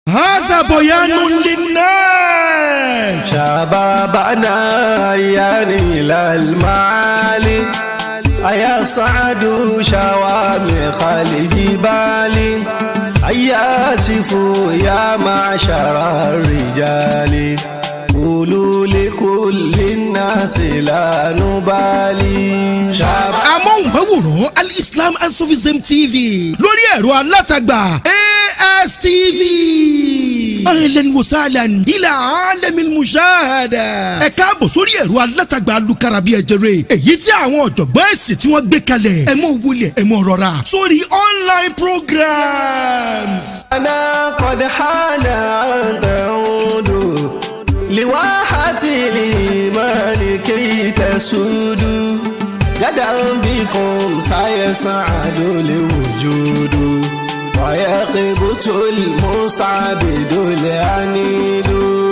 هذا بيان للناس. شبابنا يعني للمعالي أيا صعدوا شوامخ الجبال أيا سفوا يا معشر الرجال قولوا لكل الناس لا نبالي. amóhùnmáwòrán Al-Islam and Sufism TV lórí ẹ̀rọ alátagbà ASTV. ahlan wa sahlan ila alamil mushahada. ẹ káàbọ̀ sórí ẹ̀rọ alátagbà alukarabi ẹ̀jẹ̀rẹ̀ èyí tí àwọn ọ̀jọ̀gbọ́n ẹ̀sìn tí wọ́n gbé kalẹ̀ ẹ mọ̀ wọlé ẹ mọ̀ rọra sórí online programs. أنا قد حان أن تعودوا لواحة الإيمان كي تسودوا يدا بكم سيسعد الوجود ويقبت المستعبد العنيد.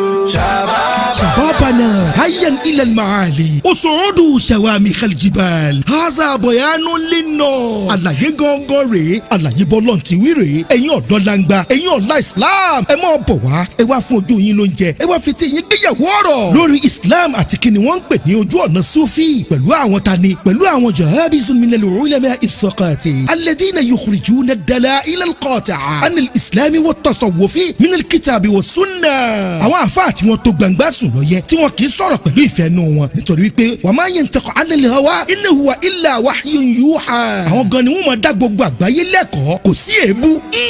شبابنا هيا إلى المعالي وصعودوا شوامخ الجبال. هذا بيان للناس. àlàyé gangan rèé àlàyé bọ́lọ́ǹtì wíìrè ẹ̀yin ọ̀dọ́ langba ẹ̀yin ọ̀la Islam ẹ máa bọ̀ wá ẹ wá fún ojú yín lóúnjẹ ẹ wá fi tí yín gbéyàwó ọ̀rọ̀ lórí Islam àti kíni wọ́n ń pè ní ojú ọ̀nà Sufi pẹ̀lú àwọn tani pẹ̀lú àwọn jahabizun minal ulama as-saqati alladhina yukhrijuna ad-dala'il al-qati'a an al-Islam wa at-tasawwuf min al-kitab wa sunnah. àwọn àfáà tí wọ́n tó gbangba sùn lọ yẹ tí wọ́n kì í sọ̀rọ̀ pẹ̀lú ìfẹ́ nù wọn nítorí wípé wa ma yantiqu anil hawa in huwa illa wahyun yuha. àwọn gan ni wọ́n máa dá gbogbo àgbáyé lẹ́kọ̀ọ́ kò sí èébú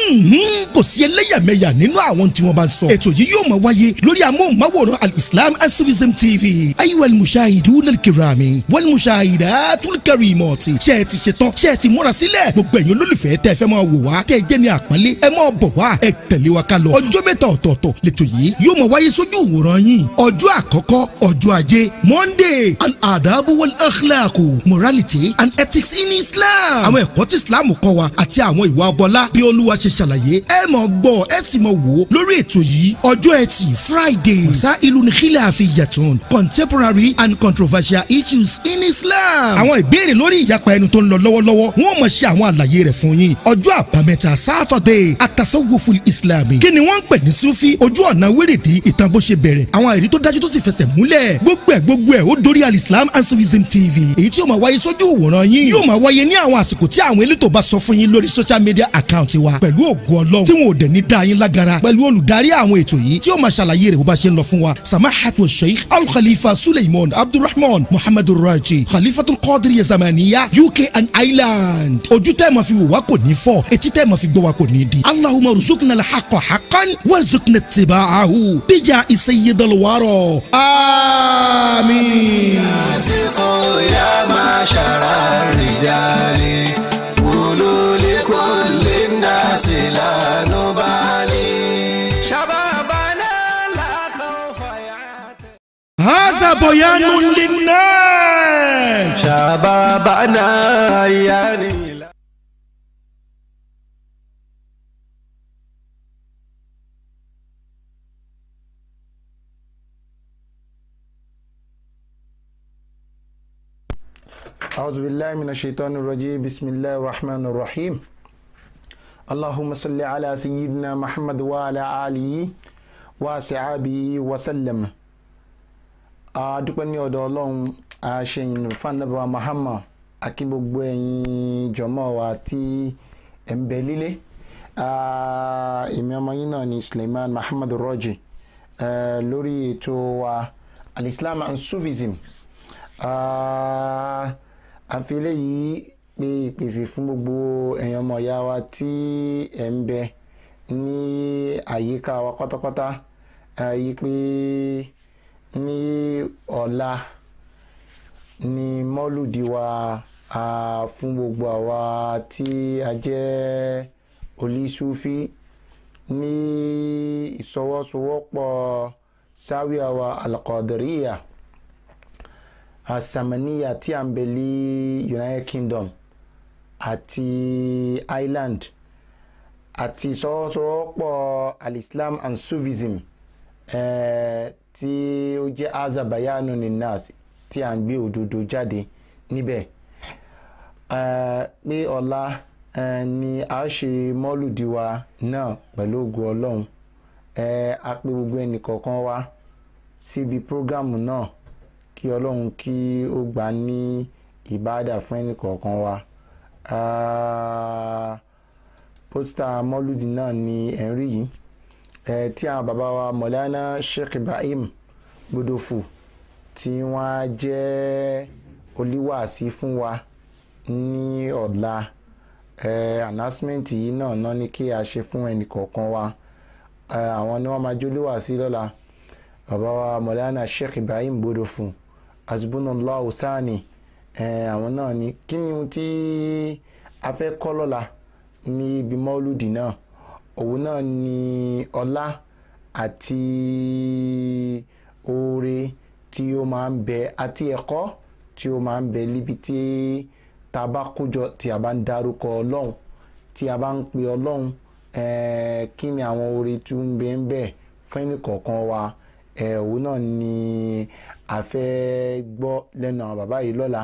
kò sí ẹlẹ́yàmẹ̀yà nínú àwọn tí wọ́n bá ń sọ. ètò yìí yóò máa wáyé lórí amóhùnmáwòrán Al-Islam and Sufism TV. ayiwa al-mushahiduna al-kirami wal-mushahidatul karimati. ṣé ẹ ti ṣetán ṣé ẹ ti múra sílẹ̀ gbogbo ẹ̀yin olólùfẹ́ tẹ́ fẹ́ máa wò wá tẹ́ jẹ́ ní àpọ́nlé ẹ máa bọ̀ wá ẹ tẹ̀lé wa ká lọ. ọjọ́ mẹ́ta ọ̀tọ̀ọ̀tọ̀ lẹ́tọ̀ yìí yóò máa wáyé sójú ìwòran yín. ọjọ́ àkọ́kọ́ ọjọ́ ajé Monday al-adabu wal-akhlaqu morality and ethics in Islam. àwọn ẹ̀kọ́ tí Islam kọ́ wa àti àwọn ìwà ọbọlá bí Olúwa ṣe ṣàlàyé ẹ máa gbọ́ ẹ sì máa wò lórí ètò yìí. ọjọ́ ẹtì Friday masailun khilafiyatun contemporary and controversial issues in Islam. àwọn ìbéèrè lórí ìyapa ẹnu tó ń lọ lọ́wọ́lọ́wọ́ wọ́n máa ṣe àwọn àlàyé rẹ̀ fún yín. ọjọ́ àbámẹ́ta Saturday at-tasawwuful islami. kí ni wọ́n ń pè ní Sufi ojú ọ̀nà wérèdí ìtàn bó ṣe bẹ̀rẹ̀ àwọn àìrí tó dájú tó sì fẹsẹ̀ múlẹ̀ gbogbo ẹ̀ ó dórí Al-Islam and Sufism TV èyí tí yóò máa wáyé sójú ìwòran yín yóò máa wáyé ní àwọn àsìkò tí àwọn elétò bá sọ fún yín lórí social media account wa pẹ̀lú ògùn Ọlọ́run tí wọn ò dẹ̀ ní dá yín lágara pẹ̀lú olùdarí àwọn ètò yìí tí yóò máa ṣàlàyé rẹ̀ bó bá ṣe ń lọ fún wa samahatu Sheikh Al-Khalifa Suleiman Abdulrahman Muhammadu Raji Khalifatul Qadiri Zamaniya UK and Ireland. ojú tẹ́ ma fi wò wá kò ní fọ́ etí tẹ́ ma fi gbọ́ wá kò ní di. Allahumma ruzukna al-haqqa haqqan warzuqna ittiba'ahu bija sayyidil wara. آمين. يا معشر الرجال قولوا لكل الناس لا نبالي. شبابنا لا خوف هذا بيان للناس. شبابنا يعني أعوذ بالله من الشيطان الرجيم بسم الله الرحمن الرحيم اللهم صل على سيدنا محمد وعلى آله وصحبه وسلم. adúpẹ́ ní ọ̀dọ̀ Ọlọ́run àṣeyìn fanabu Muhammad akí gbogbo ẹ̀yin jọmọ́ wa tí ẹ̀ ń bẹ lílé. èmi ọmọ yín náà ni Suleiman Muhammad Raji lórí ètò wa Al-Islam and Sufism. àfilẹ̀ yìí pé ìpèsè fún gbogbo ẹ̀yin ọmọ ìyá wa tí ẹ̀ ń bẹ ní àyíká wa pátápátá yìí pé ní ọ̀la ní mọ́lùdí wa fún gbogbo àwa tí a jẹ́ onísúfí ní ìsọwọ́sowọ́pọ̀ sáwíà wa al-Qadiriyya Samaniya tí a ń bẹ ní United Kingdom àti Ireland àti ìsọwọ́sowọ́pọ̀ Al-Islam and Sufism tí ó jẹ́ azabayanu ninas tí a ń gbé òdodo jáde níbẹ̀. pé ọ̀la ni a ṣe mọ́lùdí wa náà pẹ̀lú ògo Ọlọ́run a pè gbogbo ẹnì kọ̀ọ̀kan wa síbi prógámù náà kí ọlọ́run kí ó gbà ní ìbáàdà fún ẹnì kọ̀ọ̀kan wa. Pósítà mọ́lúdì náà ni ẹ̀rí yìí tí àwọn bàbá wa Mọ̀lánà Sheikh Ibrahim Gbódòfò tí wọ́n jẹ́ oníwàásí fún wa ní ọ̀la. Announcement yìí náà ní kí a ṣe fún ẹnì kọ̀ọ̀kan wa. Àwọn ni wọ́n máa jó oníwàásí lọ́la. Bàbá wa Mọ̀lánà Sheikh Ibrahim Gbódòfò Hasbunallahu Sani. Àwọn náà ni kí ni ohun tí a fẹ́ kọ́ lọ́la ní ibi mọ́lúdì náà. Òun náà ni ọlá àti oore tí ó máa ń bẹ àti ẹ̀kọ́ tí ó máa ń bẹ níbi tí tá a bá kójọ tí a bá ń dárúkọ ọlọ́run tí a bá ń pe ọlọ́run. Kí ni àwọn oore tí ó ń bẹ ń bẹ fún ẹnì kọ̀ọ̀kan wa. Òun náà ni a fẹ́ gbọ́ lẹ́nu àwọn bàbá yìí lọ́la.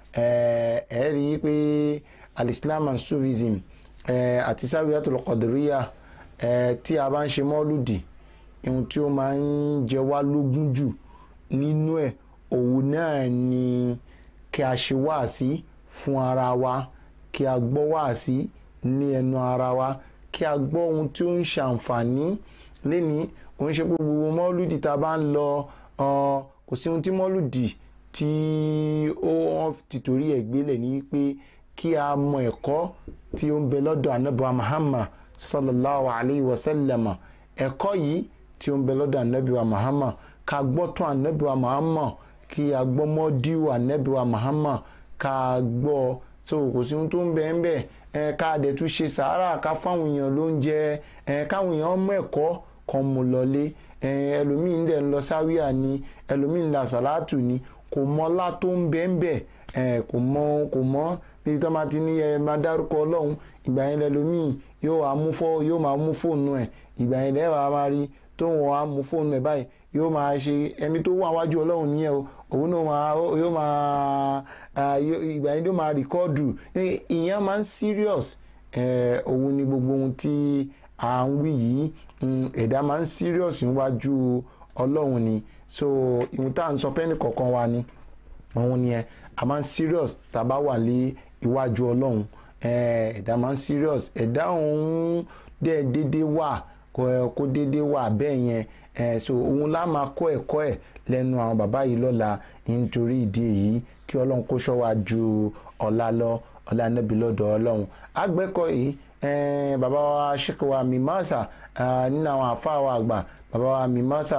Ẹ rí i pé Al-Islam and Sufism àti Zawiyatul Qadiriyya tí a bá ń ṣe mọ́lúdì ohun tí ó máa ń jẹ wá lógún jù nínú ẹ̀ òun náà ni kí a ṣe wáàsí fún ara wa, kí a gbọ́ wáàsí ní ẹnu ara wa, kí a gbọ́ ohun tí ó ń ṣàǹfààní lẹ́ni. Kò ń ṣe pé gbogbo mọ́lúdì tá a bá ń lọ kò sí ohun tí mọ́lúdì tí wọ́n ti torí ẹ̀ gbélé ní pé kí a mọ ẹ̀kọ́ tí ó ń bẹ lọ́dọ̀ Ànábì Muhammad sallallahu alayhi wa sallam. Ẹ̀kọ́ yìí tí ó ń bẹ lọ́dọ̀ Ànábì Muhammad ká gbọ́ tún Ànábì Muhammad, kí a gbọ́ mọ́díù Ànábì Muhammad ká gbọ́. So kò sí ohun tó ń bẹ ń bẹ. Ká dẹ̀ tún ṣe sàárà ká fáwọn èèyàn lóúnjẹ. Káwọn èèyàn mọ ẹ̀kọ́ kan mú lọlé. Ẹlòmíín dẹ̀ ń lọ sáwíà ni, ẹlòmíín la sàlátù ni, kò mọ́lá tó ń bẹ ń bẹ. Kò mọ́ níbi tó máa ti ní máa dárúkọ ọlọ́run. Ìgbà yẹn lẹ́lòmíín yóò máa mú fóònù ẹ̀. Ìgbà yẹn lẹ́wàá máa rí tó wọ́n á mú fóònù ẹ̀ báyìí yóò máa ṣe ẹni tó wà wájú ọlọ́run nìyẹn o. Òun náà yóò máa ìgbà yẹn yóò máa rìkọ́ọ̀dù. Ìyẹn máa ń serious. Òun ni gbogbo ohun tí à ń wí yìí. Ẹ̀dá máa ń serious níwájú ọlọ́run ni. So ìhun tá à ń sọ fẹ́ni kọ̀ọ̀kan wa ni òun ni a máa ń serious tá a bá wà lé iwájú ọlọ́run. Ẹ̀dá máa ń serious. Ẹ̀dá òun dẹ̀ dédé wà kó dédé wà bẹ́ẹ̀ yẹn. So òun lá máa kọ́ ẹ̀kọ́ ẹ̀ lẹ́nu àwọn bàbá yìí lọ́la. Nítorí ìdí èyí kí ọlọ́run kó ṣọ́ wa ju ọ̀la lọ, ọ̀la Nábì lọ́dọ̀ ọlọ́run. Àgbẹ̀kọ́ yìí bàbá wa Sheikh wa Mimasa nínú àwọn àfáà wa àgbà. Bàbá wa Mimasa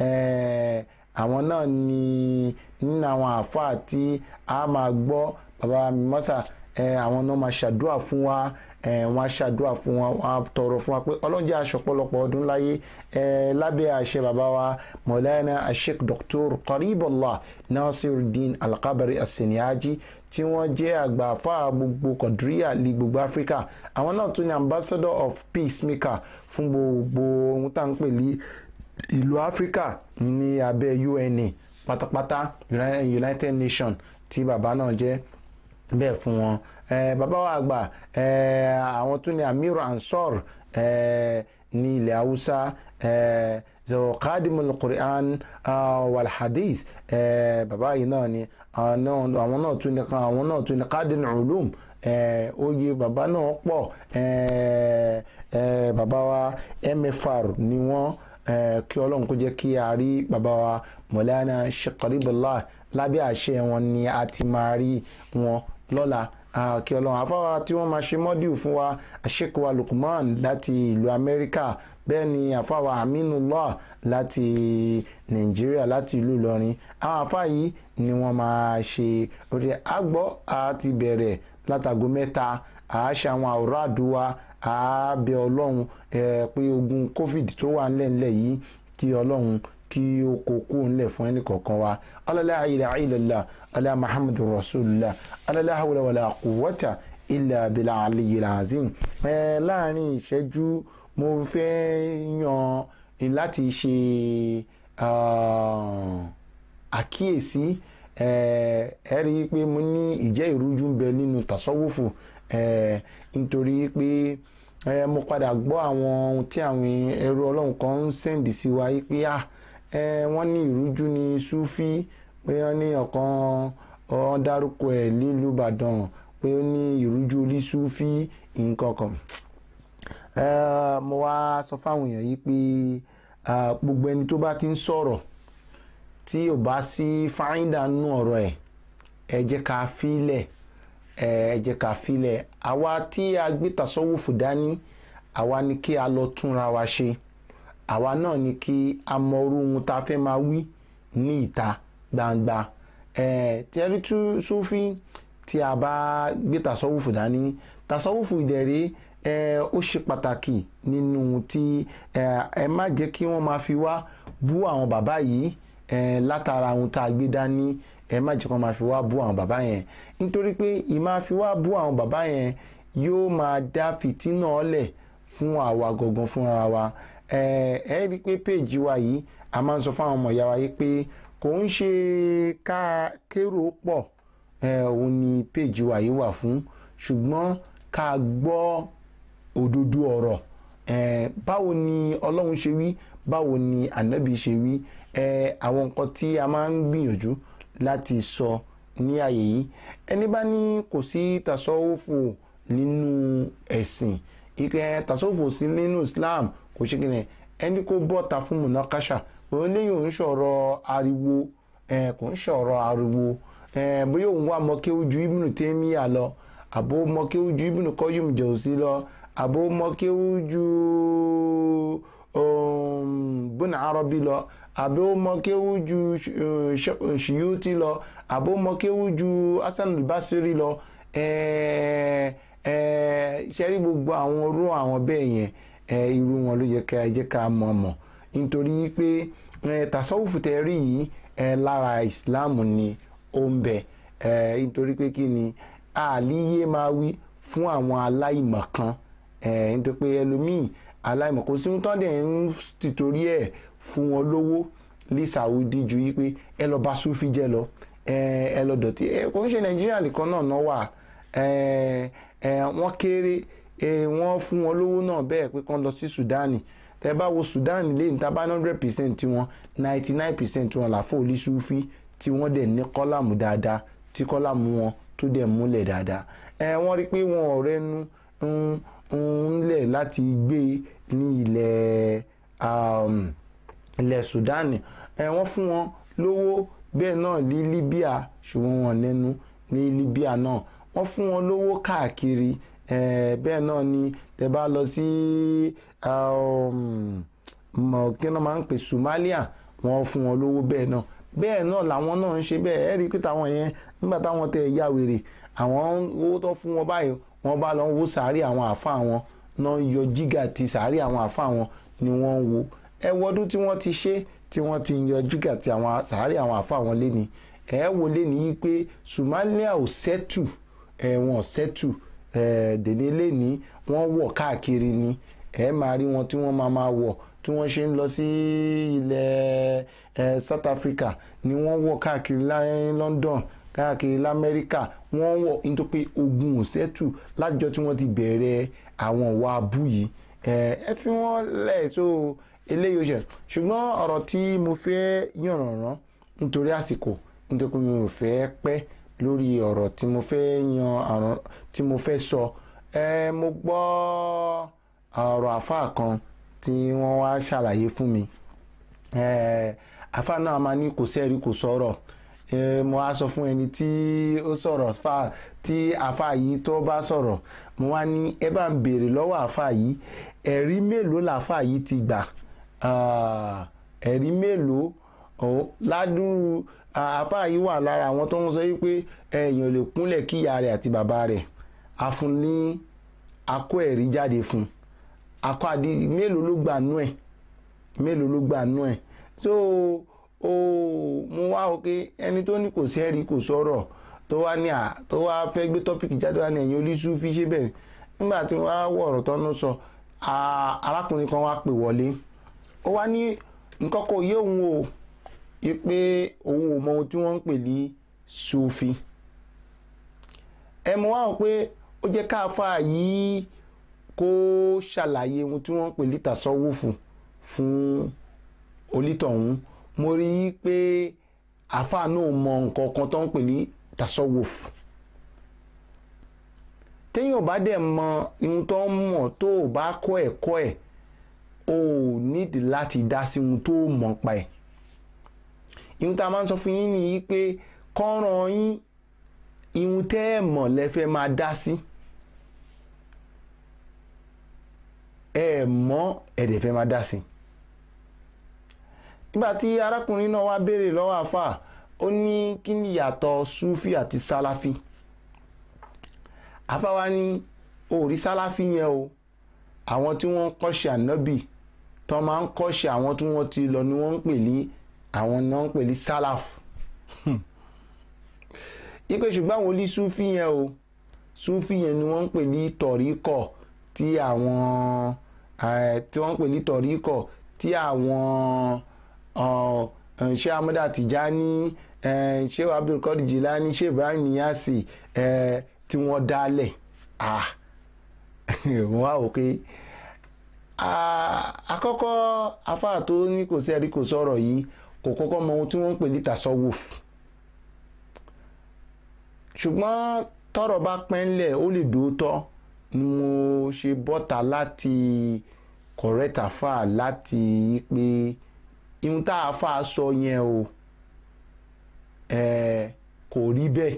àwọn náà ni nínú àwọn àfáà tí a máa gbọ́. Bàbá wa Mimasa àwọn náà máa ṣàdúrà fún wa. Wọ́n á ṣàdúrà fún wa, wọ́n á tọrọ fún wa pé ọlọ́run jẹ́ aṣọ̀pọ̀lọpọ̀ ọdún láyé lábẹ́ àṣẹ bàbá wa Mọ̀lánà Sheikh Dr. Qaribullah Nasiruddin Al-Qabari As-Siniaji tí wọ́n jẹ́ àgbà àfáà gbogbo Qadiriyya ní gbogbo Áfíríkà. Àwọn náà tún ní ambassador of peacemaker fún gbogbo ohun tá à ń pè ní ìlú Áfíríkà ní abẹ́ UN pátápátá, United Nations tí bàbá náà jẹ́ bẹ́ẹ̀ fún wọn. Bàbá wa àgbà àwọn tún ní Amir Ansor ní ilẹ̀ Haúsá, Khadimul Quran wal Hadith. Bàbá yìí náà ni àwọn náà tún ní Qadil Ulum. Oyè bàbá náà pọ̀. Bàbá wa MFR ni wọ́n. Kí ọlọ́run kó jẹ́ kí a rí bàbá wa Mọ̀lánà Sheikh Qaribullah lábẹ́ àṣẹ wọn ni a ti máa rí wọn lọ́la. Kí ọlọ́run àfáwà tí wọ́n máa ṣe mọ́díù fún wa Sheikh wa Lukman láti ìlú Amẹ́ríkà. Bẹ́ẹ̀ ni àfáwà Aminullah láti Nàìjíríà láti ìlú Ìlọrin. Àwọn àfáà yìí ni wọ́n máa ṣe orí àgbọ̀ àti bẹ̀rẹ̀ látago 3. Àṣà àwọn àwòrán àdúrà àbẹ̀ ọlọ́run pé ogun COVID tó wà ńlẹ̀ yìí kí ọlọ́run kí ó kó kó ńlẹ̀ fún ẹnì kọ̀ọ̀kan wa. La ilaha illallah ala Muhammadur Rasulullah la hawla wala quwwata illa billahi aliyyil azim. Láàrin ìṣẹ́jú mo fẹ́ yan láti ṣe àkíyèsí. Ẹ rí i pé mo ní ìjẹ́ ìrújú ń bẹ nínú tasawufu. Nítorí pé mo padà gbọ́ àwọn ohun tí àwọn ẹrú ọlọ́run kan ń sẹ́ǹdì sí wa yìí pé wọ́n ní ìrújú ní Súfí pé wọ́n ní ọ̀kan dárúkọ ẹ̀ nílùú Ìbàdàn pé ó ní ìrújú orí Súfí nǹkan kan. Mo wá sọ fáwọn èèyàn yìí pé gbogbo ẹni tó bá ti ń sọ̀rọ̀ tí ò bá sí fáyíndà nínú ọ̀rọ̀ ẹ̀ ẹ jẹ́ ká fílẹ̀ àwa tí a gbé tasọ́wùfù dání àwa ni kí a lọ túnra wa ṣe àwa náà ni kí a mọ orú ohun tá a fẹ́ máa wí ní ìta gbangba tí ẹ rí Súfí tí a bá gbé tasọ́wùfù dání tasọ́wùfù ìdẹ̀rẹ́ ó ṣe pàtàkì nínú tí ẹ má jẹ́ kí wọ́n máa fi wá bú àwọn bàbá yìí látara ohun tá a gbé dání ẹ má jẹ́ kí wọ́n máa fi wá bú àwọn bàbá yẹn nítorí pé ìmáa fi wá bú àwọn bàbá yẹn yóò máa dá fìtínà ọ̀lẹ̀ fún àwa gangan fúnra wa ẹ rí i pé péèjì wa yìí a máa ń sọ fún àwọn ọmọ ìyá wa yìí pé kò ń ṣe ká kérò pọ̀ òun ni péèjì wa yìí wà fún ṣùgbọ́n ká gbọ́ òdodo ọ̀rọ̀ báwo ni Ọlọ́run ṣe wí báwo ni ànábì ṣe wí àwọn nǹkan tí a máa ń gbìyànjú láti sọ ní àyè yìí ẹni bá ní kò sí tasọ́wọ́fù nínú ẹ̀sìn tasọ́wọ́fù sí nínú Islam kò ṣe kìnnìkan ẹni kó bọ́ta fún munakasha òun léyìn òun ṣọ̀rọ̀ ariwo kò ń ṣọ̀rọ̀ ariwo bóyá òun wà mọ́ kí ó ju Ibn Taymiyyah lọ àbó mọ́ kí ó ju Ibn Qayyim Jawzi lọ àbó mọ́ kí ó ju Ibn Arabi lọ àbó mọ́ kí ó ju Shuyuti lọ àbó mọ́ kí ó ju Hasan al-Basri lọ ṣe rí gbogbo àwọn orú àwọn bẹ́ẹ̀ yẹn irú wọn ló yẹ ká jẹ́ ká mọ̀ nítorí pé tasawufu tẹ́ rí yìí lára Islam ni ó ń bẹ nítorí pé kí ni àlíyé máa wí fún àwọn aláìmọ̀kan nítorí pé ẹlòmíì aláìmọ̀ kò sí ohun tó dẹ̀ ń tìtorí ẹ̀ fún wọn lówó ní Saudi ju yí pé ẹ lọ bá Súfì jẹ́ lọ ẹ lọ dọ̀tí kò ń ṣe Nàìjíríà nìkan náà wà wọ́n kéré wọ́n fún wọn lówó náà bẹ́ẹ̀ pé kán lọ sí Sudani tẹ́ bá wo Sudani lẹ́yìn tá a bá 100% tí wọ́n 99% wọn làfọ́ olí Súfì tí wọ́n dẹ̀ ní kọ́làmù dáadáa tí kọ́làmù wọn tó dẹ̀ múlẹ̀ dáadáa wọ́n rí pé wọn ọ̀rẹ́ ńlẹ̀ láti gbé ní ilẹ̀ Sudani wọ́n fún wọn lówó bẹ́ẹ̀ náà ní Libya ṣùgbọ́n wọn lẹ́nu ní Libya náà wọ́n fún wọn lówó káàkiri bẹ́ẹ̀ náà ni tẹ́ bá lọ sí kí wọ́n máa ń pè Somalia wọ́n fún wọn lówó bẹ́ẹ̀ náà làwọn náà ń ṣe bẹ́ẹ̀ ẹ rí i pé táwọn yẹn nígbà táwọn tẹ̀ ya wèrè àwọn owó tó fún wọn báyìí wọ́n bá lọ wo sàárì àwọn àáfàá wọn náà yọ jígà ti sàárì àwọn àáfàá wọn ni wọ́n ń wo wọ́dún tí wọ́n ti ṣe tí wọ́n ti yọ jígà ti àwọn sàárì àwọn àáfàá wọn léni wo léni yìí pé Somalia ò sẹ́tù wọn ò sẹ́tù dèdè léni wọ́n wọ̀ káàkiri ni máa rí wọn tí wọ́n máa wọ̀ tí wọ́n ṣe ń lọ sí ilẹ̀ South Africa ni wọ́n wọ̀ káàkiri London káàkiri lamẹ́ríkà wọ́n wọ̀ nítorí pé ogun ò sẹ́tù lájọ tí wọ́n ti bẹ̀rẹ̀ àwọn ìwà abú yìí ẹ fi wọ́n lẹ̀ so eléyìí ó ṣe ṣùgbọ́n ọ̀rọ̀ tí mo fẹ́ yànnàná nítorí àsìkò nítorí pé mi ò fẹ́ pẹ́ lórí ọ̀rọ̀ tí mo fẹ́ yan tí mo fẹ́ sọ mo gbọ́ ọ̀rọ̀ àfáà kan tí wọ́n wá ṣàlàyé fún mi àfáà náà máa ní kò sẹ́rí kò sọ̀rọ̀ mo wá sọ fún ẹni tí ó sọ̀rọ̀ tí àfáà yìí tó bá sọ̀rọ̀ mo wá ní ẹ bá ń béèrè lọ́wọ́ àfáà yìí ẹ̀rí mélòó làfáà yìí ti gbà ẹ̀rí mélòó ládùúrú àfáà yìí wà lára àwọn tó ń sọ wípé èèyàn lè kúnlẹ̀ kí ìyá rẹ̀ àti bàbá rẹ̀ afun ní akó ẹ̀rí jáde fún akọ àdí mélòó ló gbà nú ẹ̀ so mo wá òkè ẹni tó ní kò sẹ́rí kò sọ̀rọ̀ tó wá ní tó wá fẹ́ gbé tọ́pìkì jáde wá ní ẹ̀yìn oníṣúfì ṣe bẹ́ẹ̀ nígbà tí wọ́n á wọ̀ ọ̀rọ̀ tọ́nú sọ arákùnrin kan wá pè wọlé ó wá ní nǹkan kò yé òun o pé òun ò mọ ohun tí wọ́n ń pè ní Súfì mo wá wò pé ó jẹ́ káfà yìí kó ṣàlàyé ohun tí wọ́n ń pè ní tasawufu fún onítọ̀hún mo rí i pé àfáà náà mọ nǹkan kan tó ń pè ní tasawufu téèyàn bá dẹ̀ mọ ohun tó ń mọ̀ tó o bá kọ́ ẹ̀kọ́ ẹ̀ o ò nídìí láti dá sí ohun tó mọ̀ pa ẹ̀ ihun tá a máa ń sọ fún yín nìyí pé kọ́ran yín ihun tẹ́ ẹ̀ mọ̀ lẹ́fẹ́ máa dá sí ẹ̀ mọ̀ ẹ̀dẹ̀ fẹ́ máa dá sí. nígbà tí arákùnrin náà wá béèrè lọ́wọ́ àfà ó ní kí ni ìyàtọ̀ súfì àti sálàfì àfà wa ní orí sálàfì yẹn o àwọn tí wọ́n ń kọ́ṣe ànábì tó máa ń kọ́ṣe àwọn tí wọ́n ti lọ ni wọ́n ń pè ní àwọn náà ń pè ní sálàf ipe ṣùgbọ́n àwọn olí súfì yẹn o súfì yẹn ni wọ́n ń pè ní tọ̀ríkọ̀ tí àwọn tí wọ́n ń pè ní tọ̀ríkọ̀ tí àwọn ṣé amúdá Tìjání ṣé Abdulkadir Jilani ṣé Ibrahim Niyasi tí wọ́n dálẹ̀ wọ́n á wò pé àkọ́kọ́ afáà tó ní kò sí ẹ̀rí kò sọ̀rọ̀ yìí kò kọ́kọ́ mọ ohun tí wọ́n ń pè ní tasawuf ṣùgbọ́n tọ́rọ̀ bá pẹ́ńlẹ̀ ó lè dòótọ́ ni mo ṣe bọ́ta láti correct àfáà láti pé ihun tá àfáà sọ yẹn o kò rí bẹ́ẹ̀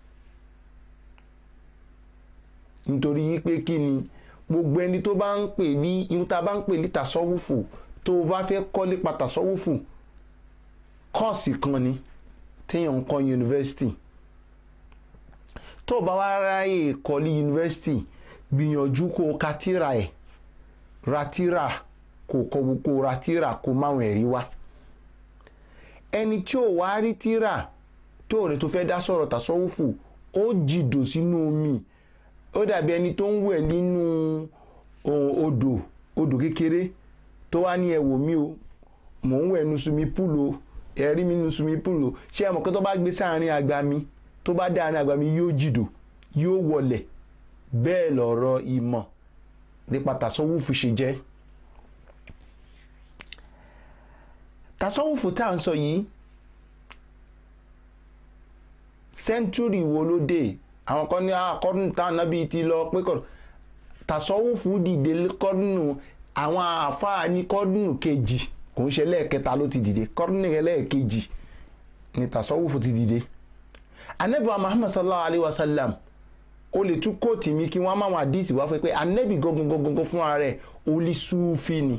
nítorí pé kí ni gbogbo ẹni tó bá ń pè ní ihun tá a bá ń pè ní tasawufu tó o bá fẹ́ kọ́ nípa tasawufu kọ́ọ̀sì kan ni téèyàn ń kọ́ yunifásitì tó o bá wá ráyè kọ́ ní yunifásitì gbìyànjú kó o ka tírà ẹ̀ ra tírà kó ra tírà kó máwọn ẹ̀rí wá ẹni tí ò wá rí tírà tó rẹ̀ tó fẹ́ dá sọ̀rọ̀ tasawufu ó jìdò sínú omi ó dàbí ẹni tó ń wẹ̀ nínú odò kékeré tó wá ní ẹ wò mí o mò ń wẹ̀ nu sumi púlò ẹ̀rí mi nu sumi púlò ṣé ẹ mọ̀ pé tó bá gbé sáàrin àgbà mi tó bá dá àárín àgbà mi yóò jìdò yóò wọlẹ̀ bẹ́ẹ̀ lọ̀rọ̀ ìmọ̀ nípa tasawufu ṣe jẹ́ tasawufu tá à ń sọ yìí sẹ́ńtúrì wo ló dé àwọn kan ní kọ́dún tá ànábì ti lọ pé kọ́ tasawufu dìde kọ́dún àwọn àáfàá ní kọ́dún kejì kò ń ṣe lẹ́ẹ̀kẹta ló ti dìde kọ́dún lẹ́ẹ̀kejì ní tasawufu ti dìde ànábì wa Muhammad sallallahu alayhi wa sallam ó lè tún kóòtù mi kí wọ́n máa wà díìsì wá fẹ́ pé ànábì gangan fúnra rẹ̀ onísúfì ni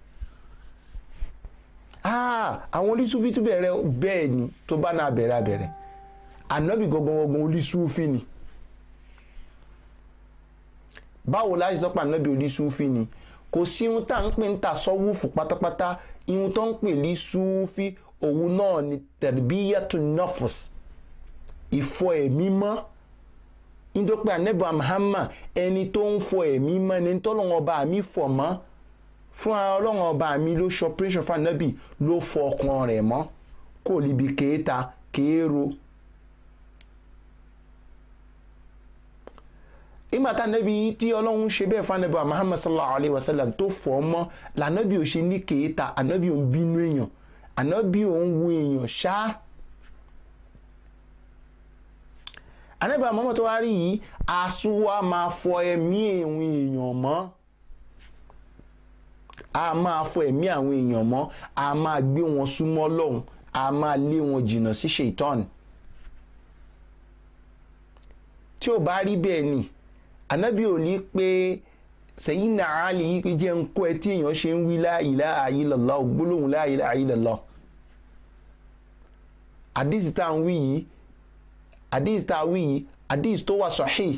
àwọn onísúfì tún bẹ̀rẹ̀ bẹ́ẹ̀ ni tó bá náà bẹ̀rẹ̀ ànábì gangan onísúfì ni báwo láti sọ pé ànábì onísúfì ni kò sí ohun tá à ń pè ní tasawufu pátápátá ihun tó ń pè ní súfì òun náà ni tarbiyatun nafs ìfọ ẹ̀mí mọ́ nítorí pé ànábì Muhammad ẹni tó ń fọ ẹ̀mí mọ́ ni tọ́lọ́wọ́n ọba mi fọ̀ mọ́ fún ọlọ́wọ́n ọba mi ló ṣe operation fún ànábì ló fọ ọkàn rẹ̀ mọ́ kò níbi kéèta kéèrò ìgbà tá ànábì tí ọlọ́run ṣe bẹ́ẹ̀ fún ànábì Muhammad sallallahu alayhi wa sallam tó fọ̀ mọ́ lànábì ò ṣe ní kéèta ànábì ò ń bínú èèyàn ànábì ò ń wo èèyàn ṣáá ànábì Muhammad tó wá rí yìí àsùnwà máa fọ ẹ̀mí àwọn èèyàn mọ́ a máa fọ ẹ̀mí àwọn èèyàn mọ́ a máa gbé wọn súnmọ́ Ọlọ́hun a máa lé wọn jìnnà sí ṣèitán tí ò bá rí bẹ́ẹ̀ ni ànábì ò ní pé Sayyidina Ali yìí pé jẹ́ ń kọ́ ẹ tí èèyàn ṣe ń wí la ilaha illallah gbólóhùn la ilaha illallah àdìsí tá à ń wí yìí àdìs tó wà sahih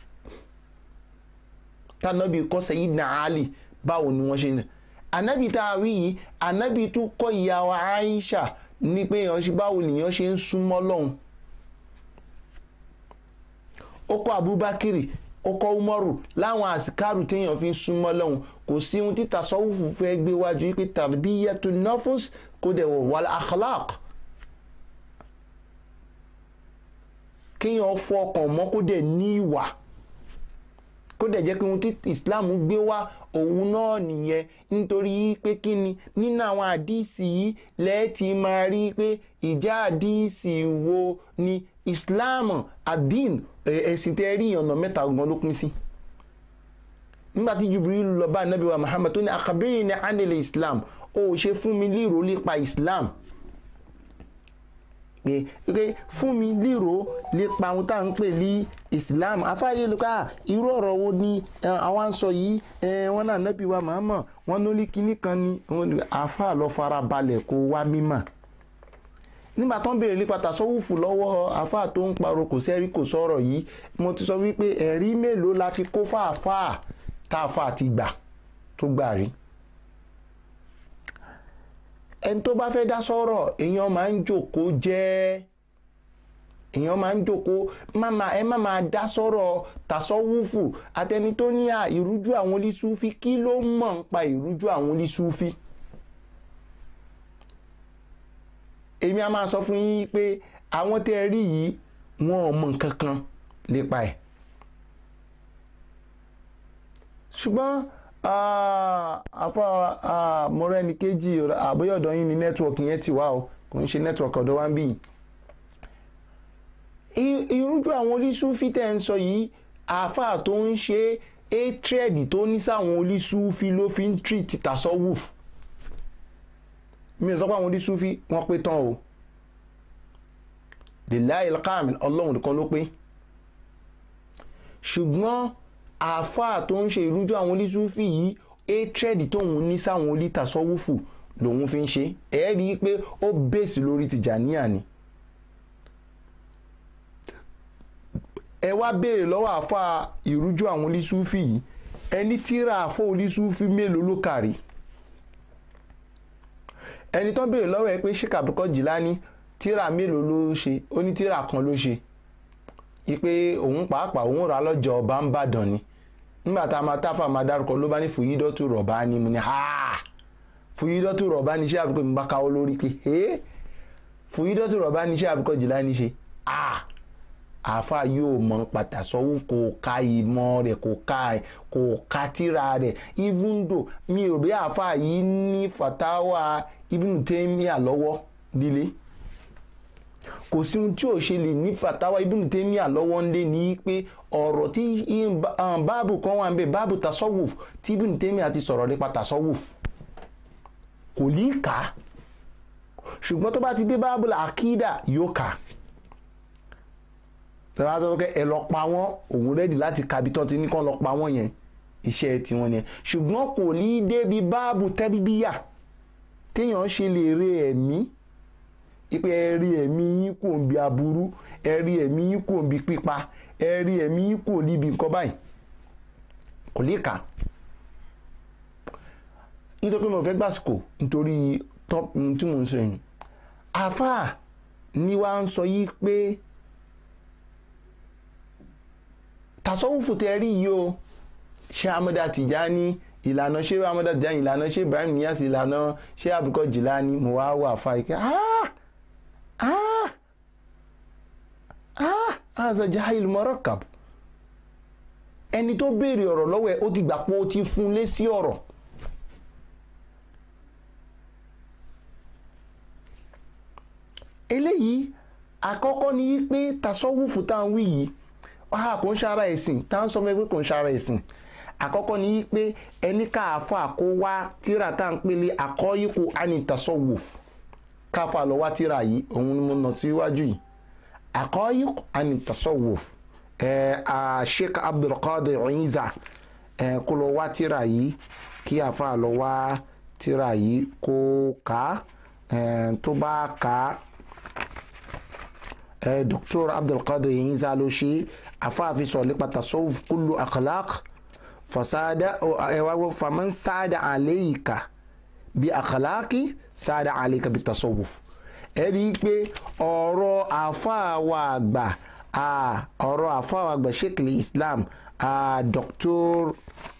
tànàbí kọ́ Sayyidina Ali báwo ni wọ́n ṣe ní ànábì tá a wí yìí ànábì tún kọ́ ìyàwó Aisha ní pé báwo nìyàn ṣe ń súnmọ́ lọ́hùn ó kọ́ Abubakiri ó kọ́ Umaru láwọn àsìkárù téèyàn fi ń súnmọ́ lọ́hùn kò sí ohun tí tasawufu fẹ́ gbé wájú pé tarbiyatun nafs kó dẹ̀ wọ̀ wal akhlaq kéèyàn fọ ọkàn mọ́ kó dẹ̀ ní ìwà kó dẹ̀ jẹ́ pé ohun tí Islam gbé wá òun náà nìyẹn nítorí pé kí ni nínú àwọn àdíìsì yìí lẹ́ẹ̀tì máa rí pé ìjà àdíìsì wo ni Islam adin ẹ̀sìn tẹ́ rí ọ̀nà mẹ́ta gan ló pín sí. Nígbàtí Jibril lọ bá Ànábì wa Muhammad tó ní akhbirni anil Islam ó ṣe fún mi lírò nípa Islam pé fún mi lírò nípa ohun tá à ń pè ní Islam afáyé lóka irú ọ̀rọ̀ wo ni àwọn ń sọ yìí wọ́n náà Ànábì wa Muhammad wọ́n ló ní kinní kan ni afá lọ fara balẹ̀ kó wá mímọ̀. Nígbà tó ń béèrè nípa tàsọ́wùfù lọ́wọ́ afá tó ń parọ́ kò sẹ́rí kò sọ̀rọ̀ yìí mo ti sọ wípé ẹ̀rí mélòó la ti kó fáàfáà táàfáà ti gbà tó gbà rí. Ẹni tó bá fẹ́ dá sọ̀rọ̀ èèyàn máa ń jókòó jẹ́ èèyàn máa ń jókòó ẹ má máa dá sọ̀rọ̀ tàsọ́wùfù àtẹni tó ní ìrújú àwọn onísúfí kí ló mọ̀ ń pa ìrújú àwọn onísúfí. Èmi a máa sọ fún yín pé àwọn tẹ́ ẹ rí yìí wọn ò mọ̀ nǹkan kan nípa ẹ̀. Ṣùgbọ́n àfọ mọ́rẹ́ni kejì àbóyọ̀dọ̀ yín ni nẹ́tíwọ̀kì yẹn ti wá o kò ń ṣe nẹ́tíwọ̀kì ọ̀dọ̀ wa ń bì yìí. Ìrújú àwọn onísúfí tẹ́ ń sọ yìí àáfàá tó ń ṣe hatred tó ní sáwọn onísúfí ló fi ń treat tasawuf. Mi ò sọ pé àwọn onísúfí wọ́n pé tán o lillahi al-kamil ọlọ́run nìkan ló pé. Ṣùgbọ́n àáfàá tó ń ṣe ìrújú àwọn onísúfí yìí hatred tóun ní sáwọn onítàsọ́wùfù lòun fi ń ṣe ẹ rí i pé ó bèsì lórí Tìjàníyà ni. Ẹ wá béèrè lọ́wọ́ àáfàá ìrújú àwọn onísúfí yìí ẹni tíra àfọ́ onísúfí mélòó ló kàrí. Ẹni tó béèrè lọ́wọ́ ẹ pé Sheikh Abdul Jilani tíra mélòó ló ṣe ó ní tíra kan ló ṣe ipe òun pàápàá òun rà lọ́jọ́ ọba ń bàdàn ni. Nígbà tá a máa táfà máa dárúkọ ló bá ní Fuyidatu Rabbani mo ní Fuyidatu Rabbani Sheikh Abdul mi bá káwọ́ lórí pé Fuyidatu Rabbani Sheikh Abdul Jilani ṣe àáfàá yóò mọ̀ pàtàsọ́wọ́ kò ka ìmọ̀ rẹ̀ kò ka tíra rẹ̀ even though mi ò rí àáfàá yìí ní fatawa Ibn Taymiyyah lọ́wọ́ líle kò sí ohun tí ò ṣe lè ní fatawa Ibn Taymiyyah lọ́wọ́ ńlé ní pé ọ̀rọ̀ tí báàbù kan wà ń bẹ báàbù tasawuf tí Ibn Taymiyyah ti sọ̀rọ̀ nípa tasawuf kò ní kà á ṣùgbọ́n tó bá ti dé báàbù àkídà yóò kà á. Tọ́lá tó kẹ́ ẹ lọ pa wọ́n òun rẹ́dì láti kàbí tó ti ní kán lọ pa wọ́n yẹn iṣẹ́ tiwọn yẹn ṣùgbọ́n kò ní débi báàbù tẹ́rìbíyà téèyàn ṣe lè re ẹ̀mí ipe ẹ̀rí ẹ̀mí yín kò ń bi aburú ẹ̀rí ẹ̀mí yín kò ń bi pípa ẹ̀rí ẹ̀mí yín kò níbi nǹkan báyìí kò lè kà. Nítorí pé mo fẹ́ gbàsìkò nítorí tí mo ń sọ yìí àfáà ni wàá ń sọ yìí pé tasawufu tẹ́ rí yìí o Sheikh Ahmada Tijani ìlànà Sheikh Ahmada Tijani ìlànà Sheikh Ibrahim Niyas ìlànà Sheikh Abdul Jilani mo wá wà fà ike aza jahil murakkab ẹni tó béèrè ọ̀rọ̀ lọ́wọ́ ẹ̀ ó ti gbà pé ó ti fún lé sí ọ̀rọ̀. Eléyìí àkọ́kọ́ ni pé tasawufu tá à ń wí yìí kò ń ṣara ẹ̀sìn tá à ń sọ fún ẹ pé kò ń ṣara ẹ̀sìn. Àkọ́kọ́ ni pé ẹni káàfà kó wá tíra tá à ń pèlè àkọ́yíkù ani tasawuf káfà lọ wá tíra yìí òun ni mo nà síwájú yìí àkọ́yíkù ani tasawuf Sheikh Abdul Qadir Isa kó lọ wá tíra yìí kí àfà lọ wá tíra yìí kó ká tó bá ká Dr. Abdul Qadir Isa ló ṣe àfà fi sọ nípa tasawuf kullu akhlaq fasada faman sada alayka bi akhlaqi sada alayka bi tasawuf ẹ rí i pé ọ̀rọ̀ àfáàwà àgbà Sheikh Islam Dr.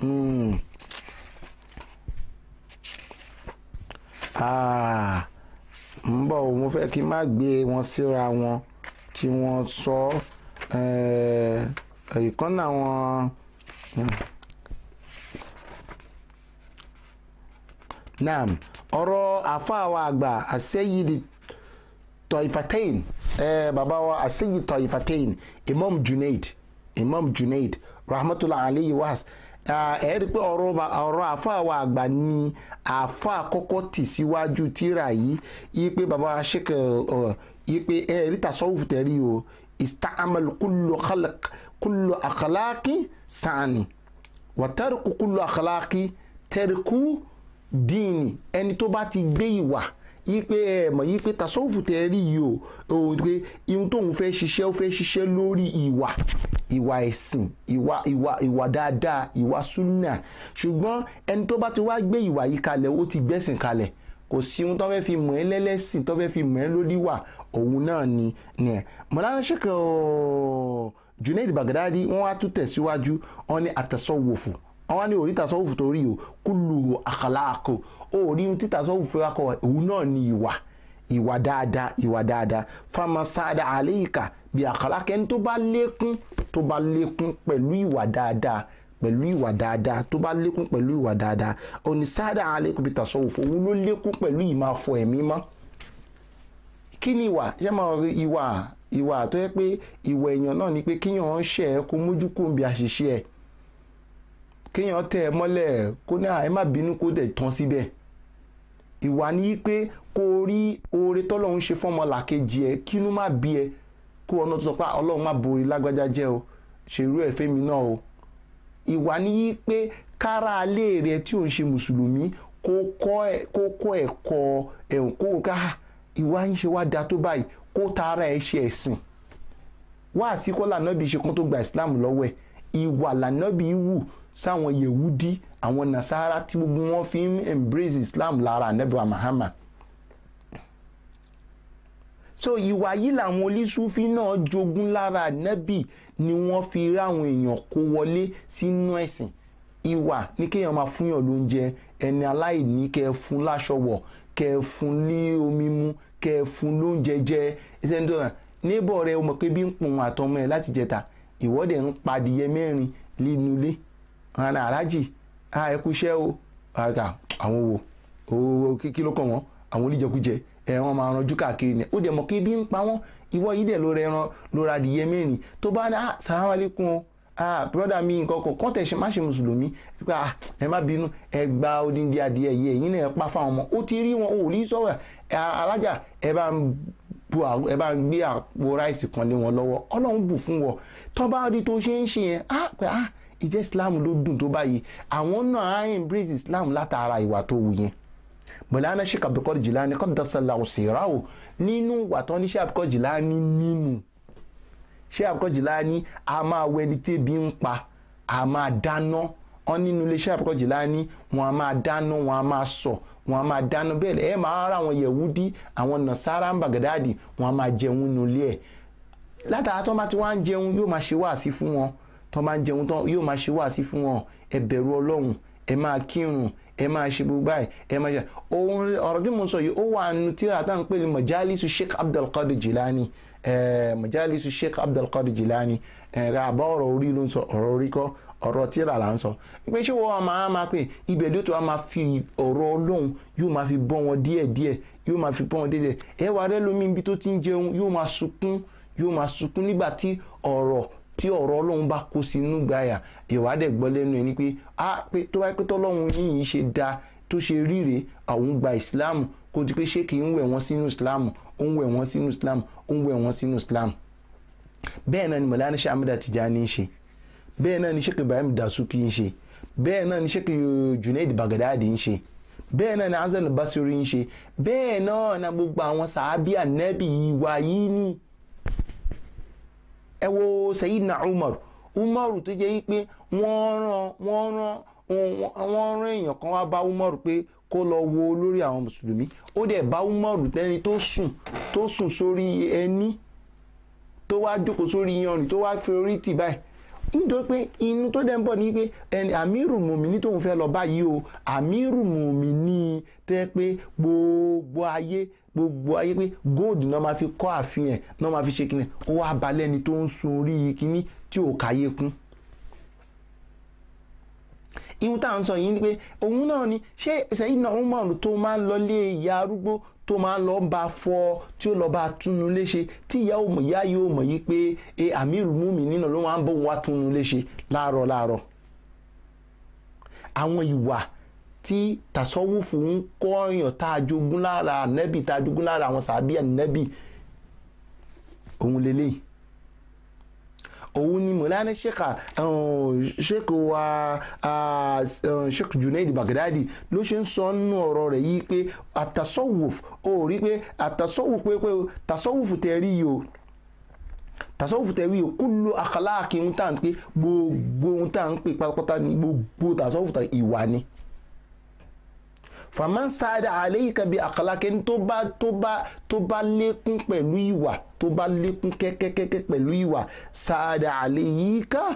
ń bọ̀ mo fẹ́ kí n má gbé wọn síra wọn tí wọ́n sọ ìkànnà wọn naam ọ̀rọ̀ àfáàwọ̀ àgbà àṣeyìdì tọ̀ìfàtẹ́yìn bàbá wa àṣeyìdì tọ̀ìfàtẹ́yìn imam junaid rahmatulah alayhi was rí pé ọ̀rọ̀ àfáàwọ̀ àgbà ni àfá àkọ́kọ́ tì síwájú tíra yìí pé bàbá wa ṣèkè yìí pé rí tasawuf tẹ̀rí o ista'amal kullu akhlaqi sani wa tarku kullu akhlaqi tarku díìnì ẹni tó bá ti gbé ìwà yí pé ẹ mọ̀ yí pé tasọ́wùfù tẹ́ rí yìí o pé ihun tóun fẹ́ ṣiṣẹ́ ó fẹ́ ṣiṣẹ́ lórí ìwà ẹ̀sìn ìwà dáadáa ìwà súnà ṣùgbọ́n ẹni tó bá ti wá gbé ìwà yìí kalẹ̀ ó ti gbẹ̀sìn kalẹ̀ kò sí ohun tó fẹ́ fi mọ̀ ẹ́ lẹ́lẹ́sìn tó fẹ́ fi mọ̀ ẹ́ lórí wà òun náà ni ẹ̀ mọ̀lára ṣèkè Junaid Baghdadi wọ́n wá tún tẹ̀síwájú wọ́n ní àtẹ̀sọ́wọ́fù àwọn ní orí tasọ́wùfù tó rí o kúlù àkàlàkò orí tí tasọ́wùfù fẹ́ kọ́ òun náà ni ìwà dáadáa fama sáadà àléyìká bí àkàlàkẹ́ ẹni tó bá lékún pẹ̀lú ìwà dáadáa tó bá lékún pẹ̀lú ìwà dáadáa òní sáadà àléyìká bí tasọ́wùfù òun ló lékún pẹ̀lú ìmáfọ ẹ̀mí mọ́ kí ni ìwà ṣé máa rí ìwà tó yẹ pé ìwà èèyàn náà ni pé kíyàn ṣe ẹ kó mójú kó ń bí àṣìṣe ẹ kéèyàn tẹ̀ ẹ́ mọ́lẹ̀ kó ní ẹ má bínú kó dẹ̀ tán síbẹ̀ ìwà ni pé kó rí oore tọ́lọ́run ṣe fọ́mọ làkejì ẹ kínú má bí ẹ kó ọ̀nà tó sọ pé ọlọ́run má borí lágbájá jẹ́ o ṣèrú ẹ̀ fẹ́mi náà o ìwà ni pé kára alé rẹ tí ò ń ṣe mùsùlùmí kó kọ́ ẹ̀kọ́ ẹ̀hún kó ká ìwà ń ṣe wá da tó báyìí kó tara ẹ̀ ṣe ẹ̀sìn wá àsìkò lànàbí ṣe kán tó gba ìsìláàmù lọ́wọ́ ẹ̀ ìwà lànàbí wù sáwọn yehudi àwọn nasara tí gbogbo wọn fi ń embrace islam lára anabi Muhammad so ìwà yìí làwọn onísúfí náà jogún lára anabi ni wọ́n fi ráwọn èèyàn kó wọlé sínú ẹ̀sìn ìwà ní kéèyàn máa fúnyàn lóúnjẹ ẹni aláìní kẹ́ fún láṣọ wọ̀ kẹ́ fún ní omi mu kẹ́ fún lóúnjẹ jẹ ẹsẹ̀ ń dọ̀ràn níbọ̀ rẹ ọmọ pé bí ń pòun àtọmọ ẹ̀ láti jẹta ìwọ́de ń padìyẹ mẹ́rin nínú ilé ọ̀nà aláàjì ẹkúṣẹ́ o àwọn owó kí ló kàn wọ́n àwọn oníjẹkújẹ wọ́n máa ranjú káàkiri ni ó dẹ̀ mọ̀ kí bí ń pa wọ́n ìwọ yìí dẹ̀ ló rẹ ẹran ló ra adìyẹ mẹ́rin tó bá ní sàlámù aláìkùm o broda mi nǹkan kan tẹ̀ ṣe má ṣe mùsùlùmí ẹ má bínú ẹ gba odindi adìyẹ yìí ẹ̀yin náà pa fáwọn ọmọ ó ti rí wọn ò rí sọ̀rọ̀ alájà ẹ bá ń gbé àpò ráìsì kan lé wọn lọ́wọ́ ọlọ́run bù fún wọn tó bá rí tó ṣe ń ṣe yẹn ìjẹ́ islam ló dùn tó báyìí àwọn náà á embrace islam látara ìwà tó wù yẹn Mọ̀lánà Sheikh Abdul Qadir Jilani qaddasallahu sirrahu nínú ìwà tó ní Sheikh Abdul Qadir Jilani nínú Sheikh Abdul Qadir Jilani a máa wẹni tẹ́bi ń pa a máa dáná wọn nínú ilé Sheikh Abdul Qadir Jilani wọn a máa dáná wọn a máa sọ wọn a máa dáná bẹ́ẹ̀ ẹ máa rà àwọn yẹ̀wúdí àwọn nàṣàrà ń Baghdadi wọn a máa jẹun nínú ilé ẹ̀ látara tó bá ti wá ń jẹun yóò máa ṣe wáàsí fún wọn tó máa ń jẹun tán yóò máa ṣe wáàsí fún wọn ẹ bẹ̀rù Ọlọ́run ẹ máa kírun ẹ máa ṣe gbogbo báyìí ẹ máa ṣe ohun ọ̀rọ̀ tí mo sọ yìí ó wà nù tíra tá à ń pè ní Majalisu Sheikh Abdul Qadir Jilani Majalisu Sheikh Abdul Qadir Jilani àbá ọ̀rọ̀ orí ló ń sọ ọ̀rọ̀ orí kọ́ ọ̀rọ̀ tíra là ń sọ pé ṣé wọ́n máa pè ibẹ̀ ló tó wá máa fi ọ̀rọ̀ Ọlọ́run yóò máa fi bọ́ wọn díẹ̀díẹ̀ yóò máa fi bọ́ wọn díẹ̀díẹ̀ ẹ wà rẹ́ lómi ibi tó ti ń jẹun yóò máa sunkún nígbà tí ọ̀rọ̀ Ọlọ́run bá kó sínú gbáyà ìwádẹ̀ gbọ́ lẹ́nu ẹ̀ ni pé tó wáyé pé tọ́lọ́run yìí ṣe da tó ṣe ríre àwọn gba ìsìláàmù kó di pé ṣé kì í ń wẹ̀ wọ́n sínú ìsìláàmù ó ń wẹ̀ wọ́n sínú ìsìláàmù ó ń wẹ̀ wọ́n sínú ìsìláàmù. bẹ́ẹ̀ náà ni Mọ̀lánà Sheikh Ahmad Tijani ń ṣe bẹ́ẹ̀ náà ni Sheikh Ibrahim Dasuki ń ṣe bẹ́ẹ̀ náà ni Sheikh Junaid Baghdadi ń ṣe bẹ́ẹ̀ náà ni Hasan al-Basri ń ṣe bẹ́ẹ̀ náà ni gbogbo àwọn sàábì ànábì ìwà yìí ni ẹ wo Sayyidina Umaru tó jẹ́ pé wọ́n rán èèyàn kan wá bá Umaru pé kó lọ wo olórí àwọn mùsùlùmí ó dẹ̀ bá Umaru tẹ́ni tó sùn sórí ẹní tó wá jókòó sórí yanrìn tó wá fi orí tì báyìí nítorí pé inú tó dẹ̀ ń bọ̀ ní pé ẹni Amirul Mu'minin tóun fẹ́ lọ báyìí o Amirul Mu'minin tẹ́ pé gbogbo ayé pé gold náà máa fi kọ́ àfihàn náà máa fi ṣe kíni ó wá balẹ̀ ni tó ń sun orí kíní tí ò káyé kún ihun tá à ń sọ yìí ni pé òun náà ni ṣé Sayyidina Umar tó máa ń lọ lé ìyá arúgbó tó máa ń lọ bá fọ tí ó lọ bá túnú léṣe tí ìyá yóò mọ̀ yìí pé Amirul Mu'minin ló máa ń bọ̀ wá túnú léṣe láàárọ̀ àwọn ìwà tí tasawufu ń kọ́ èèyàn tá a jogún lára ànábì tá a jogún lára àwọn sàbí ànábì òun lélẹ́yìí òun ni mọ̀lánà sheikh wa sheikh Junaid Baghdadi ló ṣe ń sọ nínú ọ̀rọ̀ rẹ̀ yìí pé àtasọ́wùf ó rí pé àtasọ́wùf pé tasọ́wùf tẹ̀rí yìí o tasọ́wùf tẹ̀rí yìí o kullu akhlaqi ń tà ń pé gbogbo ń tà ń pè pátápátá ní gbogbo tasọ́wùf tẹ̀ ìwà ni faman sada alayka bi akhlaqin tó bá lékún pẹ̀lú ìwà tó bá lékún kẹ́kẹ́kẹ́kẹ́ pẹ̀lú ìwà sada alayka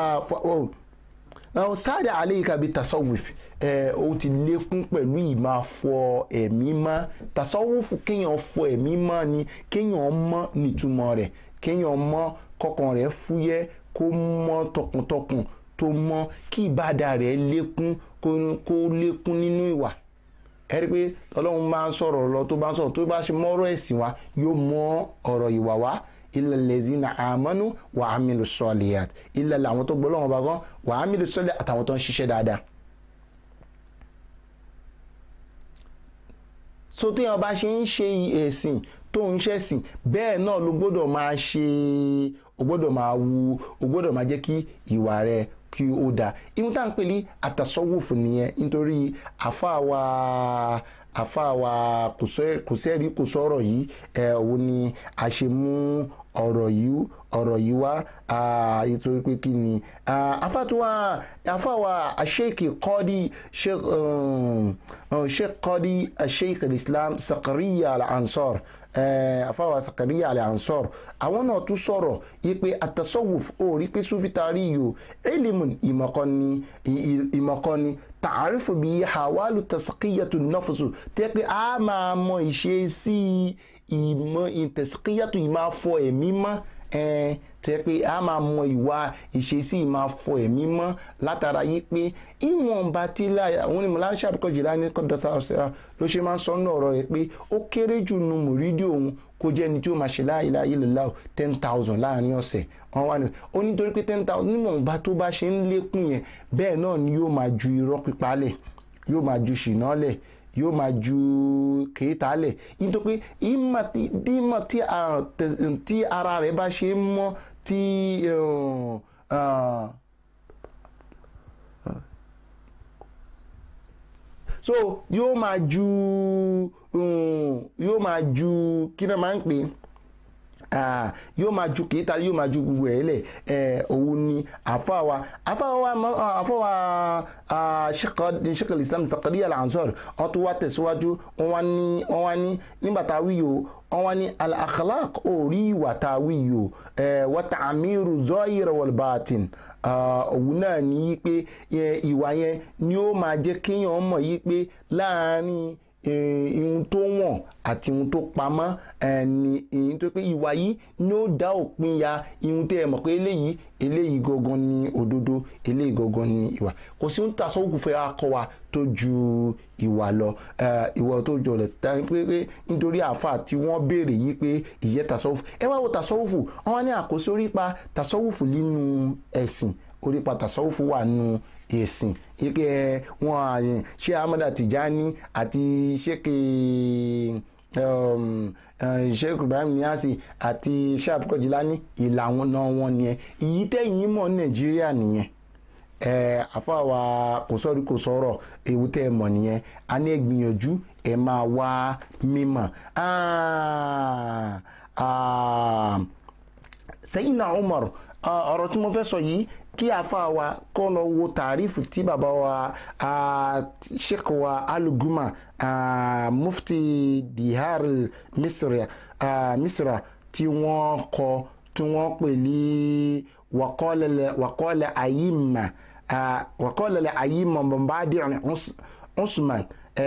sada alayka bi tasawuf ó ti lékún pẹ̀lú ìmá fọ ẹ̀mí mọ́ tasawuf kéèyàn fọ ẹ̀mí mọ́ ni kéèyàn mọ́ nítumọ̀ rẹ̀ kéèyàn mọ́ kọkàn rẹ̀ fúyẹ́ kó mọ́ tọkàntọkàn tó mọ́ kí ìbádà rẹ̀ lékún kó lékún nínú ìwà ẹ̀rí pé ọlọ́run máa ń sọ̀rọ̀ lọ tó bá ń sọ̀rọ̀ tó bá ṣe mọ́rọ̀ ẹ̀sìn wa yóò mọ ọ̀rọ̀ ìwà wa illal lazina amanu wa amilu solihat illal àwọn tó gbọ́ lọ́wọ́ bá gan wa amilu solihat àtàwọn tó ń ṣiṣẹ́ dáadáa. so tí wọn bá ṣe ń ṣe ẹ̀sìn tó ń ṣẹ̀sìn bẹ́ẹ̀ náà ló gbọ́dọ̀ máa ṣe o gbọ́dọ̀ máa wu o gbọ́dọ̀ máa jẹ́ kí ìwà rẹ kí ó dáa ihun tá à ń pè ní àtasọ́wùfù nìyẹn nítorí àfáàwà kò sẹ́rí kò sọ̀rọ̀ yìí òun ni a ṣe mú ọ̀rọ̀ yìí wá nítorí pé kí ni àfáàwà Sheikh Qadi Sheikh Qadi Sheikh al-Islam Sakariya al-Ansar àfáwà Sakariya al-Ansar àwọn náà tún sọ̀rọ̀ yìí pé àtasọ́wùf ó rí pé sufitari yìí ilmun ìmọ̀kọ́ni tààrífù bíi hawalu tasqiyatu nafsu tẹ́ pé a máa mọ ìṣe sí tasqiyatu ìmáa fọ ẹ̀mí mọ́ tẹ́ pé a máa mọ ìwà ìṣesí ìmáa fọ ẹ̀mí mọ́ látara yìí pé ìwọ̀nba tí láyà òun ni Mawlana Sheikh Abdul Qadir Jilani kọ́dọ̀tà ọ̀sẹ̀ ló ṣe máa ń sọ náà ọ̀rọ̀ rẹ̀ pé ó kéré jù nu mùrídìí òun kó jẹ́ ẹni tí ó máa ṣe la ilaha illallah 10,000 láàrin ọ̀sẹ̀ wọ́n wá ní ó nítorí pé 10,000 níwọ̀nba tó bá ṣe ń lékún yẹn bẹ́ẹ̀ náà ni yóò máa ju irọ́ pípa lẹ̀ yóò máa ju ṣìnà lẹ̀ yóò máa ju kéétà lẹ̀ nítorí pé ìmọ̀ tí ara rẹ̀ bá ṣe ń mọ́ tí so yóò máa ju kí náà máa ń pè yóò máa ju kéétà yóò máa ju gbogbo ẹ̀ lẹ̀ òun ni àfáwà Sheikh al-Islam Sakariya al-Ansar wọ́n tún wá tẹ̀síwájú wọ́n wá ní nígbà tá a wí o wọ́n wá ní al-akhlaq orí ìwà tá a wí o wa ta'miru zahir wal batin òun náà ní yí pé ìwà yẹn ni ó máa jẹ́ kéèyàn mọ̀ yí pé láàárín ihun tó wọ̀n àti ihun tó pamọ́ ni ihun tó pé ìwà yìí ni ó dá òpin ya ihun tẹ́ ẹ mọ̀ pé eléyìí gangan ni òdodo eléyìí gangan ni ìwà kò sí ohun tasawufu fẹ́ akọ wa tó ju ìwà lọ ìwà tó jọ rẹ̀ pé nítorí àáfàá tí wọ́n béèrè yìí pé ìyẹ́ tasawufu ẹ wá wo tasawufu wọ́n ní àkóso orípa tasawufu nínú ẹ̀sìn orípa tasawufu wà nínú ẹ̀sìn ike wọn ṣe Ahmada Tijani àti Sheikh Ibrahim Niasse àti Sheikh Abdul Qadir Jilani ìlànà wọn nìyẹn èyí tẹ̀yìn mọ̀ Nàìjíríà nìyẹn àfàwà kò sọ́rí kò sọ̀rọ̀ ewu tẹ́ ẹ mọ̀ nìyẹn a ní ẹgbìyànjú ẹ máa wá mímọ̀ Sayyidina Umar ọ̀rọ̀ tí mo fẹ́ sọ yìí kí àfa wa kọ́ lọ wo tàrífù tí bàbá wa sheikh wa Al-Guma mufti dihar misra tí wọ́n kọ tí wọ́n pè ní waqala ayimma Mubadi Usman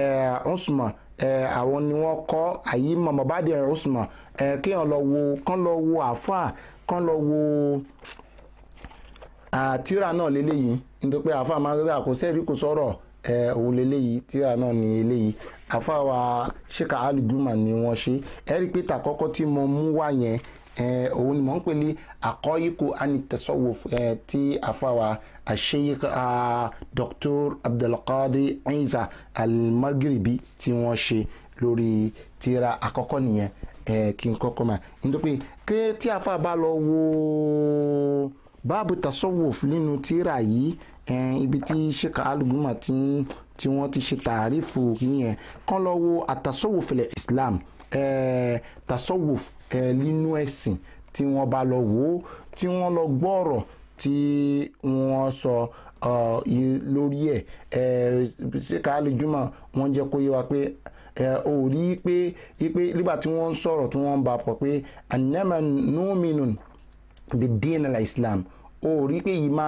àwọn ni wọ́n kọ ayimma Mubadi Usman kéèyàn lọ wo àfa kán lọ wo tírà náà lélẹ́yìí nítorí pé àfa máa ń sọ pé àkọsẹ́rí kò sọ̀rọ̀ òun lélẹ́yìí tíra náà ní eléyìí àfa wa ṣèkà alùgbùmà ni wọ́n ṣe ẹ rí i pé tàkọ́kọ́ tí mo mú wá yẹn òun ni mò ń pè ní àkọ́yíkù anìtẹ̀sọ́wò tí àfa wa Sheikh Dr. Abdulkadir Isa Al-Maghribi tí wọ́n ṣe lórí tíra àkọ́kọ́ nìyẹn kí n kọ́kọ́ máa nítorí pé tí àfa bá lọ wo báàbù tasawuf nínú tíra yìí ibi tí Sheikh aluguma tí wọ́n ti ṣe tààrífù yẹn kán lọ wo àtasawuf ilẹ̀ Islam tasawuf nínú ẹ̀sìn tí wọ́n bá lọ wò tí wọ́n lọ gbọ́rọ̀ tí wọ́n sọ lórí ẹ̀ Sheikh aluguma wọ́n jẹ́ kó yé wa pé ó rí pé nígbà tí wọ́n ń sọ̀rọ̀ tí wọ́n ń bá pọ̀ pé annama nu'minun bid-din al-Islam ó rí pé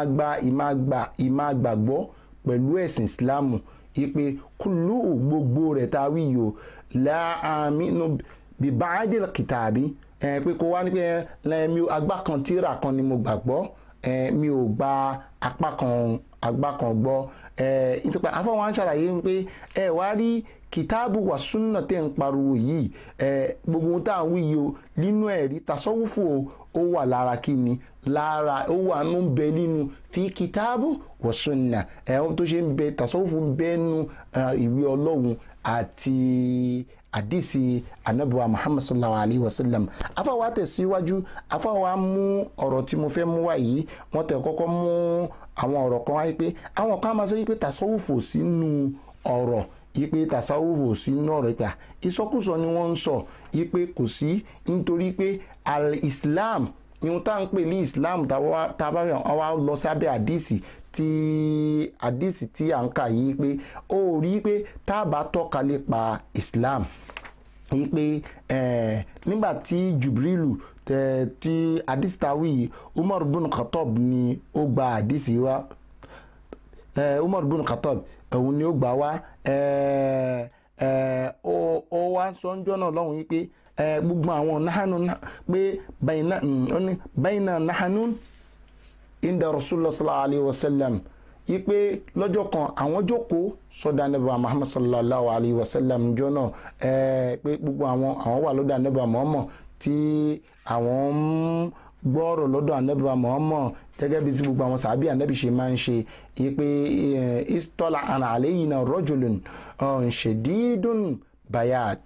ìmágbàgbọ́ pẹ̀lú ẹ̀sìn Islamu ipe kúlù gbogbo rẹ̀ ta wí yìí o láàmínú bí ba'dil kìtàbí pé kó wá ní pé mi agbá kan tíra kan ni mo gbàgbọ́ mi ò gba apá kan gbọ́ nítorí afọwọ́n ṣàlàyé pé wá rí kìtàbù wà súnà tẹ́ ń pariwo yìí gbogbo ohun tá à ń wí yìí o nínú ẹ̀rí tasọ́wúfò ó wà lára kíni lára ó wà nù bẹ nínú fi kìtàbù wà súnà ohun tó ṣe ń bẹ tasọ́wúfò ń bẹ nù ìwé Ọlọ́run àti àdìsí anabiwa Muhammad sallallahu alayhi wa sallam afáwa tẹ̀síwájú afáwa mú ọ̀rọ̀ tí mo fẹ́ mú wá yìí wọ́n tẹ̀ kọ́kọ́ mú àwọn ọ̀rọ̀ kan wáyé pé àwọn kan máa sọ yìí pé tasọ́wúfò sínú ọ̀rọ̀ ipe tasawufu sínú ọ̀rọ̀ ìpè ìsọkúsọ ni wọ́n ń sọ ipe kò sí nítorí pé al-Islam ihun tá à ń pè ní Islam tàbá wa lọ sábẹ́ àdìsí tí à ń kà yìí pé ó rí pé tá a bá tọ́ka lépa Islam yìí pé nígbà tí Jibrilu tí àdìsí tàwí Umar bin Khattab ni ó gba àdìsí wa Umar bin Khattab òun ni ó gbà wá ó wá sọ́njọ́ náà lọ́hùn yìí pé gbogbo àwọn nahanu pé bayna nahanu inda Rasulullah sallallahu alayhi wa sallam yìí pé lọ́jọ́ kan àwọn jókòó sọ́dọ̀ Ànábì Muhammad sallallahu alayhi wa sallam jọ náà pé gbogbo àwọn wà lọ́dọ̀ Ànábì Muhammad tí àwọn ń gbọ́rọ̀ lọ́dọ̀ Ànábì Muhammad gẹ́gẹ́ bí tí gbogbo àwọn sàábì Ànábì ṣe máa ń ṣe pé istola ana alayna rajulun shadidun bayad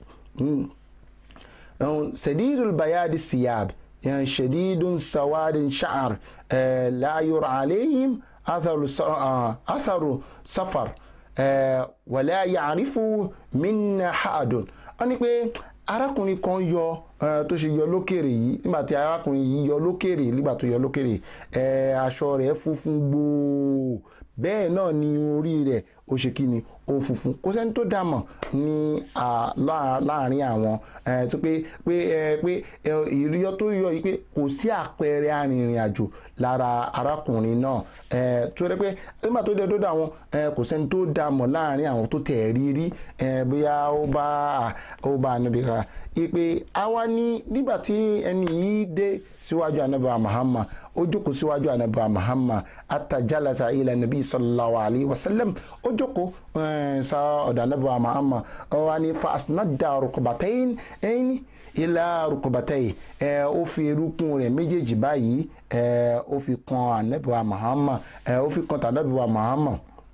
shadidul bayad siyab shadidun sawadin sha'r la yura alayhim atharu safar wala ya'rifu minna ahadun ó ní pé arákùnrin kan yọ tó ṣe yọ lókèrè yìí nígbàtí arákùnrin yìí yọ lókèrè nígbà tó yọ lókèrè aṣọ rẹ̀ funfun gbòò bẹ́ẹ̀ náà ni orí rẹ̀ ó ṣe kí ni ó funfun kò sẹ́ni tó dàmọ̀ ní láàrin àwọn tó pé ìrìyọ tó yọ yìí pé kò sí àpẹẹrẹ arìnrìn àjò lára arákùnrin náà tó rẹ pé nígbà tó dé tó dà wọn kò sẹ́ni tó dàmọ̀ láàrin àwọn tó tẹ̀ rí bóyá ó bá níbi kan ipe àwa ní nígbà tí ẹni yìí dé síwájú Ànábì Muhammad ó jókòó síwájú Ànábì Muhammad atajalasa ila nabi sallallahu alayhi wa sallam ó jókòó sa ọ̀dọ̀ Ànábì Muhammad ó wá ní fa asnada rukbatayn ila rukbatayn ó fi erúkún rẹ̀ méjèèjì báyìí ó fi kan Ànábì Muhammad ó fi kan Ànábì Muhammad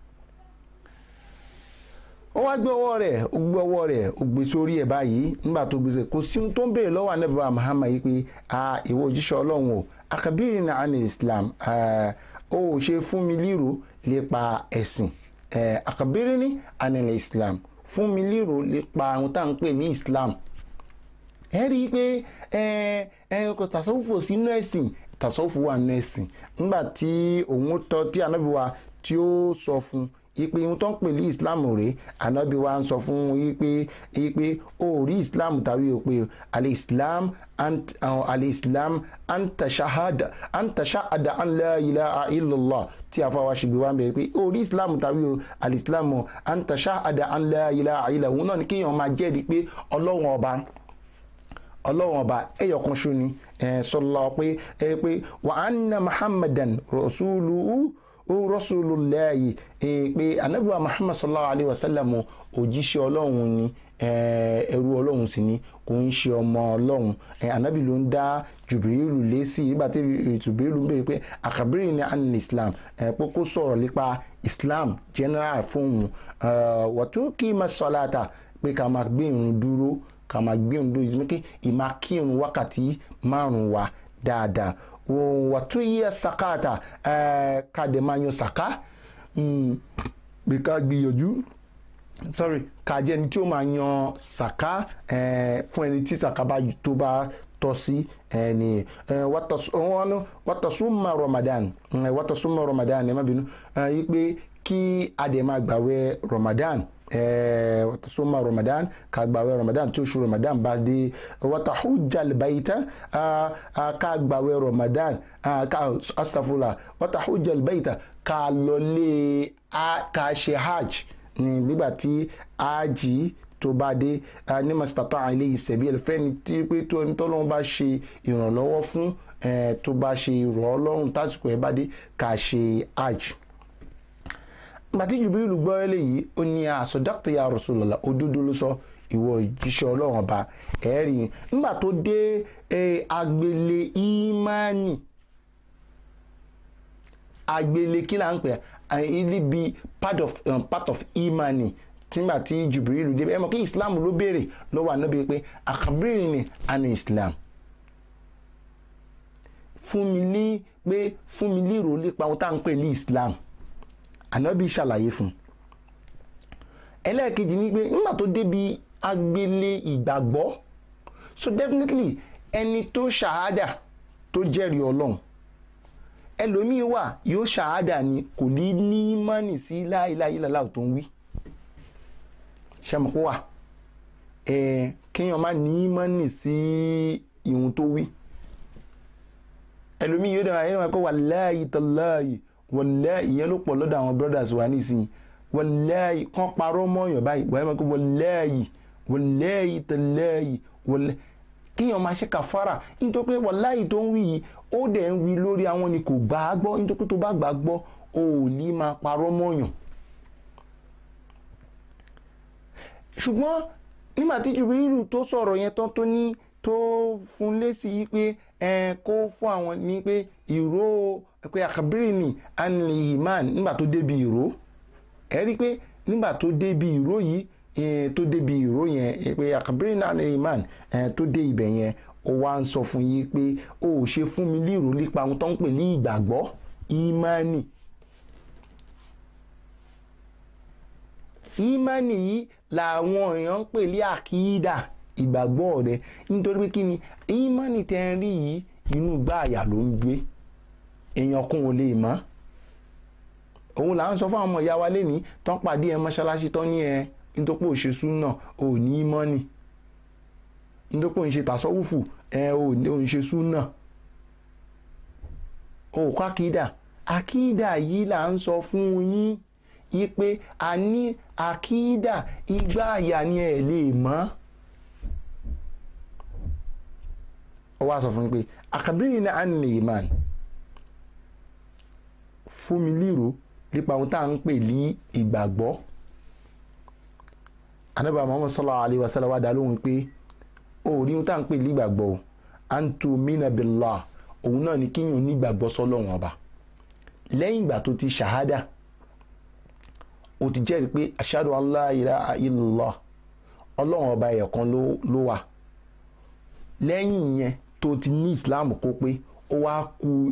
ó wá gbé ọwọ́ rẹ̀ ó gbé sórí ẹ̀ báyìí nígbà tó gbé kò sí ohun tó ń béèrè lọ́wọ́ Ànábì Muhammad yìí pé ìwọ òjíṣẹ́ Ọlọ́run o akabirina anil Islam ó ṣe fún mi lérò nípa ẹ̀sìn akabirina anil Islam fún mi lérò nípa ohun tá à ń pè ní Islam ẹ rí i pé kò tasawufu sínú ẹ̀sìn tasawufu wà nínú ẹ̀sìn nígbà tí òun tọ́ tí Ànábì wa tí ó sọ fún ipe ohun tó ń pè ní Islam rèé Ànábì wa ń sọ fún ipe ó rí Islam tàbí ó pé al-Islam anta shahada an la ilaha illallah tí a fọwọ́ ṣe gbé wá ń bẹ̀rẹ̀ pé ó rí Islam tàbí al-Islam anta shahada an la ilaha illallah òun náà ni kéèyàn máa jẹ́rìí pé Ọlọ́run ọba ẹyọkan ṣo ni sọlọ pé wa anna Muhammadan rasuluhu ó Rasulullahi pé anabi wa Muhammad sallallahu alayhi wa sallam òjíṣẹ́ ọlọ́run ni ẹrú ọlọ́run sì ni kò ń ṣe ọmọ ọlọ́run anabi ló ń dá Jubrilu lésì nígbà tí Jubrilu ń béèrè pé àkàbírì ní anil Islam pé kó sọ̀rọ̀ nípa Islam general fóun wàtú kí masalata pé ká máa gbé irun dúró ká máa gbé irun dúró ìsinmi kí ìmá kí irun wákàtí márùn-ún wa dáadáa wàtú yíyá sakata ká dẹ̀ máa yan saka pé ká gbìyànjú ká jẹ́ ẹni tí ó máa yan saka fún ẹni tí saka tó bá tọ́ sí ẹni wàtọ̀súnmọ̀ Ramadan ẹ má bínú yí pé kí a dẹ̀ máa gbàwẹ̀ Ramadan wàtọ̀súnmọ̀ Ramadan ká gbàwẹ̀ Ramadan tí oṣù Ramadan bá dé wàtàhújàl bayta ká gbàwẹ̀ Ramadan astagfirullah wàtàhújàl bayta ká lọlé ká ṣe hajj ní nígbà tí ájì tó bá dé ní mọ́sítàtọ̀ ilé ìsẹ̀bí ẹ̀fẹ́ni tí pé tó ẹni tọ́lọ́run bá ṣe ìrànlọ́wọ́ fún tó bá ṣe ìrọ̀ ọlọ́run tásìkò ẹ̀ bá dé ká ṣe hajj. nígbà tí Jubrilu gbọ́ eléyìí ó ní àsọdáktà ya Rasulullah òdodo ló sọ ìwọ ìjíṣẹ́ ọlọ́run ọba ẹ̀rí nígbà tó dé agbélé ìmánì agbélé kí là ń pè níbi part of imani tígbà tí Jubrilu dé ẹ mọ̀ kí Islam ló béèrè lọ́wọ́ ànábì pé àkàbírì ni àní Islam fún mi ní ìrò nípa ohun tá à ń pè ní Islam ànábì ṣàlàyé fún ẹlẹ́ẹ̀kejì ni pé nígbà tó débi agbélé ìgbàgbọ́ so definitely ẹni tó ṣàhádà tó jẹ́rìí Ọlọ́run ẹlòmíì wà yóò ṣàhádà ni kò ní mọ́nì sí la ilaha illallah tó ń wí ṣàmùkú wà kéèyàn má ní mọ́nì sí ìhun tó wí ẹlòmíì yóò dára ẹni wọn kọ́ wallahi tallahi wallahi ìyẹn ló pọ̀ lọ́dọ̀ àwọn brothers wa nísìnyí wallahi kán parọ́ mọ́yàn báyìí wọ́n yẹn kọ́ wallahi tallahi wallahi kéèyàn máa ṣe kàfàrà nítorí pé wallahi tó ń wí yìí ó dẹ̀ ń wí lórí àwọn ni kò gbà á gbọ́ nítorí pé tó bá gbà á gbọ́ ó ní máa parọ́ mọ́yàn. ṣùgbọ́n nígbà tí Jubrilu tó sọ̀rọ̀ yẹn tán tó fún lésì yìí pé kó fún àwọn ní pé ìró pé àkàbírì ni anil iman nígbà tó débi ìró ẹ rí pé nígbà tó débi ìró yìí tó débi ìró yẹn pé àkàbírì ni anil iman tó dé ibẹ̀ yẹn ó wá ń sọ fún yín pé ó ṣe fún mi lérò nípa ohun tó ń pè ní ìgbàgbọ́ ìmánì yìí làwọn èèyàn ń pè ní àkídà ìgbàgbọ́ rẹ nítorí pé kí ni ìmánì tẹ́ ń rí yìí inú gbáàyà ló ń gbé èèyàn kún ò lè mọ̀ òun là ń sọ fún àwọn ọmọ ìyá wa lẹ́ni tó ń pàdé ẹ mọ́ṣáláṣí tó ní ẹ nítorí pé òṣèṣú náà ò ní ìmánì nítorí pé òun ṣe tàṣọ́wùfù òun ṣe súnà òkú àkídà yìí là ń sọ fún yín yí pé a ní àkídà igbá àyà ni ẹ lè mọ̀ ó wá sọ fún mi pé àkàbírì ní ànínì ìmán fún mi lérò nípa ohun tá à ń pè ní ìgbàgbọ́ Ànábì Muhammad sallallahu alaihi wasallam wá dá lóhùn pé ó rí ohun tá à ń pè ní ìgbàgbọ́ antumina billah òun náà ni kíyàn nígbàgbọ́ sọ́lọ́run ọba lẹ́yìn ìgbà tó ti ṣàhádà ó ti jẹ́rìí pé ashhadu an la ilaha illallah ọlọ́run ọba ẹ̀yọ̀kan ló wà lẹ́yìn yẹn tó ti ní Islam kó pé ó wá ku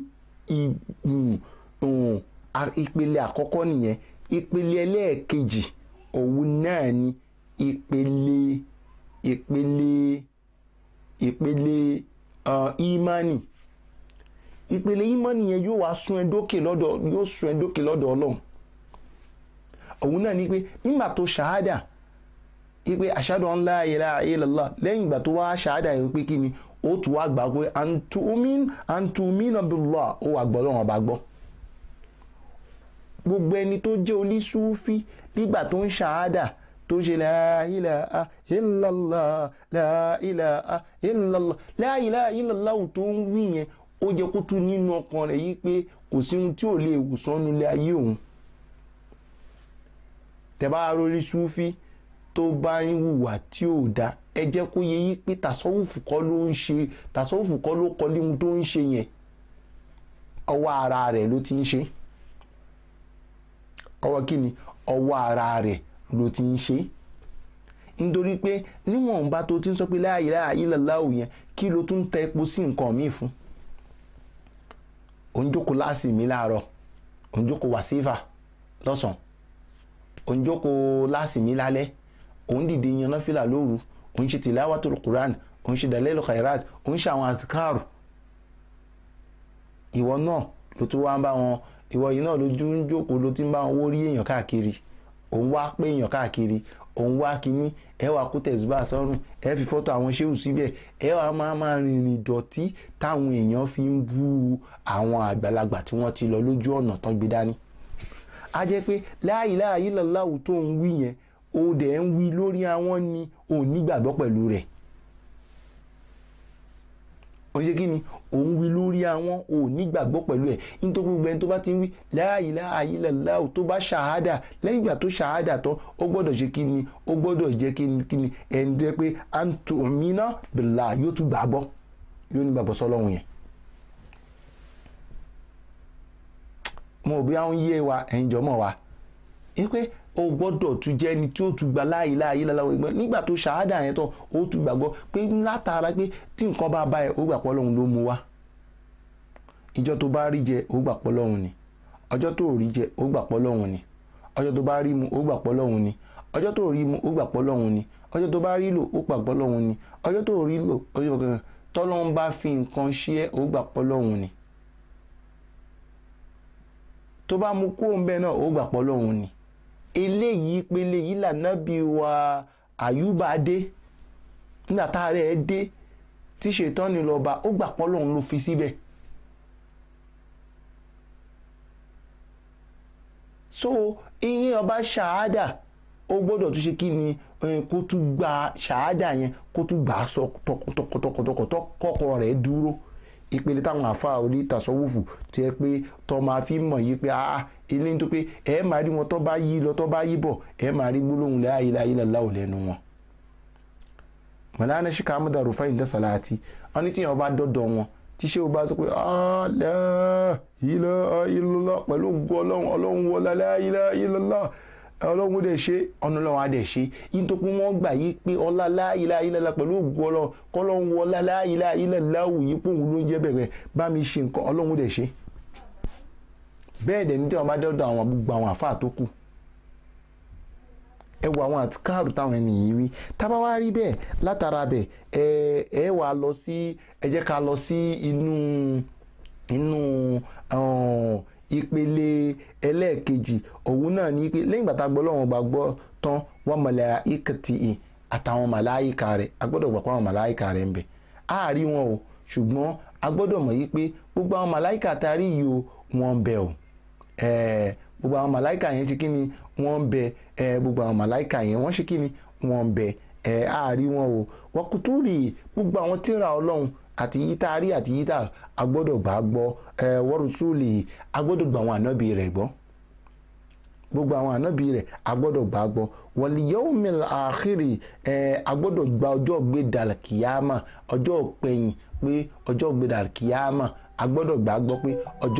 ìpele àkọ́kọ́ nìyẹn ìpele ẹlẹ́ẹ̀kejì òun náà ni ìpele ìmánì ìpele ìmánì yẹn yóò wá sún ẹ dókè lọ́dọ̀ Ọlọ́run òun náà ni pé nígbà tó ṣàhádà ipe ashhadu an la ilaha illallah lẹ́yìn ìgbà tó wá ṣàhádà yẹn pé kí ni ó tún wá gbà pé antumina billah ó wà gbọ́ Ọlọ́run ọba gbọ́ gbogbo ẹni tó jẹ́ onísúfí nígbà tó ń ṣàhádà tó ṣe la ilaha illallah la ilaha illallah la ilaha illallah tó ń wí yẹn ó jẹ́ kó tún nínú ọkàn rẹ̀ yí pé kò sí ohun tí ò lè wòsàn nílé ayé òun. tẹ́ bá rórí súfí tó bá ń hùwà tí ò dá ẹ jẹ́ kó yé yí pé tàsọ́wùfù kọ́ ló ń ṣe, tàsọ́wùfù kọ́ ló kọ́ léwu tó ń ṣe yẹn, ọwọ́ ara rẹ̀ ló ti ń ṣe. ọwọ́ kí ni? ọwọ́ ara rẹ̀ ló ti ń ṣe. nítorí pé níwọ̀nba tó ti ń sọ pé la ilaha illallah yẹn kí ló tún tẹ epo sí nǹkan míì fún? òun jókòó láàsì mi láàárọ̀, òun jókòó wàsífà lọ́sàn-án, òun jókòó láàsì mi lálẹ́, òun dìde yan náfìlà lóru, òun ṣe tilawatul Qur'an, òun ṣe dalailul khairat, òun ṣe àwọn azkaru. ìwọ náà ló tún wá ń bá wọn, ìwọ yìí náà lójú ń jókòó ló ti ń bá wọn wó rí èèyàn káàkiri, òun wá pé èèyàn káàkiri, òun wá kínní, ẹ wá kó tẹ̀síbà sọ́rùn, ẹ fi fọ́tò àwọn ṣéwù síbẹ̀, ẹ wá máa rìnrìn dọ̀tí táwọn èèyàn fi ń bú àwọn àgbàlagbà tí wọ́n ti lọ lójú ọ̀nà tán gbé dání. a jẹ́ pé la ilaha illallah tó ń wí yẹn ó dẹ̀ ń wí lórí àwọn ni òun nígbàgbọ́ pẹ̀lú rẹ̀. ó ṣe kí ni? òun wí lórí àwọn òun nígbàgbọ́ pẹ̀lú ẹ̀. nítorí gbogbo ẹni tó bá ti ń wí la ilaha illallah tó bá ṣàhádà, lẹ́yìn ìgbà tó ṣàhádà tán ó gbọ́dọ̀ ṣe kí ni? ó gbọ́dọ̀ jẹ́ kí ni ẹni tó yẹ pé antu'mina billah yóò tún gbàgbọ́, yóò ní gbàgbọ́ sọ́lọ́run yẹn. mo bí àwọn yé wa ẹ̀yin jọmọ́ wa yẹ pé o gbọ́dọ̀ tún jẹ́ ẹni tí ó tún gba la ilaha illallah nígbà tó ṣàhádà yẹn tán ó tún gbàgbọ́ pé látara pé tí nǹkan bá bá ẹ ó gbà pé Ọlọ́run ló mú wá. ìjọ tó bá rí jẹ ó gbà pé Ọlọ́run ni, ọjọ́ tó rí jẹ ó gbà pé Ọlọ́run ni, ọjọ́ tó bá rí mu ó gbà pé Ọlọ́run ni, ọjọ́ tó rí mu ó gbà pé Ọlọ́run ni, ọjọ́ tó bá rí lò ó gbà pé Ọlọ́run ni, ọjọ́ tó rí lò ọjọ́ kankan tọ́lọ́run bá fi nǹkan ṣe é ó gbà pé Ọlọ́run ni, tó bá mú kúrò ńbẹ̀ náà ó gbà pé Ọlọ́run ni. eléyìí pélé yìí lànàbí wa Àyùbá dé nígbà tá a rẹ̀ dé tí Ṣẹ̀tánì lọ bá, ó gbà pé Ọlọ́run ló fi síbẹ̀. so iye ọba ṣàhádà ó gbọ́dọ̀ tún ṣe kí ni? kó tún gba ṣàhádà yẹn kó tún gbà á sọ tọkọtọkọtọkọtọ kọ́kọ́ rẹ̀ dúró. ìpele táwọn àfáà orí tàsọ́wùfù tí ẹ pé tọ́ máa fi mọ̀ yí pé ilé ní tó pé ẹ máa rí wọn tó bá yí lọ tó bá yí bọ̀ ẹ máa rí gbólóhùn la ilaha illallah lẹ́nu wọn. Mọ̀lánà Sheikh Ahmad Rufai Inda Salati wọn ní tíyẹn bá dọ́dọ̀ wọn tí ṣé o bá sọ pé la ilaha illallah pẹ̀lú ògùn ọlọ́run wọlá la ilaha illallah ọlọ́run dẹ̀ ṣe ọ̀nà ọlọ́run á dẹ̀ ṣe yín tó pé wọ́n gbà yí pé ọlá la ilaha illallah pẹ̀lú ògùn ọlọ́run kọ́lọ́run wọlá la ilaha illallah yìí pòun ló ń jẹ́ bẹ̀rẹ̀ bá mi ṣe nǹkan ọlọ́run dẹ̀ ṣe. bẹ́ẹ̀ dẹ̀ ní tí wọ́n bá dọ́dọ̀ àwọn gbogbo àwọn àfáà tó kù ẹ wo àwọn àtikáàrù táwọn ènìyàn wí tábà wá rí bẹ́ẹ̀ látara bẹ̀ ẹ wà lọ sí ẹ jẹ́ ká lọ sí inú ìpele ẹlẹ́ẹ̀kejì òun náà ní pé lẹ́yìn gbàtà gbọ́ lọ́wọ́n bá gbọ́ tán wọ́n malaikatihi àtàwọn màláìka rẹ̀ a gbọ́dọ̀ gbà pé àwọn màláìka rẹ̀ ń bẹ àárí wọn o ṣùgbọ́n a gbọ́dọ̀ mọ̀ yí pé gbogbo àwọn màláìka tarí yìí o wọ́n ń bẹ o gbogbo àwọn màláìka yẹn ṣe kí ni wọ́n ń bẹ gbogbo àwọn màláìka yẹn wọ́n ṣe kí ni wọ́n ń bẹ àárí wọn o wọ́n kú tó rí gbogbo àwọn tírà Ọlọ́run àti yíta rí àti yíta agbọ́dọ̀ gbà gbọ́ wọ́rùsùlì agbọ́dọ̀ gbà àwọn ànábì rẹ̀ gbọ́ gbogbo àwọn ànábì rẹ̀ agbọ́dọ̀ gbà gbọ́ wal yawmil akhiri agbọ́dọ̀ gba ọjọ́ gbédàl kìyàmà ọjọ́ pẹ̀yìn pé ọjọ́ gbédàl kìyàmà agbọ́dọ̀ gbà gbọ́ pé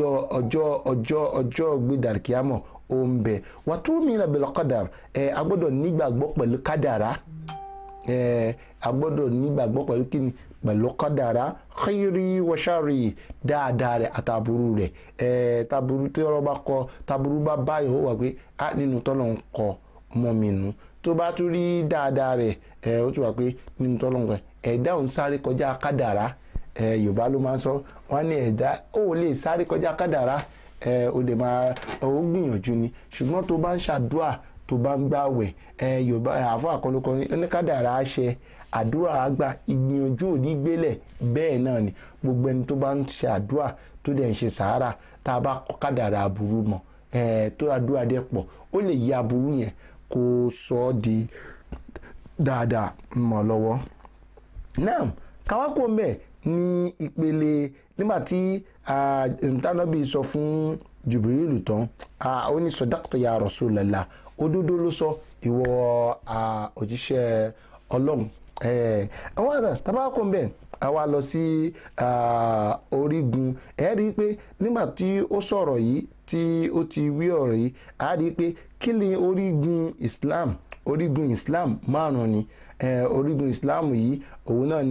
ọjọ́ gbédàl kìyàmà ó ń bẹ wa tu'mina bil qadar agbọ́dọ̀ nígbàgbọ́ pẹ̀lú kádàrá agbọ́dọ̀ nígbàgbọ́ pẹ̀lú kíni pẹ̀lú kádàrá khairi wa sharri dáadáa rẹ̀ àtàbúrú rẹ̀ tàbúrú tí ọlọ́ bá kọ tàbúrú bá báyìí ó wà pé nínú tọ́lọ̀ ń kọ mọ́ mi nù tó bá tún rí dáadáa rẹ̀ ó tún wà pé nínú tọ́lọ̀ ń kọ ẹ̀dá òun sáré kọjá kádàrá Yorùbá ló máa ń sọ wọ́n ní ẹ̀dá ó lè sáré kọjá kádàrá ó lè máa ó gbìyànjú ni ṣùgbọ́n tó bá ń ṣàdúrà tó bá ń gbàwẹ̀ Yorùbá àfọ àkọlùkọni oníkádàrá àṣẹ àdúrà àgbà ìgbìyànjú òní gbélẹ̀ bẹ́ẹ̀ náà ni gbogbo ẹni tó bá ń ṣe àdúrà tó dẹ̀ ń ṣe sàárà tá a bá kádàrá aburú mọ̀ tó àdúrà dẹ̀ pọ̀ ó lè yí aburú yẹn kó sọ ọ́ di dáadáa mọ́ lọ́wọ́. náà káwá kó mbẹ́ ní ìpele nígbà tí ntànàbí sọ fún Jibrilu tán ó ní sadaqta ya Rasulallah òdodo ló sọ ìwọ òjíṣẹ́ Ọlọ́run àwọn àgbà tabakọ ń bẹ̀ àwa lọ sí orígun rí i pé nígbà tí ó sọ̀rọ̀ yìí tí ó ti wí ọ̀rọ̀ yìí rí i pé kí ni orígun Islam márùn-ún ni orígun Islam yìí òun náà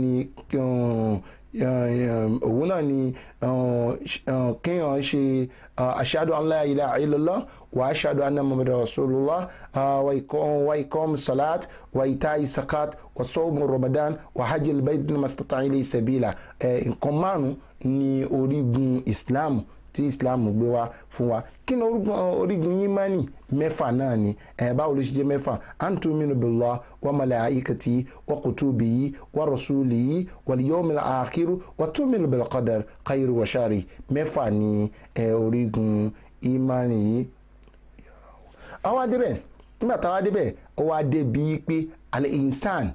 ni kéèyàn ṣe ashhadu an la ilaha illallah wa ashhadu anna muhammadar rasulullah wa iqam salat wa ita'i zakat wa sawm ramadan wa hajjil bayt liman istata'a ilayhi sabila nǹkan márùn ni orígun Islam tí Islam gbé wá fún wa kí ni orígun ìmánì mẹ́fà náà ni báwo ló ṣe jẹ́ mẹ́fà an tu'minu billah wa malaikatihi wa kutubihi wa rasulihi wal yawmil akhir wa tu'minu bil qadar khayri wa sharri mẹ́fà ni orígun ìmánì yìí. àwọn adébẹ̀ nígbà táwọn adébẹ̀ ó wá débi pé al-insan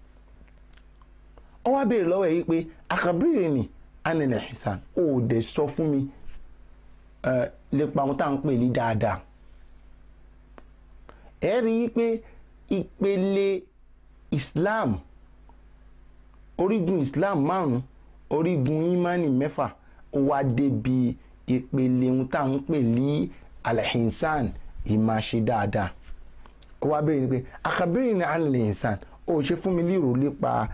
ó wá béèrè lọ́wọ́ yìí pé akhbirni anil ihsan ó dẹ̀ sọ fún mi nípa ohun tá à ń pè ní dáadáa rí i pé ìpele Islam orígun Islam márùn orígun imani mẹ́fà ó wá débi ìpele ohun tá à ń pè ní al-ihsan ìmáṣe dáadáa ó wá bẹ̀rẹ̀ pé akhbirni anil ihsan ó ṣe fún mi lérò nípa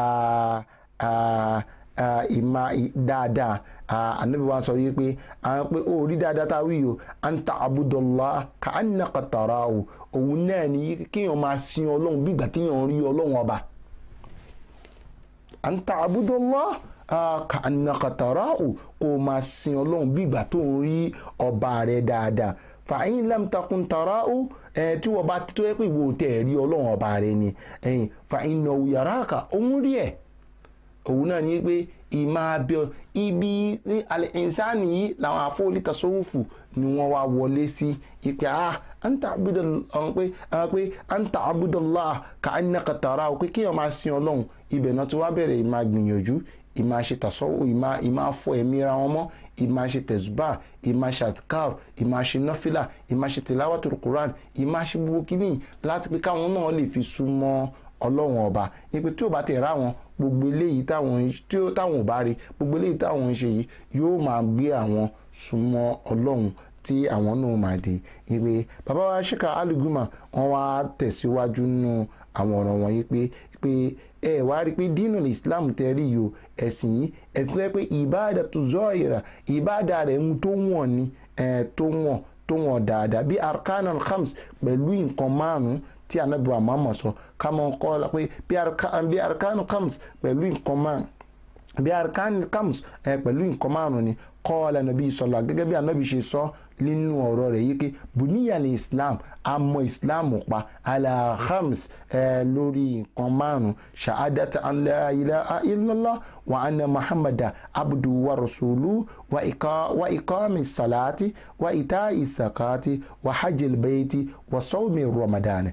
ìmá dáadáa ànábì wa sọ yìí pé ó rí dáadáa tá a wí o anta abudullah ka annaka tarahu òun náà ni kéèyàn máa sin Ọlọ́run bí ìgbà téèyàn rí Ọlọ́run ọba anta abudullah ka annaka tarahu kó máa sin Ọlọ́run bí ìgbà tó ń rí ọba rẹ̀ dáadáa fa in lam takun tarahu tí wọ́n bá tó yẹ pé ìwọ tẹ̀ rí Ọlọ́run ọba rẹ̀ ni fa innahu yaraka òun rí ẹ̀ òun náà ni pé ìmá abẹ́ ibi al-insani yìí làwọn àfọwọ́lì tasawufu ni wọ́n wá wọlé sí ipe anta abudullah ka annaka tarahu pé kéèyàn máa sin Ọlọ́run ibẹ̀ náà tí wọ́n bẹ̀rẹ̀ ìmá gbìyànjú ìmá ṣe tasawuf ìmá fọ ẹ̀mí ra wọn mọ́ ìmá ṣe tẹ̀sùbà ìmá ṣe àtikár ìmá ṣe nọ́fìlà ìmá ṣe tilawatul Qur'an ìmá ṣe gbogbo kínní láti pé káwọn náà lè fi súnmọ́ Ọlọ́run ọba ipe tí ò bá tẹ̀ ra wọn gbogbo eléyìí táwọn ò bá rí gbogbo eléyìí táwọn ń ṣe yìí yóò máa gbé àwọn súnmọ́ Ọlọ́run tí àwọn náà máa dé ìwé bàbá wa Sheikh Ali Guma wọn wá tẹ̀síwájú nínú àwọn ọ̀rọ̀ wọ̀nyí pé wá rí pé dínú Islam tẹ̀rí yìí o ẹ̀sìn yìí ẹ̀sìn tó yẹ pé ìbáàdà tó zọ́ọ̀yìrà ìbáàdà rẹ̀ ń tó wọ̀n ni tó wọ̀n dáadáa bí arkanul khams pẹ̀lú nǹkan márùn-ún tí anabi wa Muhammad sọ kama kọ́ la pé bí arkanu khams pẹ̀lú nǹkan márùn bí arkanu khams pẹ̀lú nǹkan márùn ni qala nàbí sọlá gẹ́gẹ́ bí anabi ṣe sọ nínú ọ̀rọ̀ rẹ̀ yìí pé buniyal islam àmọ́ islam pa ala khams lórí nǹkan márùn shahadata an la ilaha illallah wa anna muhammada abdu wa rasulu wa iqami salati wa ita'i zakati wa hajjil bayti wa sawmi ramadan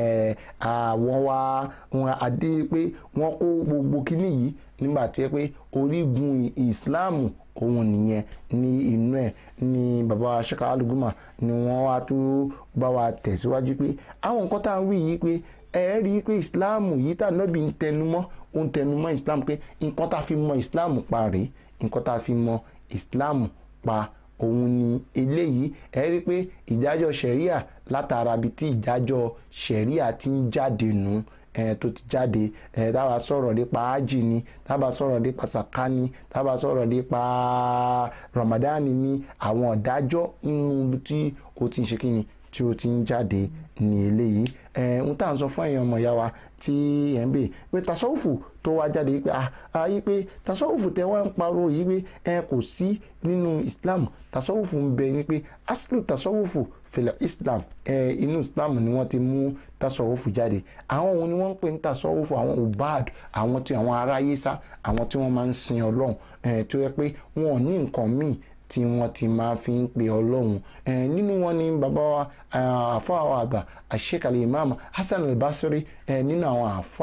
wọn adé pé wọ́n kó gbogbo kíní yìí nígbà tí pé orígun islam òun nìyẹn ní inú ẹ̀ ní bàbá Sheikh Ali Guma ni wọ́n wá tó bá wa tẹ̀síwájú pé àwọn nǹkan tá à ń wí yìí pé rí i pé islam yìí tá nábì ń tẹnumọ́ islam pé nǹkan tá a fi mọ islam pa rèé nǹkan tá a fi mọ islam pa òun ni eléyìí rí i pé ìdájọ́ ṣẹ̀ríà látara bí tí ìdájọ́ ṣẹ̀ríà ti ń jáde nù tó ti jáde táwa sọ̀rọ̀ nípa ájì ni táwa sọ̀rọ̀ nípa sàkání táwa sọ̀rọ̀ nípa ramadani ni àwọn ìdájọ́ inú tí ó ti ń ṣe kíni tí ó ti ń jáde ní eléyìí ń tà ń sọ fún èèyàn ọmọ ìyá wa tí ẹ̀ ń bè pé tasọ́wùfù tó wá jáde pé ayé pé tasọ́wùfù tẹ wá ń parọ́ yìí pé kò sí nínú Islam tasọ́wùfù ń bẹ ni pé aslu tasọ́wùfù fìlẹ̀ Islam inú Islam ni wọ́n ti mú tasọ́wùfù jáde àwọn òun ni wọ́n ń pè ní tasọ́wùfù àwọn ubad àwọn tí àwọn aráyé sá àwọn tí wọ́n máa ń sin Ọlọ́run tó yẹ pé wọn ò ní nǹkan míì tí wọ́n ti máa fi ń pe Ọlọ́run nínú wọn ni bàbá wa àfáà àgbà Sheikh al-Imam Hasan al-Basri nínú àwọn àfáà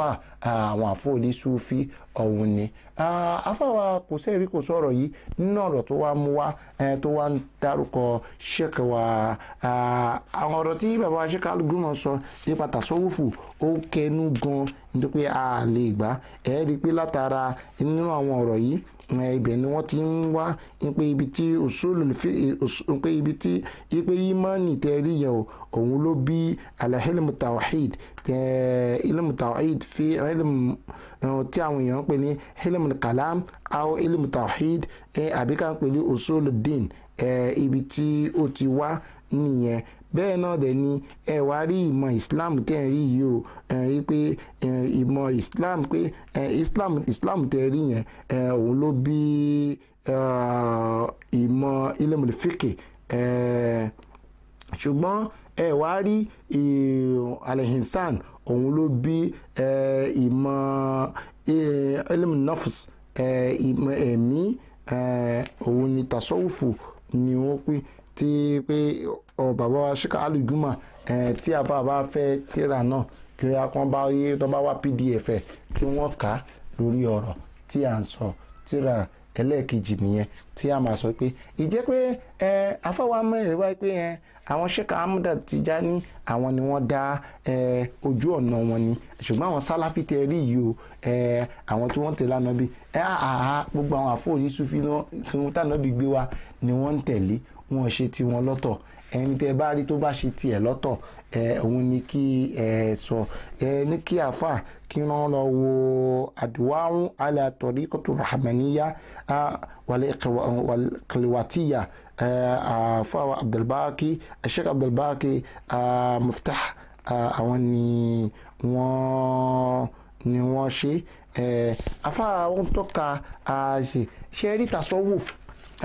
àwọn àfọwọ́lé sufi ọ̀hún ni afáwa kò sẹ́ẹ̀rí kò sọ̀rọ̀ yìí nínú ọ̀rọ̀ tó wá mú wá tó wá ń dárúkọ sheikh wa àwọn ọ̀rọ̀ tí bàbá wa sheikh alugumọ sọ nípa tasawufu ó kẹnu gan nítorí pé a lè gbà rí i pé látara nínú àwọn ọ̀rọ̀ yìí ibẹ̀ ni wọ́n ti ń wá pé ibi tí òṣòlù pé ibi tí ipe imani tẹ̀rí yẹn òun ló bí alahilmu tawhid ilmu tawhid fi ilmu tí àwọn èèyàn ń pè ní ilmu kalam aw ilmu tawhid àbí ká ń pè ní òṣòlù din ibi tí ó ti wá nìyẹn bẹ́ẹ̀ náà dẹ̀ ni ẹ wá rí ìmọ̀ islam tẹ́ ń rí yìí o pé ìmọ̀ islam pé islam tẹ́ rí yẹn òun ló bí ìmọ̀ ilmul fiqh ṣùgbọ́n ẹ wá rí al-insan òun ló bí ìmọ̀ ilmun nafs ìmọ̀ ẹ̀mí òun ni tasawufu ni wọ́n pè tí pé bàbá wa Sheikh Aluguma tí a bá fẹ́ tíra náà kí wọ́n bá yé tó bá wá pdf ẹ̀ kí wọ́n kà á lórí ọ̀rọ̀ tí à ń sọ tíra ẹlẹ́ẹ̀kejì nìyẹn tí a máa sọ pé ìjẹ́ pé afáwa mẹ́rin wáyé pé àwọn Sheikh Ahmada Tijani àwọn ni wọ́n dá ojú ọ̀nà wọn ni ṣùgbọ́n àwọn Salafi tẹ rí yìí o àwọn tí wọ́n tẹ̀lé Ànábì gbogbo àwọn àfọwọ́rí Sufi náà tànábì gbé wa ni wọ́n ń tẹ̀lé wọn ṣe tiwọn lọ́tọ̀ ẹni tẹ́ bá rí tó bá ṣe tiẹ̀ lọ́tọ̀ òun ni kí sọ ní kí àfà kí wọ́n lọ wo àdúwáhùn ala tariqatu rahmaniyya wal qilwatiyya àfà Abdulbaqi Sheikh Abdulbaqi Miftah àwọn ni wọ́n ṣe àfà wọn tọ́ka ṣe rí tasawuf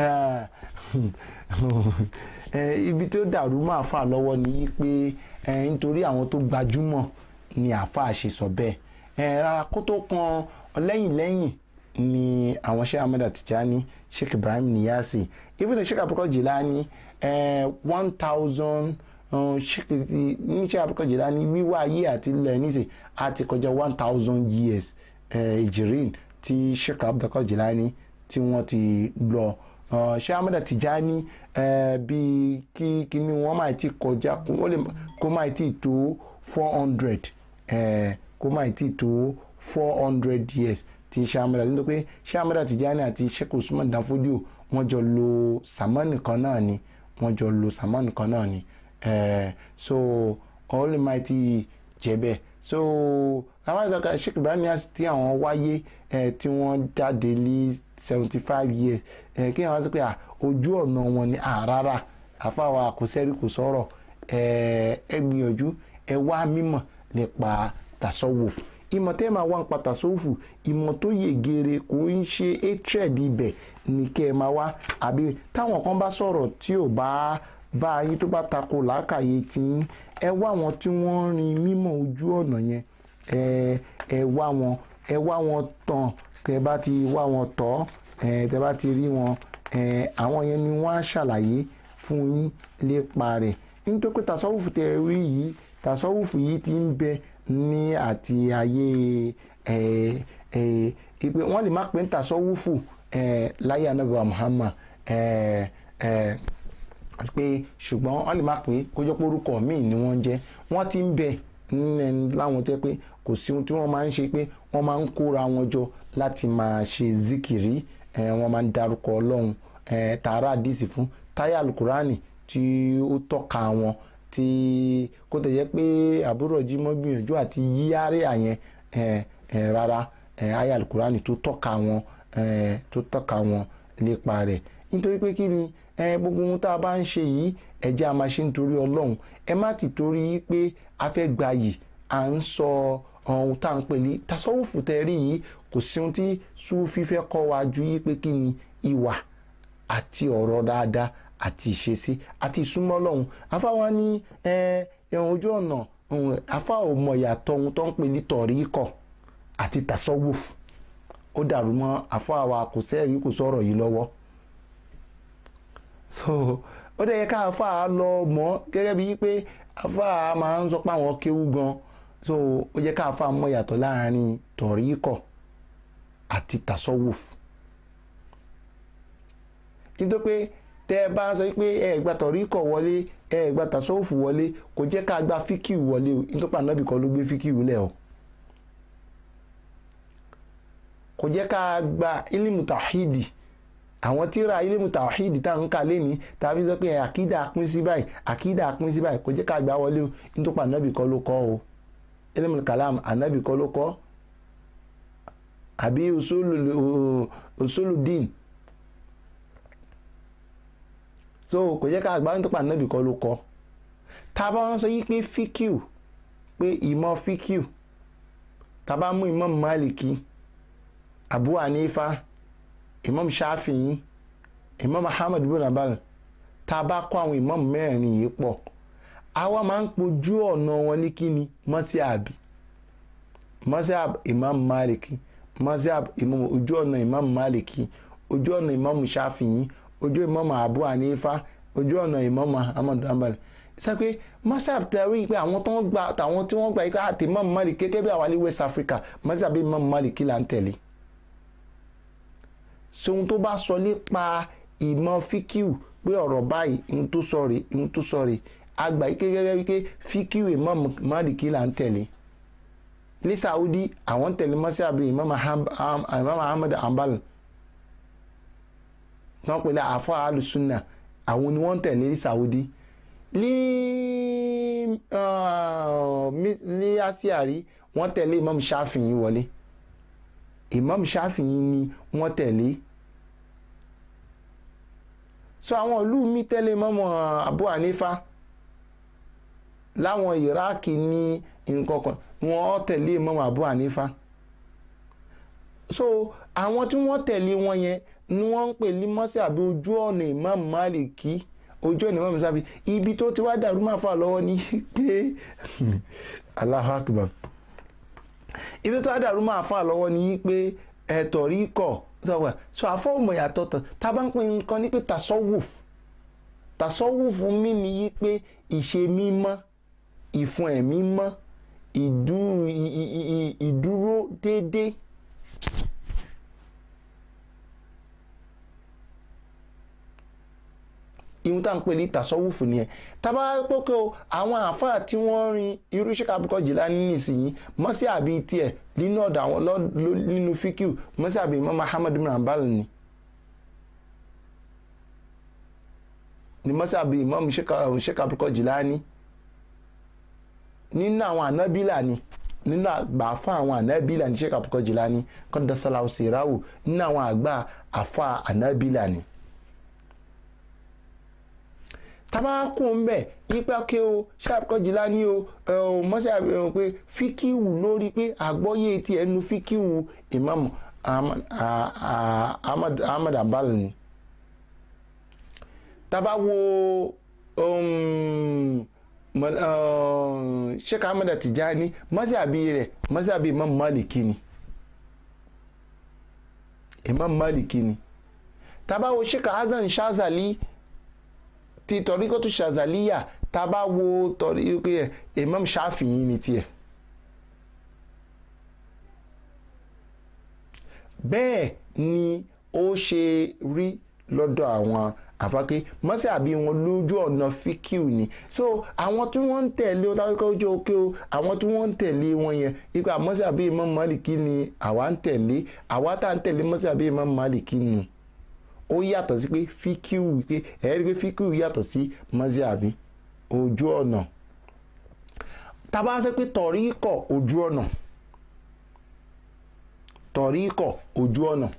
ibi tó dàrú máa fà lọ́wọ́ ni pé nítorí àwọn tó gbajúmọ̀ ni àfà ṣe sọ bẹ́ẹ̀ rárá kó tó kan lẹ́yìn ni àwọn Sheikh Ahmada Tijani Sheikh Ibrahim Niyasi even Sheikh Abdul Jilani 1000 Sheikh Abdul Jilani wíwá ayé àti ilẹ̀ níṣẹ́ àti kọjá 1000 years ìjìrín tí Sheikh Abdul Jilani tí wọ́n ti lọ Sheikh Ahmada Tijani bí kí ni wọ́n máa ti kọjá kó máa ti tó 400 kó máa ti tó 400 years tí Sheikh Ahmada nítorí pé Sheikh Ahmada Tijani àti Sheikh Usman Danfodio wọ́n jọ lo sàmánì kan náà ni so all might jẹ́ bẹ́ẹ̀ so àwọn àgbàkà Sheikh Ibrahim Niyasi tí àwọn wáyé tí wọ́n jáde ní 75 years kí wọ́n sọ pé ojú ọ̀nà wọn ni rárá àfàwà kò sẹ́rí kò sọ̀rọ̀ ẹ gbìyànjú ẹ wá mímọ̀ nípa tasawuf ìmọ̀ tẹ́ máa wá nípa tasawuf ìmọ̀ tó yè gèrè kò ń ṣe hatred ibẹ̀ ní kẹ́ ẹ máa wá àbí táwọn kan bá sọ̀rọ̀ tí ò bá yín tó bá tako làákàyè tiyín ẹ wá wọn tí wọ́n rin mímọ̀ ojú ọ̀nà yẹn ẹ wá wọn tán tẹ́ bá ti wá wọn tọ́ tẹ́ bá ti rí wọn àwọn yẹn ni wọ́n á ṣàlàyé fún yín lépa rẹ̀ nítorí pé tasawufu tẹ́ rí yìí tasawufu yìí ti ń bẹ ní àti ayé ìpè wọ́n lè má pè ń tasawufu láyé Ànábì wa Muhammad pé ṣùgbọ́n wọ́n lè má pè kó jẹ́ pé orúkọ míì ni wọ́n jẹ́ wọ́n ti ń bẹ láwọn tẹ́ pé kò sí ohun tí wọ́n máa ń ṣe pé wọ́n máa ń kóra wọn jọ láti máa ṣe zikiri wọ́n máa ń darúkọ Ọlọ́run tààrà àdìsí fún táyà alukurani tí ó tọ́ka wọn tí kó tẹ̀ jẹ́ pé àbúrò Jímọ̀ gbìyànjú àti yíyáré àyẹn rárá àyà alukurani tó tọ́ka wọn lépa rẹ̀ nítorí pé kí ni gbogbo ohun tá a bá ń ṣe yìí ẹ jẹ́ a máa ṣe nítorí Ọlọ́run ẹ má ti torí pé a fẹ́ gbayì à ń sọ ohun tá à ń pè ní tasawufu tẹ́rí yìí kò sí ohun tí Sufi fẹ́ kọ́ wa ju yí pé kí ni ìwà àti ọ̀rọ̀ dáadáa àti ìṣesí àti ìsúnmọ́ Ọlọ́run afáwa ní ojú ọ̀nà afá ò mọ̀ ìyàtọ̀ ohun tó ń pè ní tọ̀ríkọ̀ àti tasawufu ó dàrú mọ́ afáwa kò sẹ́rí kò sọ̀rọ̀ yìí lọ́wọ́ so ó dẹ̀ yẹ ká afá lọ mọ̀ gẹ́gẹ́ bíi pé afá máa ń sọ pé àwọn kéwú gan so ó jẹ́ ká fà mọ́ yàtọ̀ láàrin tọ̀ríkọ̀ àti tasawuf nítorí pé tẹ́ ẹ bá sọ pé ẹ gba tọ̀ríkọ̀ wọlé ẹ gba tasawuf wọlé kò jẹ́ ká gba fíkìú wọlé o nítorí pé ànábì kan ló gbé fíkìú lẹ̀ o kò jẹ́ ká gba ilimu tawhidi àwọn tíra ilimu tawhidi tá à ń kà lẹ́ni tàbí sọ pé àkídà pín sí báyìí àkídà pín sí báyìí kò jẹ́ ká gbà wọlé o nítorí pé ànábì kan ló kọ́ o ilimu kalam ànábì kan ló kọ́ àbí usuludin so kò jẹ́ ká gbà nítorí pé ànábì kan ló kọ́ tá a bá wọn sọ yí pé fíkìú pé ìmọ̀ fíkìú tá a bá mú Imam Maliki Abu Hanifa Imam Shafi'i Imam Ahmad bin Hanbal tá a bá kó àwọn imam mẹ́rin yìí pọ̀ àwa máa ń pojú ọ̀nà wọn ní kíni mọ́síàbí Imam Maliki ojú ọ̀nà Imam Maliki ojú ọ̀nà Imam Shafi'i ojú Imam Abu Hanifa ojú ọ̀nà Imam Ahmad bin Hanbal sọ pé mọ́síàbí tẹ̀rí pé àwọn tí wọ́n gbà yí pé àti Imam Maliki gẹ́gẹ́ bí àwa ní West Africa mọ́síàbí Imam Maliki là ń tẹ̀lé sohun tó bá sọ nípa ìmọ̀ fíkíù pé ọ̀rọ̀ báyìí ń tó sọ rè àgbà yìí gẹ́gẹ́ wípé fíkíù Imam Maliki là ń tẹ̀lé ní Saudi àwọn tẹ̀lé mọ́síàbí Imam Ahmad Hanbal wọ́n pèlè àfọ́ alùsùnà àwọn ni wọ́n tẹ̀lé ní Saudi ní Asiari wọ́n tẹ̀lé Imam Shafi'i wọlé Imam Shafi'i ni wọ́n tẹ̀lé so àwọn ìlú mi tẹ̀lé Imam Abu Hanifa láwọn Iraki ní nǹkankan wọ́n tẹ̀lé Imam Abu Hanifa so àwọn tí wọ́n tẹ̀lé wọn yẹn ni wọ́n ń pè ní mọ́síàbí ojú ọ̀nà Imam Maliki ojú ọ̀nà Imam Shafi'i ibi tó ti wá dàrú máa fà lọ́wọ́ ní pé Allahu Akbar ibi tó dàrú máa fà lọ́wọ́ ní pé tọ̀ríkọ̀ so àfọwọ́mọ̀ yàtọ̀ tán tá a bá ń pè nǹkan ní pé tasawuf mi ni yí pé ìṣe mímọ́ ìfún ẹ̀mí mọ́ ìdúró déédéé ihun tá à ń pè ní tasawufu nìyẹn tábà pọ́kẹ́ o àwọn àáfàá tí wọ́n rin irú Sheikh Abdul Jilani nísìnyí mọ́síàbí tiẹ̀ nínú ọ̀dọ̀ àwọn nínú fíkìú mọ́síàbí Imam Ahmad bin Hanbal ni mọ́síàbí Imam Sheikh Abdul Jilani nínú àwọn ànábìlà ni nínú àgbà àfa àwọn ànábìlà ni Sheikh Abdul Jilani qaddasallahu sirahu nínú àwọn àgbà àfa ànábìlà ni tàbá kún un bẹ́ẹ̀ yípa ké o Sheikh Jilani o mọ́sí àbẹ̀wò pé fíkíwù lórí pé àgbọ́yé ti ẹnu fíkíwù Imam Ahmad Hanbal ni tàbá wo Sheikh Ahmad Tijani mọ́sí àbí rẹ̀ mọ́sí àbí Imam Maliki ni tàbá wo Sheikh Hasan Shazali ti tọ̀ríkọ̀tù ṣàzàlíyà tá a bá wo tọ̀ríkọ̀ Imam Shafi'i ní tiẹ̀ bẹ́ẹ̀ ni ó ṣe rí lọ́dọ̀ àwọn àfáké mọ́sí àbí wọn lójú ọ̀nà fíkìú ni so àwọn tí wọ́n ń tẹ̀lé ojú òkè o àwọn tí wọ́n ń tẹ̀lé wọn yẹn ipa mọ́sí àbí Imam Maliki ni àwa ń tẹ̀lé àwa tá à ń tẹ̀lé mọ́sí àbí Imam Maliki nù ó yàtọ̀ sí pé fíkíù pé ẹ̀rí pé fíkíù yàtọ̀ sí mọ́síàbí ojú ọ̀nà tàbá sọ pé tọ̀ríkọ̀ ojú ọ̀nà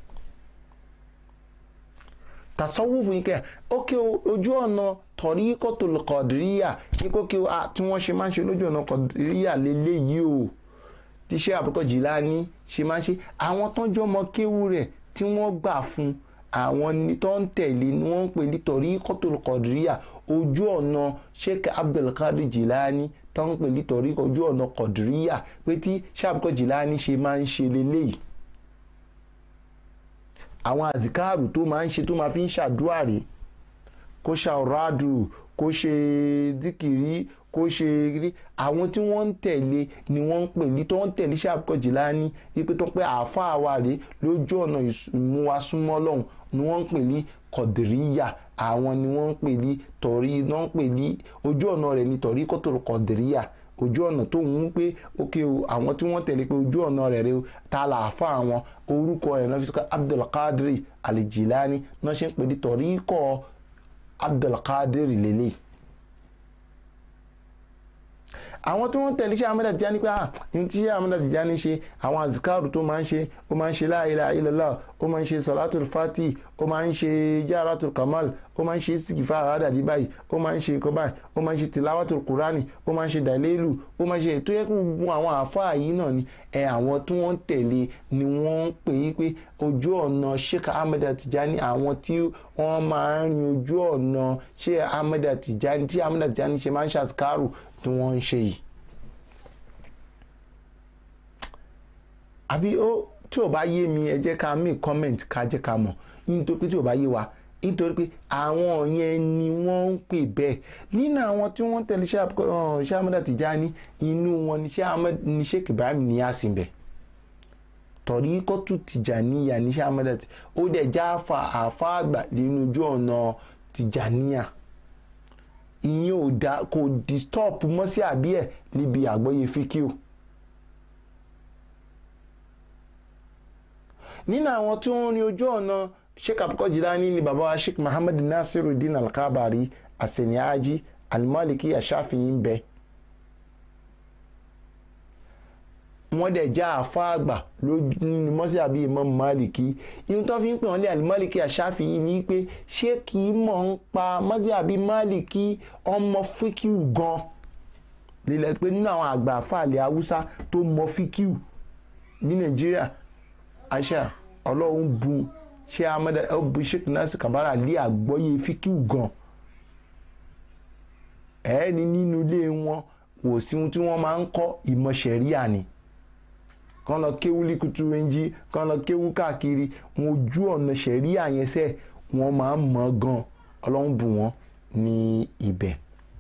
tasawufu yìí kẹ́ ókè ojú ọ̀nà tọ̀ríkọ̀tul Qadiriyya nípò kí tí wọ́n ṣe máa ń ṣe lójú ọ̀nà Qadiriyya lélẹ́yìí o tí Sheikh Abdul Jilani ṣe máa ń ṣe àwọn tó ń jọmọ kéwú rẹ̀ tí wọ́n gbà fún àwọn tó ń tẹ̀lé ni wọ́n ń pè ní tọ̀ríkọ̀tul Qadiriyya ojú ọ̀nà Sheikh Abdul Qadir Jilani tó ń pè ní tọ̀ríkọ̀ ojú ọ̀nà Qadiriyya pé tí Sheikh Abdul Jilani ṣe máa ń ṣe lélẹ́yìí àwọn àzìkáàrù tó máa ń ṣe tó máa fi ń ṣàdúrà rè kó ṣàràdù kó ṣe díkìrí kó ṣe rí àwọn tí wọ́n ń tẹ̀lé ni wọ́n ń pè ní tó ń tẹ̀lé Sheikh Abdul Qadir Jilani wípé tó pé àáfàá wa rèé lójú ọ̀nà ìmúwasúnmọ́ Ọlọ́run ni wọ́n ń pè ní Qadiriyya àwọn ni wọ́n ń pè ní tọ̀rí náà ń pè ní ojú ọ̀nà rẹ̀ ní tọ̀rí kọ́tòrò Qadiriyya ojú ọ̀nà tó ń pé ókè o àwọn tí wọ́n tẹ̀lé pé ojú ọ̀nà rẹ̀ rẹ̀ ta làáfà àwọn orúkọ rẹ̀ náà fi sọ́kà Abdul Qadir Al-Jilani náà ṣe ń pè ní tọ̀ríkọ̀ Abdul Qadir lélẹ̀. àwọn tí wọ́n tẹ̀lé Sheikh Ahmad Tijani pé ní tí Sheikh Ahmad Tijani ṣe àwọn azikaru tó máa ń ṣe ó máa ń ṣe la ilaha illallah ó máa ń ṣe salatul fati ó máa ń ṣe jaratul kamal ó máa ń ṣe istighfar àdàdí báyìí ó máa ń ṣe ikọ̀ báyìí ó máa ń ṣe tilawatul qurani ó máa ń ṣe dalilu ó máa ń ṣe ètò ẹ̀kú gbogbo àwọn àfáà yìí náà ni àwọn tí wọ́n tẹ̀lé ni wọ́n ń pè é pé ojú ọ̀nà Sheikh Ahmad Tijani àwọn tí wọ́n máa ń rin ojú ọ̀nà Sheikh Ahmad Tijani tí Ahmad Tijani ṣe máa ń ṣàzikaru tí wọ́n ń ṣe yìí. àbí tí ò bá yé mi ẹ jẹ́ ká make comment ká jẹ́ ká mọ̀ nítorí pé tí ò bá yé wa nítorí pé àwọn yẹn ni wọ́n ń pè bẹ́ẹ̀ nínú àwọn tí wọ́n tẹ̀lé Sheikh Ahmad Tijani inú wọn ni Sheikh Ibrahim Niyas ń bẹ Tọ̀ríkọ́tù Tìjàníyà ní Sheikh Ahmad ó dẹ̀ já àfa àgbà nínú ojú ọ̀nà Tìjàníyà ìyẹn ò dá kò disturb mọ́ sí àbí ẹ̀ níbi àgbọ́yé fíkíù. nínú àwọn tí wọ́n rin ojú ọ̀nà Sheikh Abdul Qadir Jilani ni bàbá wa Sheikh Muhammad Nasiruddin Al-Kabari As-Seniaji Al-Maliki Ash-Shafi'i ń bẹ. wọ́n dẹ̀ já àfa àgbà nínú mọ́sí àbí Imam Maliki ihun tó fi ń pè wọ́n lé Al-Maliki Ash-Shafi'i ní pé ṣé kì í mọ̀ ń pa mọ́sí àbí Maliki ọmọ fíkíù gan lílẹ̀ pé nínú àwọn àgbà àfàlẹ̀ Haúsá tó mọ fíkíù ní Nàìjíríà àṣà Ọlọ́run bu ṣé amẹ́dá ọ̀bù Sheikh Nasir Kabara lé àgbọ́yé fíkíù gan ẹ̀ẹ́ni nínú ilé wọn wò sí ohun tí wọ́n máa ń kọ́ ìmọ̀ ṣẹ̀ríà ni kàn lọ kéwú líkutu ẹnjí kàn lọ kéwú káàkiri wọn ojú ọ̀nà ṣẹ̀ríà yẹn sẹ́ wọ́n máa ń mọ̀ gan Ọlọ́run bù wọ́n ní ibẹ̀.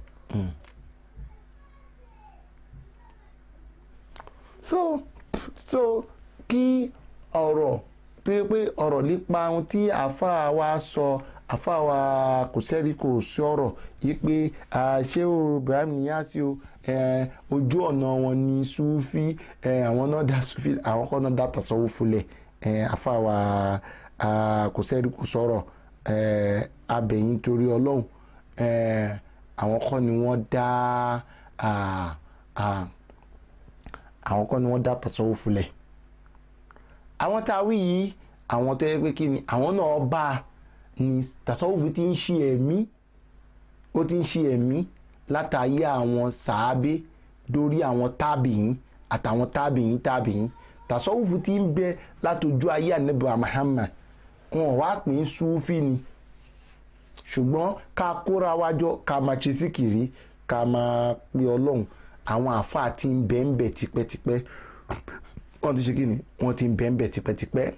so kí ọ̀rọ̀ tó yẹ pé ọ̀rọ̀ nípa ohun tí àáfàá wa sọ àáfàá wa kò sẹ́rí kò sí ọ̀rọ̀ yìí pé ṣé o Ibrahim Niyas o ojú ọ̀nà wọn ni Sufi àwọn náà dá Sufi àwọn kan náà dá tasawuf fúnlẹ̀ àáfàá wa kò sẹ́rí kò sọ̀rọ̀ abẹ̀yìn torí Ọlọ́run àwọn kan ni wọ́n dá àwọn kan ni wọ́n dá tasawuf fúnlẹ̀ àwọn tá a wí yìí àwọn tó yẹ pé kí ni àwọn náà bá ní tasawufu ti ń ṣe ẹ̀mí ó ti ń ṣe ẹ̀mí látàyé àwọn sàábé dórí àwọn tábìyìn àtàwọn tábìyìn tasawufu ti ń bẹ látọjú ayé Ànábì Muhammad wọn wá pè é Súfì ni ṣùgbọ́n ká kóra wájọ ká máa ṣe síkìrí ká máa pe Ọlọ́run àwọn àfáà ti ń bẹ ń bẹ tipẹ́tipẹ́ wọ́n ti ṣe kí ni wọ́n ti ń bẹ́ẹ̀ tipẹ́tipẹ́.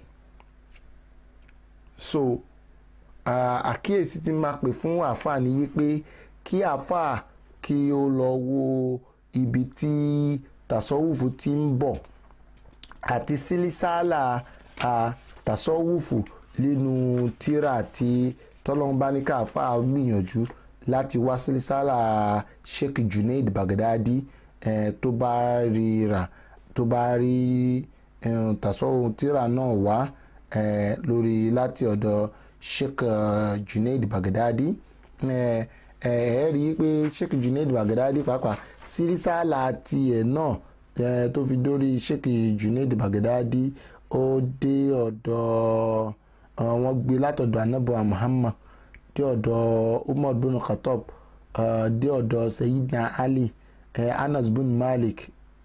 so àkíyèsí ti máa pè fún àáfàá nìyí pé kí àáfàá kí ó lọ wo ibi tí tasọ́wùfù ti ń bọ̀ àti sílísàlà tasọ́wùfù nínú tírà àti tọ́lọ́mbáníkà àáfàá gbìyànjú láti wá sílísàlà Sheikh Junaid Baghdadi tó bá rí rà tó bá rí tasọ́wọ́ tíra náà wá lórí láti ọ̀dọ̀ Sheikh Junaid Baghdadi rí i pé Sheikh Junaid Baghdadi pàápàá sírísàlà tiẹ̀ náà tó fi dórí Sheikh Junaid Baghdadi ó dé ọ̀dọ̀ wọ́n gbé látọ̀dọ̀ Ànábì Muhammad dé ọ̀dọ̀ Umar bin Khattab dé ọ̀dọ̀ Sayyidina Ali Anas bin Malik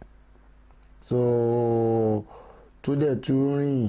so tó dẹ̀ tún rìn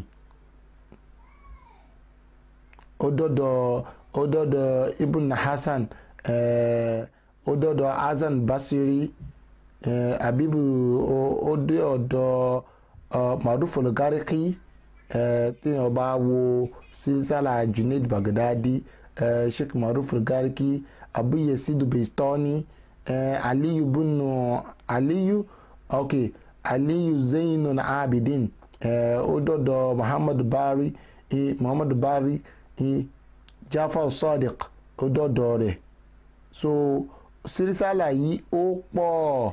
ó dọ́dọ̀ Ibn Hasan ó dọ́dọ̀ Hasan Basiri Abibu ó dé ọ̀dọ̀ Maruf al-Gharqi téèyàn bá wo sísàlà Junaid Baghdadi Sheikh Maruf al-Gharqi Abu Yazid Bistani aliyu ok aliyu zainun abidin ó dọ́dọ̀ muhammadu bari jafar sadiq ó dọ́dọ̀ rẹ̀ so sírísàlà yìí ó pọ̀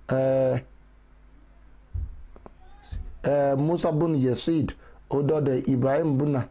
musa bun yasid ó dọ́dọ̀ ibrahim buna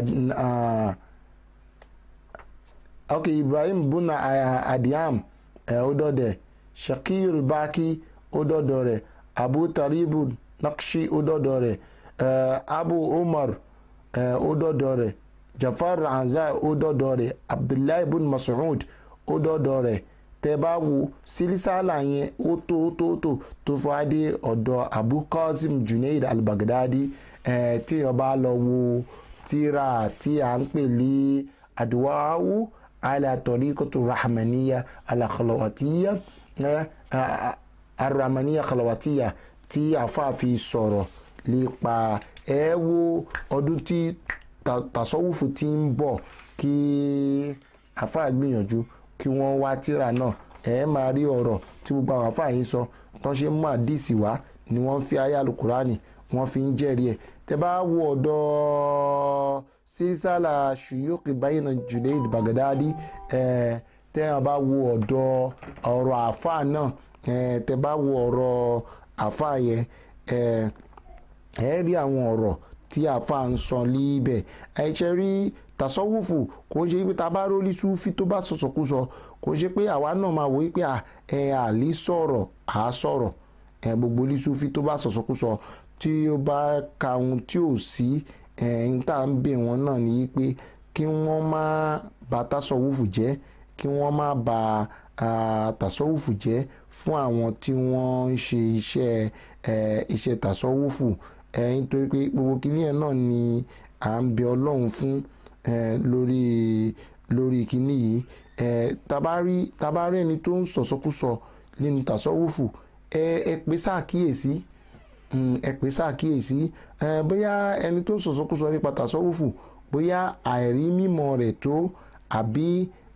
ibrahim buna adiam ó dọ́dọ̀ shakir baki ó dọ́dọ̀ rẹ̀ abu taribu nakshi ó dọ́dọ̀ rẹ̀ abu umar ó dọ́dọ̀ rẹ̀ jafar anza ó dọ́dọ̀ rẹ̀ abdullahi bin mas'ud ó dọ́dọ̀ rẹ̀ tẹ́ bá wo sílísàlà yẹn ó tó fàdé ọ̀dọ̀ abu qasim junaid al-baghdadi tí wọ́n bá lọ wo tíra tí a ń pè ní adwawu ala tariqatu rahmaniya ala khalawatiya arramaniya khalawatiya tí àfáàfi sọ̀rọ̀ nípa ẹ wo ọdún tí tasawufu ti ń bọ̀ kí àfáà gbìyànjú kí wọ́n wá tíra náà ẹ máa rí ọ̀rọ̀ tí gbogbo àwọn àfáà yìí sọ tó ṣe mú àdìsí wá ni wọ́n fi ayé alukurani wọ́n fi ń jẹ́rìí ẹ̀ tẹ́ bá wo ọ̀dọ̀ sírísàlà ṣùyọ́kì bayna junaid baghdadi tẹ́ wọ́n bá wo ọ̀dọ̀ ọ̀rọ̀ àfáà náà tẹ́ bá wo ọ̀rọ̀ àfáà yẹn ẹ rí àwọn ọ̀rọ̀ tí àfáà ń sọ líbẹ̀ ṣe rí tasọ́wùfù kò ṣe pé tá a bá rólí súfì tó bá sọ̀sọ̀kúsọ kò ṣe pé àwa náà máa wò pé àlè sọ̀rọ̀ à sọ̀rọ̀ gbogbo ní súfì tó bá sọ̀sọ̀kúsọ tí ó bá ka ohun tí ò sí ń tà ń bẹ̀ wọ́n náà ní pé kí wọ́n má bà tasọ́wùfù jẹ́ kí wọ́n má bà tasọ́wùfù jẹ́ fún àwọn tí wọ́n ń ṣe iṣẹ́ tasọ́wùfù nítorí pé gbogbo kìíní ẹ̀ náà ni à ń bẹ ọlọ́run fún lórí kìíní yìí tabari ẹni tó ń sọ̀sọ́kúsọ nínú tasọ́wùfù ẹ pè sáàkíyèsí bóyá ẹni tó ń sọ̀sọ́kúsọ nípa tasọ́wùfù bóyá àìrí mímọ̀ rẹ̀ tó àbí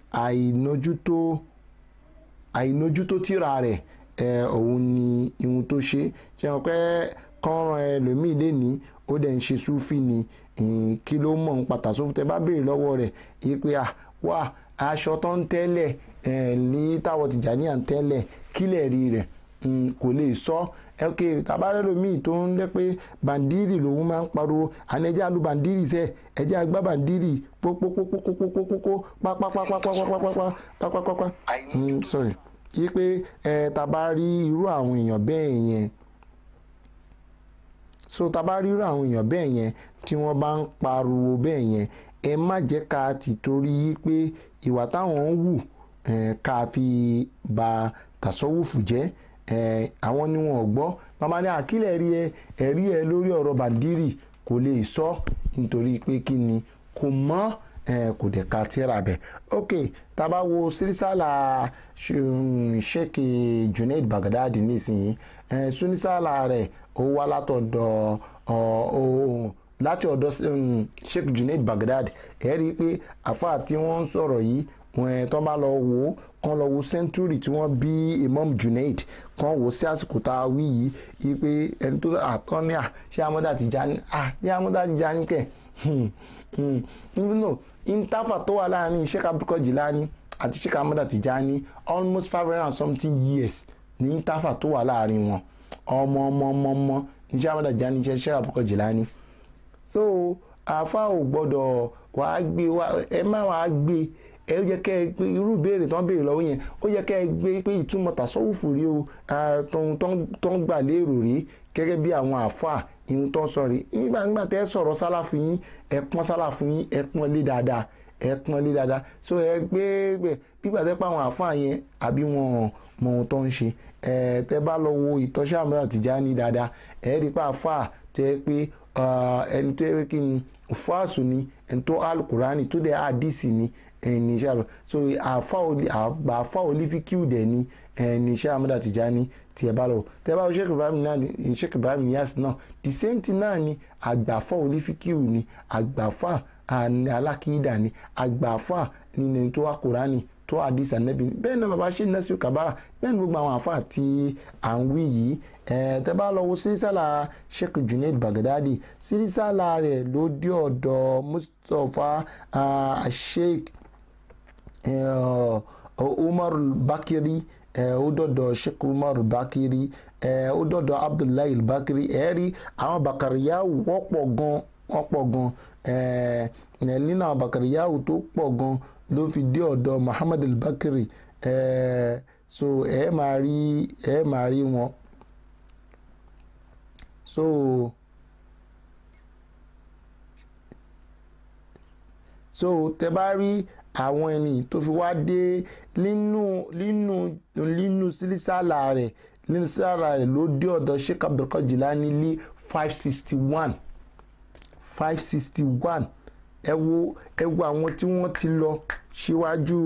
àìnójútó tíra rẹ̀ òun ni ihun tó ṣe wọn pé kọ́ran ẹlòmíì lè ní ó dẹ̀ ń ṣe súfì ni kí ló mọ̀ ń pa tasọ́wùfù tẹ́ bá béèrè lọ́wọ́ rẹ̀ yìí pé wà aṣọ tó ń tẹ́lẹ̀ ní táwọn Tìjàníyà ń tẹ́lẹ̀ kílẹ̀ rí rẹ̀ kò lè sọ tabarẹ́ lomi tó ń lẹ́ pé bàndírì lòun máa ń pariwo àní ẹjẹ́ alu bàndírì sẹ́ ẹjẹ́ agbá bàndírì pópópópópópópópó pápápápápápápápápápápápá sorry yí pé tabari irú àwọn èèyàn bẹ́ẹ̀ yẹn tabari irú àwọn èèyàn bẹ́ẹ̀ yẹn tí wọ́n bá ń pariwo bẹ́ẹ̀ yẹn ẹ má jẹ́ ká ti torí pé ìwà táwọn ń wù ká fi ba tasọ́wùfù jẹ́ àwọn ni wọn ò gbọ́ màmá ní àkílẹ̀ ẹ̀rí ẹ lórí ọ̀rọ̀ bàndírì kò lè sọ nítorí pé kí ni kò mọ́ kò dẹ̀ ka tíra bẹ̀. ok tábà wo sírísàlà sheikh junaid baghdadi nísìnyí súnísàlà rẹ̀ ó wá láti ọ̀dọ̀ sheikh junaid baghdadi ẹ̀ rí i pé àfáà tí wọ́n ń sọ̀rọ̀ yìí tó bá lọ wò ó kàn lọ wo sẹ́ńtúrì tí wọ́n bí imam junaid kàn wò sí àsìkò tá a wí yìí pé ẹni tó àtọ́ ní ṣé amọ́dá Tìjàní ṣé amọ́dá Tìjàní kẹ̀ no intafa tó wà láàrin sheikh abdulkadir jilani àti sheikh amọ́dá Tìjàní almost 500 years ní intafa tó wà láàrin wọn ọmọ ní sheikh amọ́dá Tìjàní sheikh abdulkadir jilani so àfa ò gbọ́dọ̀ wàá gbé ẹ má wàá gbé ẹ ó yẹ kẹ́ ẹ pé irú ìbéèrè tó ń béèrè lọ́wọ́ yẹn ó yẹ kẹ́ ẹ gbé pé ìtumọ̀ tasọ́wùfù rí o tó ń gbà lérò rí gẹ́gẹ́ bí àwọn àáfàá ìhun tó ń sọ rí nígbà tẹ́ ẹ sọ̀rọ̀ sálàfù yín ẹ pọ́n sálàfù yín ẹ pọ́n lé dáadáa so ẹ gbé gbígbà tẹ́ pa àwọn àáfàá yẹn àbí wọn mọ ohun tó ń ṣe tẹ́ bá lọ wo ìtọ́sẹ́ Amọ́dá Tìjàní dáadáa ẹ rí pa àáfàá tẹ́ pé ẹni tó yẹ kí ni fáàsù ni ẹni tó alukurani tó dẹ̀ àdìsí ni ẹni iṣẹ́ so àfa olífíkìú dẹ̀ ni ẹni iṣẹ́ Amọ́dá Tìjàní tí ẹ bá lọ tẹ́ bá Sheikh Ibrahim Niyas náà the same thing náà ni àgbàfà olífíkìú ni àgbàfà alákìídà ni àgbàfà nínú tó wá Kùránì tó àdìs ànẹ́bí bẹ́ẹ̀ náà bàbá ṣe nẹ́sì kàbára bẹ́ẹ̀ ni gbogbo àwọn àfáà tí à ń wí yìí tẹ́ bá lọ wo sírísàlà Sheikh Junaid Baghdadi sírísàlà rẹ̀ ló dé ọ̀dọ̀ Mustapha Sheikh Umar Bakiri ó dọ̀dọ̀ Sheikh Umar Bakiri ó dọ̀dọ̀ Abdullahi Bakiri ẹ̀rí àwọn Bakariyahu wọ́pọ̀ gan nínú àwọn Bakariyahu tó pọ̀ gan ló fi dé ọ̀dọ̀ Muhammad al-Bakiri so ẹ máa rí wọn so tẹ bá rí àwọn ẹni tó fi wá dé nínú sírísàlà rẹ̀ ló dé ọ̀dọ̀ Sheikh Abdulqadir Jilani ní 561 ẹ wo àwọn tí wọ́n ti lọ síwájú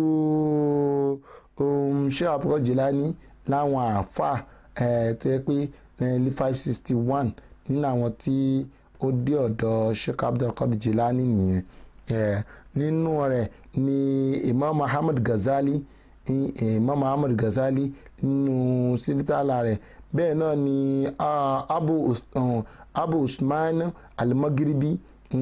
Sheikh Abdulqadir Jilani láwọn àáfàá tó yẹ pé ní 561 nínú àwọn tí ó dé ọ̀dọ̀ Sheikh Abdulqadir Jilani nìyẹn nínú rẹ̀ ni Imam Muhammad Ghazali nínú sírísàlà rẹ̀ bẹ́ẹ̀ náà ni Abu Usman al-Maghribi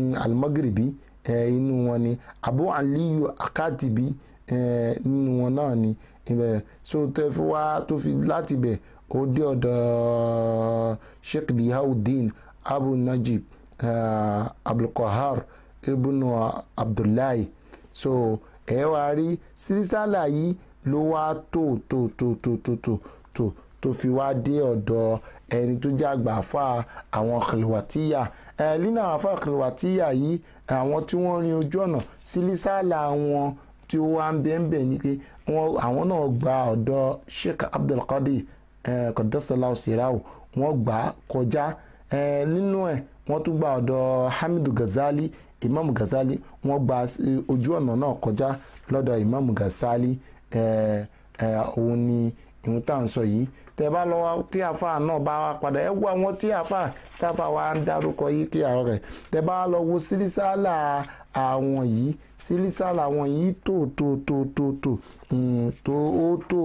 inú wọn ni Abu Aliyu Akatibi nínú wọn náà ni so tó fi wá tó fi láti bẹ̀ ó dé ọ̀dọ̀ Sheikh Dihauddin Abu Najib Abdulqahar ibn Abdullahi so ẹ wá rí sírísàlà yìí ló wá tó fi wá dé ọ̀dọ̀ ẹni tó jẹ́ àgbàfà àwọn kìlìwàtíyà nínú àwọn àfà kìlìwàtíyà yìí àwọn tí wọ́n rin ojú ọ̀nà sírísàlà wọn tí ó wá ń bẹ́ẹ̀ ní pé àwọn náà gba ọ̀dọ̀ Sheikh Abdulqadir Qaddasallahu Sirrahu wọ́n gbà kọjá nínú ẹ̀ wọ́n tún gba ọ̀dọ̀ Hamidu Ghazali Imam Ghazali wọ́n gba ojú ọ̀nà náà kọjá lọ́dọ̀ Imam Ghazali òun ni ìhun tá à ń sọ yìí tẹ bá lọ tí àáfàá náà bá wá padà ẹ wo àwọn tí àáfàá wa ń dárúkọ yìí kí àwọn rẹ tẹ bá lọ wo sírísàlà àwọn yìí tó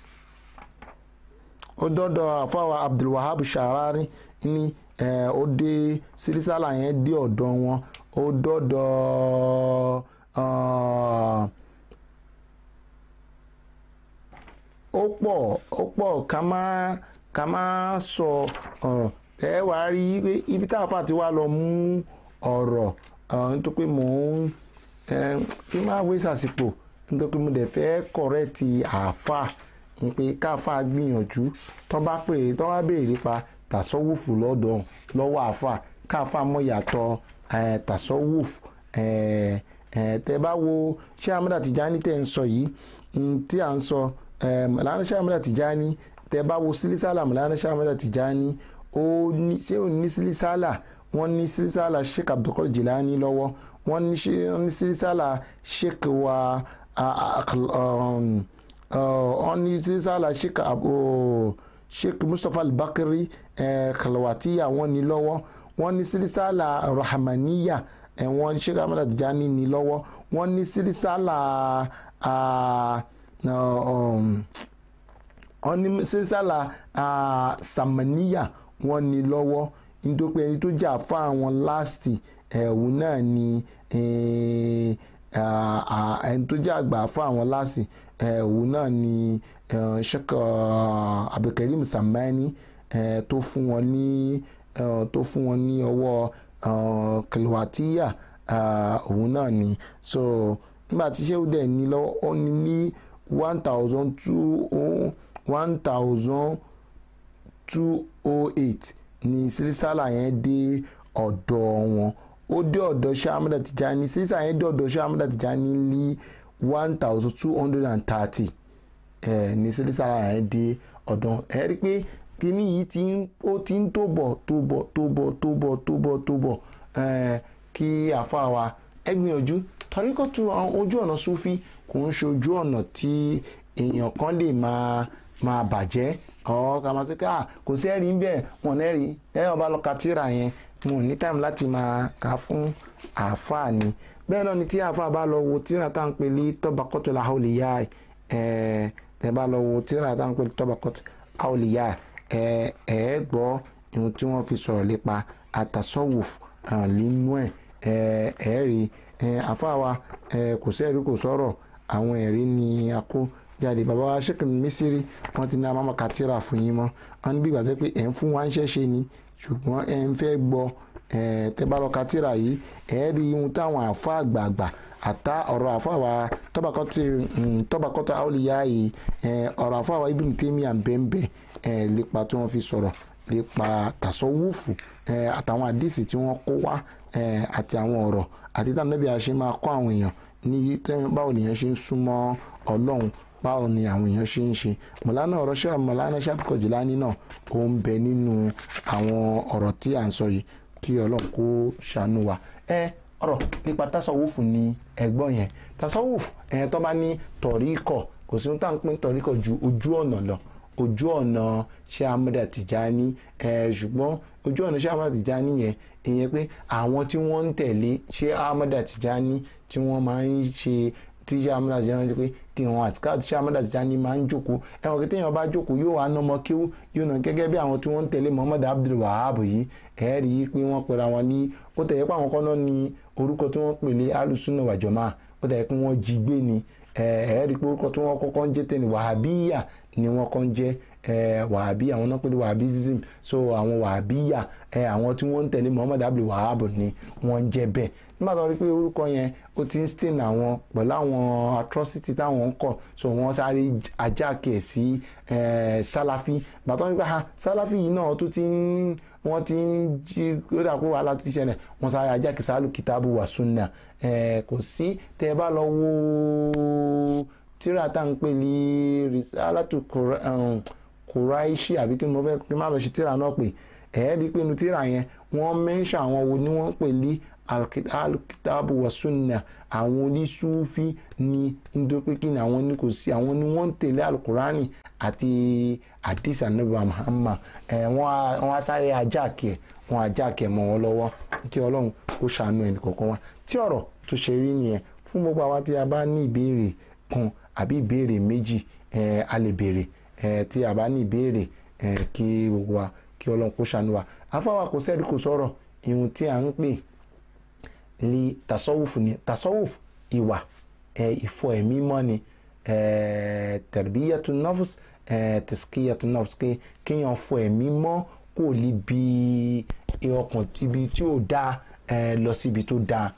ó dọ́dọ̀ àáfàá Abdulwahab Sharari ní ó dé sírísàlà yẹn dé ọ̀dọ̀ wọn ó dọ́dọ̀ ó pọ̀ ká má sọ ọ̀rọ̀ ẹ wàá rí i pé ibi tá a fà ti wá lọ mú ọ̀rọ̀ nítorí pé mò ń kí n má wé sàsìkò nítorí pé mo dẹ̀ fẹ́ kọ̀rẹ́ẹ̀tì àáfà ní pé káfà gbìyànjú tó bá béèrè nípa tàsọ́wùfù lọ́wọ́ àáfà káfà mọ̀ yàtọ̀ tàsọ́wùfù tẹ bá wo ṣé Amada Tijani tẹ̀ ń sọ yìí tí à ń sọ Mọ̀lánà Sheikh Amada Tijani tẹ bá wo sírísàlà Mọ̀lánà Sheikh Amada Tijani ṣé ò ní sírísàlà wọ́n ní sírísàlà Sheikh Abdulqadir Jilani lọ́wọ́ wọ́n ní sírísàlà Sheikh wa wọ́n ní sírísàlà Sheikh Mustapha al-Bakri Khalwatiya wọ́n ní lọ́wọ́ wọ́n ní sírísàlà Rahmaniya wọ́n ní Sheikh Amada Tijani ní lọ́wọ́ wọ́n ní sírísàlà wọ́n ní sírísàlà Samaniya wọ́n ní lọ́wọ́ nítorí pé ẹni tó jà fún àwọn láàsì ẹ̀wù náà ni ẹni tó jà àgbà fún àwọn láàsì ẹ̀wù náà ni Sheikh Abdulkarim Samani tó fún wọn ní ọwọ́ Khalwatiya òun náà ni so nígbà tí ṣé ó dẹ̀ ní lọ́wọ́ ó ní 1208 ní sírísàlà yẹn dé ọ̀dọ̀ wọn ó dé ọ̀dọ̀ Sheikh Amada Tijani sírísàlà yẹn dé ọ̀dọ̀ Sheikh Amada Tijani ní 1230 ní sírísàlà yẹn dé ọ̀dọ̀ ẹ rí pé kíní yìí ti ń tó bọ̀ kí àfáà wa ẹ gbìyànjú tọ́ríkọ́tù ojú ọ̀nà Sufi kò ń ṣojú ọ̀nà tí èèyàn kan lè máa bàjẹ́ ká máa sọ pé kò sí ẹ̀rí ń bẹ̀ wọ́n lẹ́rìí lẹ́yìn ọba lọ́ka tíra yẹn mo ní táìmù láti máa kà fún àáfàá ni bẹ́ẹ̀ náà ni tí àáfàá bá lọ wo tíra tá à ń pè ní Tabaqatul Awliya tẹ́ bá lọ wo tíra táwọn pè Tabaqat Awliya gbọ́ ohun tí wọ́n fi sọ̀rọ̀ nípa àtàsọ́wùf nínú rí àfáàwá kò sẹ́ẹ̀rí kò sọ̀rọ̀ àwọn ẹ̀rí ni a kó jáde bàbá wa Sheikh Misiri wọ́n ti ní amáma kàtírà fún yín mọ́ wọ́n ní bí ìgbà tó pé ẹ̀ ń fún wa ń ṣẹ́ṣe ni ṣùgbọ́n ẹ̀ ń fẹ́ gbọ́ tẹ́ bá lọ kàtírà yìí rí ohun táwọn àfa àgbààgbà àtà ọ̀rọ̀ àfáàwá Tabaqat Awliya yìí ọ̀rọ̀ àfáàwá Ibn Taymiyyah bẹ́ẹ̀ lépa tí wọ́n fi sọ̀rọ̀ lépa tàsọ́wùfù àtàwọn àdìsí tí wọ́n kó wá àti àwọn ọ̀rọ̀ àti táwọn Ànábì àṣẹ máa kọ́ àwọn èèyàn ní báwo nìyẹn ṣe ń súnmọ́ Ọlọ́run báwo ni àwọn èèyàn ṣe ń ṣe mọ̀lánà ọ̀rọ̀ ṣẹ́ mọ̀lánà Ṣàbíkọ̀ Jìlání náà ó ń bẹ nínú àwọn ọ̀rọ̀ tí à ń sọ yìí kí Ọlọ́run kó ṣàánú wa ọ̀rọ̀ nípa tàsọ́wùfù ni ẹ̀gbọ́n yẹn tàsọ́wùfù tó bá ní tọ̀ríkọ̀ kò sí ohun tá à ń pín tọ̀ríkọ̀ ju ojú ọ̀nà lọ ojú ọ̀nà Sheikh Ahmad Tijani ṣùgbọ́n ojú ọ̀nà Sheikh Ahmad Tijani yẹn ìyẹn pé àwọn tí wọ́n ń tẹ̀lé Sheikh Ahmad Tijani tí wọ́n máa ń ṣe tí Sheikh Ahmad Tijani pé kí wọ́n àtikáàtì Sheikh Ahmad Tijani máa ń jókòó ẹ̀wọ̀n kí téèyàn bá jókòó yóò wá nọmọ kíw yóò nà gẹ́gẹ́ bí àwọn tí wọ́n ń tẹ̀lé Muhammad Abdul Wahab yìí rí i pé wọ́n pera wọn ní ó tẹ̀yẹ pé àwọn kan náà ní orúkọ tí wọ́n pè ní Ahlus-Sunnah wal Jama'ah ó tẹ̀yẹ pé wọ́n jí gbé ni rí i pé orúkọ tí wọ́n kọ́kọ́ ń jẹ́ tẹ̀lé Wahhabiyya ni wọ́n kàn jẹ́ wàhábí àwọn náà pé ní wàhábísm so àwọn wàhábíyà àwọn tí wọ́n ń tẹ̀lé Muhammad Abdul Wahab ni wọ́n ń jẹ́ bẹ́ẹ̀ nígbà tó rí pé orúkọ yẹn ó ti ń stain àwọn pẹ̀lú àwọn atrocity táwọn ń kọ̀ so wọ́n sáré ajáàkì ẹ̀ sí Salafi bàtọ́ nípa Salafi yìí náà tó ti ń wọ́n ti ń jí ó dà pé wàhálà ti ṣẹlẹ̀ wọ́n sáré ajáàkì sálù kitabu wa sunna kò sí tẹ́ ẹ bá lọ wo tíra tá à ń pè ní Risalatu Quraishi àbí kí mo fẹ́ kí n má lọ ṣe tíra náà pé rí i pé inú tíra yẹn wọ́n mẹ́ńṣà àwọn wo ni wọ́n pè ní alkitabu wa sunna àwọn onísúfí ní nítorí pé kí ni àwọn ní kò sí àwọn ni wọ́n ń tẹ̀lé alukurani àti hadith Ànábì Muhammad wọ́n á sáré ajáàkì ẹ̀ mọ́ wọn lọ́wọ́ kí Ọlọ́run kó ṣàánú ẹnì kọ̀ọ̀kan wa tí ọ̀rọ̀ tó ṣe rí nìyẹn fún gbogbo àwa tí a bá ní ìbéèrè kan àbí ìbéèrè méjì a lè béèrè tí a bá ní ìbéèrè kí gbogbo wa kí Ọlọ́run kó ṣàánú wa afáwa kò sẹ́ẹ̀rí kò sọ̀rọ̀ ìhun tí a ń pè ní tasawuf ni tasawuf ìwà ìfọ̀ ẹ̀mí mọ́ ni tarbiyatun nafs taskiyatun nafs kéèyàn fọ̀ ẹ̀mí mọ́ kó lè bi ọkàn ibi tí ó dáa lọ síbi tó dáa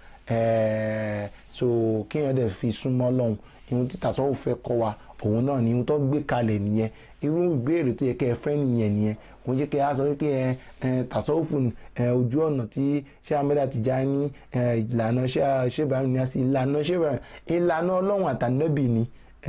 so kéèyàn dẹ̀ fi súnmọ́ Ọlọ́run ìhun tí tasawuf fẹ́ kọ́ wa òun náà ni ohun tó gbé kalẹ̀ nìyẹn irú ìbéèrè tó yẹ kẹ́ ẹ fẹ́ nìyẹn kò jẹ́ kẹ́ ẹ á sọ wípé tasawufu ojú ọ̀nà tí Sheikh Ahmad Tijani ìlànà Sheikh Ibrahim Niasse ìlànà Sheikh Ibrahim ìlànà Ọlọ́run àtànábì ni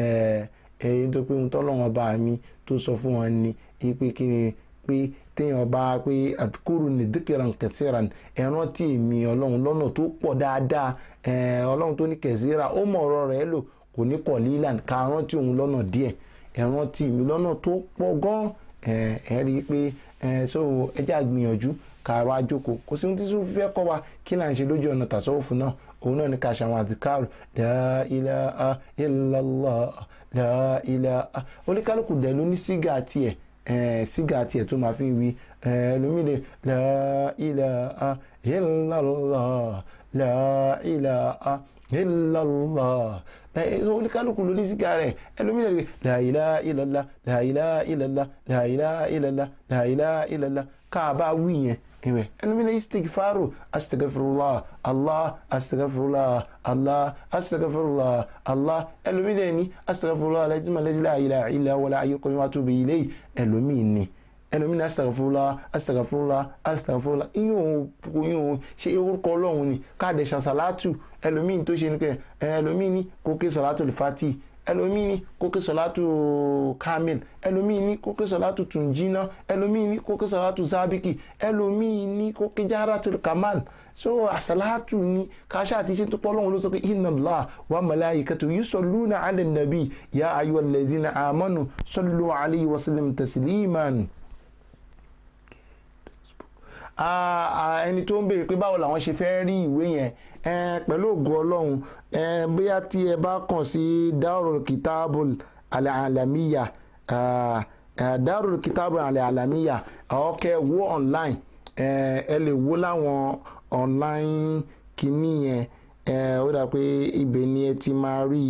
tó pé ohun tọ́lọ́run ọba mi tó sọ fún wọn ni pé kí ni pé téèyàn bá pé àdúkúrú ní dhikran kathiran ẹran tí èmi Ọlọ́run lọ́nà tó pọ̀ dáadáa Ọlọ́run tó ní kẹsíra ó mọ̀ ọ̀rọ̀ rẹ̀ lò kò ní kọ̀ lílan ká rántí òun lọ́nà díẹ̀ rántí mi lọ́nà tó pọ̀ gan rí i pé so ẹ jẹ́ àgbìyànjú ká wá jókòó kò sí ohun tí sùn fẹ́ kọ́ wa kí là ń ṣe lójú ọ̀nà tasawufu náà òun náà ní ká ṣe àwọn àdìkárù la ilaha illallah la ilaha oníkálukú dẹ̀ ló ní sígà tiẹ̀ tó máa fi wí ẹlòmíì la ilaha illallah la ilaha illallah oníkálukú ló ní sígá rẹ̀ ẹlòmíràn rẹ̀ la ilaha illallah la ilaha illallah la ilaha illallah la ilaha illallah káàbá wí yẹn ẹ̀wẹ̀ ẹlòmíràn istighfaru astaghfirullah allah astaghfirullah allah astaghfirullah allah ẹlòmíràn ní astaghfirullah alazim la ilaha illa huwa al-hayyul qayyum wa atubu ilayhi ẹlòmíràn ní ẹlòmínà astaghfirullah ìyóò ṣe orúkọ Ọlọ́run ni káàdẹ̀ ṣàṣàlátù ẹlòmín tó ṣe ní kẹ ẹlòmín ní kókè sọ̀látù lìfàtì ẹlòmín ní kókè sọ̀látù kamil ẹlòmín ní kókè sọ̀látù tùnjínà ẹlòmín ní kókè sọ̀látù zábìkì ẹlòmín ní kókè járàtù kamal so àṣàlátù ni káṣá àti ṣe tó pọ̀ Ọlọ́run ló sọ pé inna Allah wa malaikatahu yusalluna ala nabi ya ayyuhallazina amanu sallu alayhi wa sallimu tasliman. ẹni tó ń béèrè pé báwo làwọn ṣe fẹ́ rí ìwé yẹn pẹ̀lú ògo ọlọ́run bóyá tí ẹ bá kàn sí Darul Kitabul Alamiya Darul Kitabul Alamiya ọ̀kẹ́ wo online ẹ lè wo láwọn online kìíní yẹn ó dà pé ibẹ̀ ni ẹ ti máa rí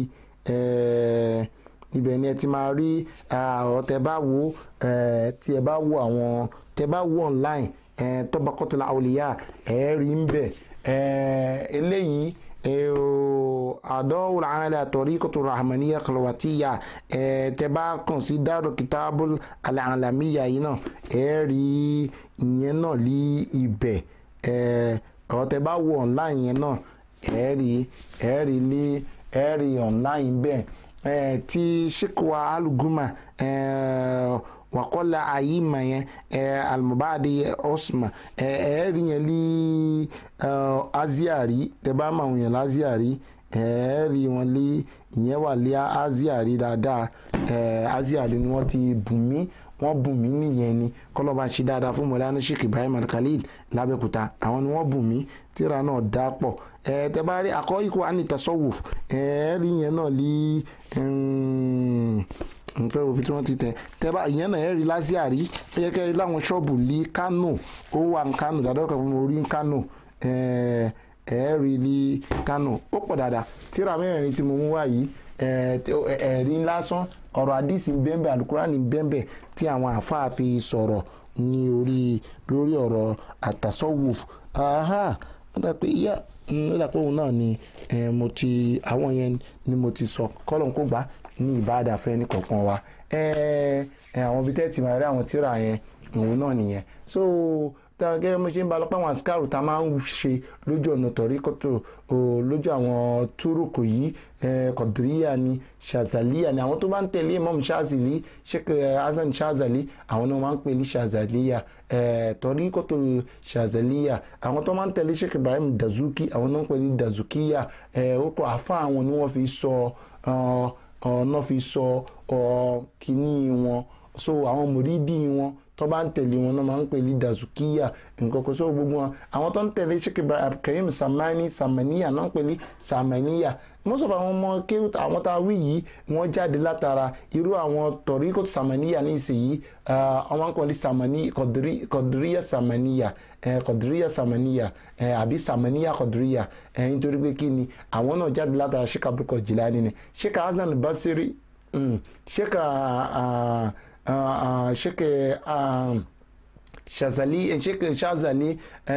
ibẹ̀ ni ẹ ti máa rí ọ̀rọ̀ tẹ bá wo tí ẹ bá wo àwọn tẹ bá wo online Tabaqatul Awliya rí ń bẹ̀ eléyìí Adawul ala Tariqatur Rahmaniyya Khalwatiyya tẹ bá kàn sí Darul Kitabul Alamiya yìí náà rí ìyẹn náà lí ibẹ̀ ọ̀rọ̀ tẹ bá wo online yẹn náà rí online bẹ́ẹ̀ tí Shekwa Aluguma wàkọ́lá àyíma yẹn almubadi osma rí yẹn lí aziari tẹ bá máa wọ̀nyẹn láziari rí wọn lé ìyẹn wà lé aziari dáadáa aziari ni wọ́n ti bùn mí nìyẹn ni kọ́lọ́ba ṣe dáadáa fún Mawlana Sheikh Ibrahim Al-Khalil lábẹ́kúta àwọn ni wọ́n bùn mí tíra náà dá pọ̀ tẹ bá rí akọ́ àní tasawuf rí yẹn náà lí nfẹ́ òfin tí wọ́n ti tẹ bá ìyẹn náà rí lásìárì ó yẹ kẹ́ rí láwọn ṣọ́ọ̀bù lí Kánò ó wà ní Kánò dáadáa kan fún mi orí ní Kánò rí ní Kánò ó pọ̀ dáadáa tíra mẹ́rin tí mo mú wá yìí ẹ̀rí lásán ọ̀rọ̀ àdìsí bẹ́ẹ̀nbẹ́ àlùkùránì bẹ́ẹ̀nbẹ́ tí àwọn àfáà fi sọ̀rọ̀ ní lórí ọ̀rọ̀ àtàsọ́wùf wọ́n dà pé ó dà pé òun náà ni àwọn yẹn ni mo ti sọ kọ́lọ̀ kó gbà ní ìbáàdà fẹ́ ní kọ̀ọ̀kan wa àwọn ibi tẹ́tì máa rí àwọn tíra yẹn òun náà nìyẹn so gẹ́gẹ́ mo ṣe ń ba lọ́pọ̀ àwọn àsìkárù tá a máa ń ṣe lójú ọ̀nà tọ̀ríkọ́tò lójú àwọn túrùkù yìí kọ̀dùríyà ni ṣàzàlíyà ni àwọn tó bá ń tẹ̀lé Imam Shazali Sheikh Hasan Shazali àwọn náà máa ń pè ní ṣàzàlíyà tọ̀ríkọ́tò ṣàzàlíyà àwọn tó máa ń tẹ̀lé Sheikh Ibrahim Dazuki àwọn náà ń pè ní Dazukiya ó kọ́ àfa àwọn ni wọ́n fi sọ náà fi sọ kínní wọn so àwọn mùrídì wọn tó bá ń tẹ̀lé wọn náà máa ń pè ní Dazukiya nǹkan kan sóò gbogbo wọn àwọn tó ń tẹ̀lé Sheikh Ibrahim Karim Samaniya náà ń pè ní Samaniya most of àwọn ọmọ kéwù àwọn tá a wí yìí wọ́n jáde látara irú àwọn tọ̀ríkò Samaniya ní ìsìyí wọ́n máa ń pè ní Qadriya Samaniya àbí Samaniya Qadriya nítorí pé kí ni àwọn náà jáde látara Sheikh Abdul Qadir Jilani ni Sheikh Hasan Basiri Sheikh Shazali Sheikh Shazali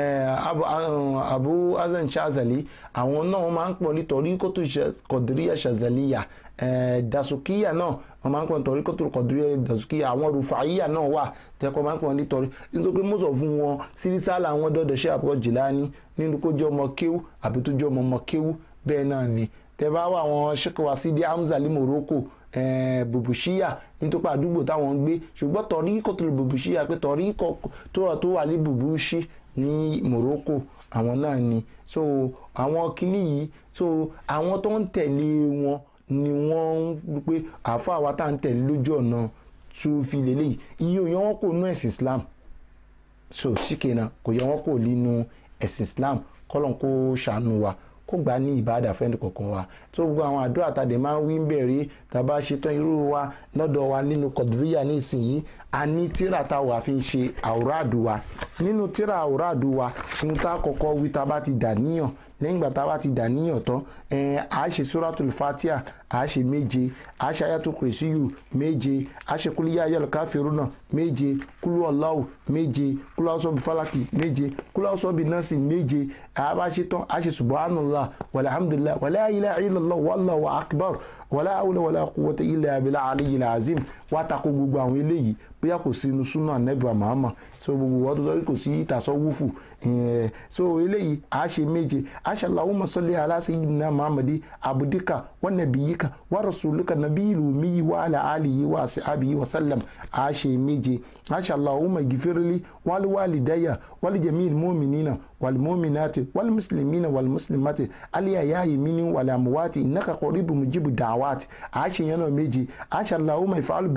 Abu Hasan Shazali àwọn náà máa ń pọ̀ ní tọ̀ríkọ́tù Qadriya Shazaliya Dasukiya náà wọ́n máa ń pọ̀ ní tọ̀ríkọ́tù Qadriya Dasukiya àwọn Rufaiya náà wà tẹ́kọ̀ máa ń pọ̀ ní tọ̀rí nítorí pé mọ́sọ̀ fún wọn sírísàlà àwọn dọ́dọ̀ Sheikh Abdul Qadir Jilani nínú kó jẹ́ ọmọ kéwú àbí tó jẹ́ ọmọ kéwú bẹ́ẹ̀ náà ni tẹ́ bá wà àwọn Sheikh Wasidi Hamza ní Morocco bùbùṣíyà nítorí àdúgbò táwọn ń gbé ṣùgbọ́n tọ̀ríkọ̀ tó lè bùbùṣíyà pé tọ̀ríkọ̀ tó wà ní bùbùṣí ní Morocco àwọn náà ni so àwọn kinní yìí so àwọn tó ń tẹ̀lé wọn ni wọ́n ń pé àáfàá wa tá à ń tẹ̀lé lójú ọ̀nà tó fi lélẹ́yìí iye òye wọn kò nú ẹ̀sìn Islam so ṣìkìnà kò yẹ wọn kò nínú ẹ̀sìn Islam kọ́lọ́n kó ṣàánú wa kó gbà ní ìbáàdà fẹ́ni kọ̀ọ̀kan wa tó gbogbo àwọn àdúrà tàdé máa ń wí ń bẹ̀rẹ̀ tàbá ṣetán irú wa lọ́dọ̀ wa nínú Qadriya ní ìsinyìí a ní tíra tá wà fi ń ṣe àwòrádù wa nínú tíra àwòrádù wa ní tá kọ́kọ́ wí tá bá ti dà níyàn lẹ́yìn ìgbà tá bá ti dà níyàn tán a ṣe Suratul Fatiha a ṣe méje a ṣe Ayatul Kursiyu méje a ṣe Qul ya ayyuhal kafiruna méje Qul huwallahu méje Qul a'udhu bi falaki méje Qul a'udhu bi nasi méje a bá ṣe tán a ṣe subhanallah walhamdulillah wala ilaha illallah wallahu akbar wala hawla wala quwwata illa billahi aliyyil azim wá tako gbogbo àwọn eléyìí bóyá kò sí inú súnà Ànábì Muhammad so gbogbo wọn tó sọ pé kò sí tasawufu so eléyìí a ṣe méje a ṣe Allahumma salli ala sayyidina Muhammadi abudika wa nabiyika wa rasulika nabiyil ummi wa ala alihi wa ashabihi wa sallam a ṣe méje a ṣe Allahumma gifirli wal walidayya wal jami'il mu'minina wal mu'minati wal muslimina wal muslimati aliyayi minhum wal amwati innaka qaribun mujibud da'awati a ṣe yẹn náà méje a ṣe Allahumma if'al bi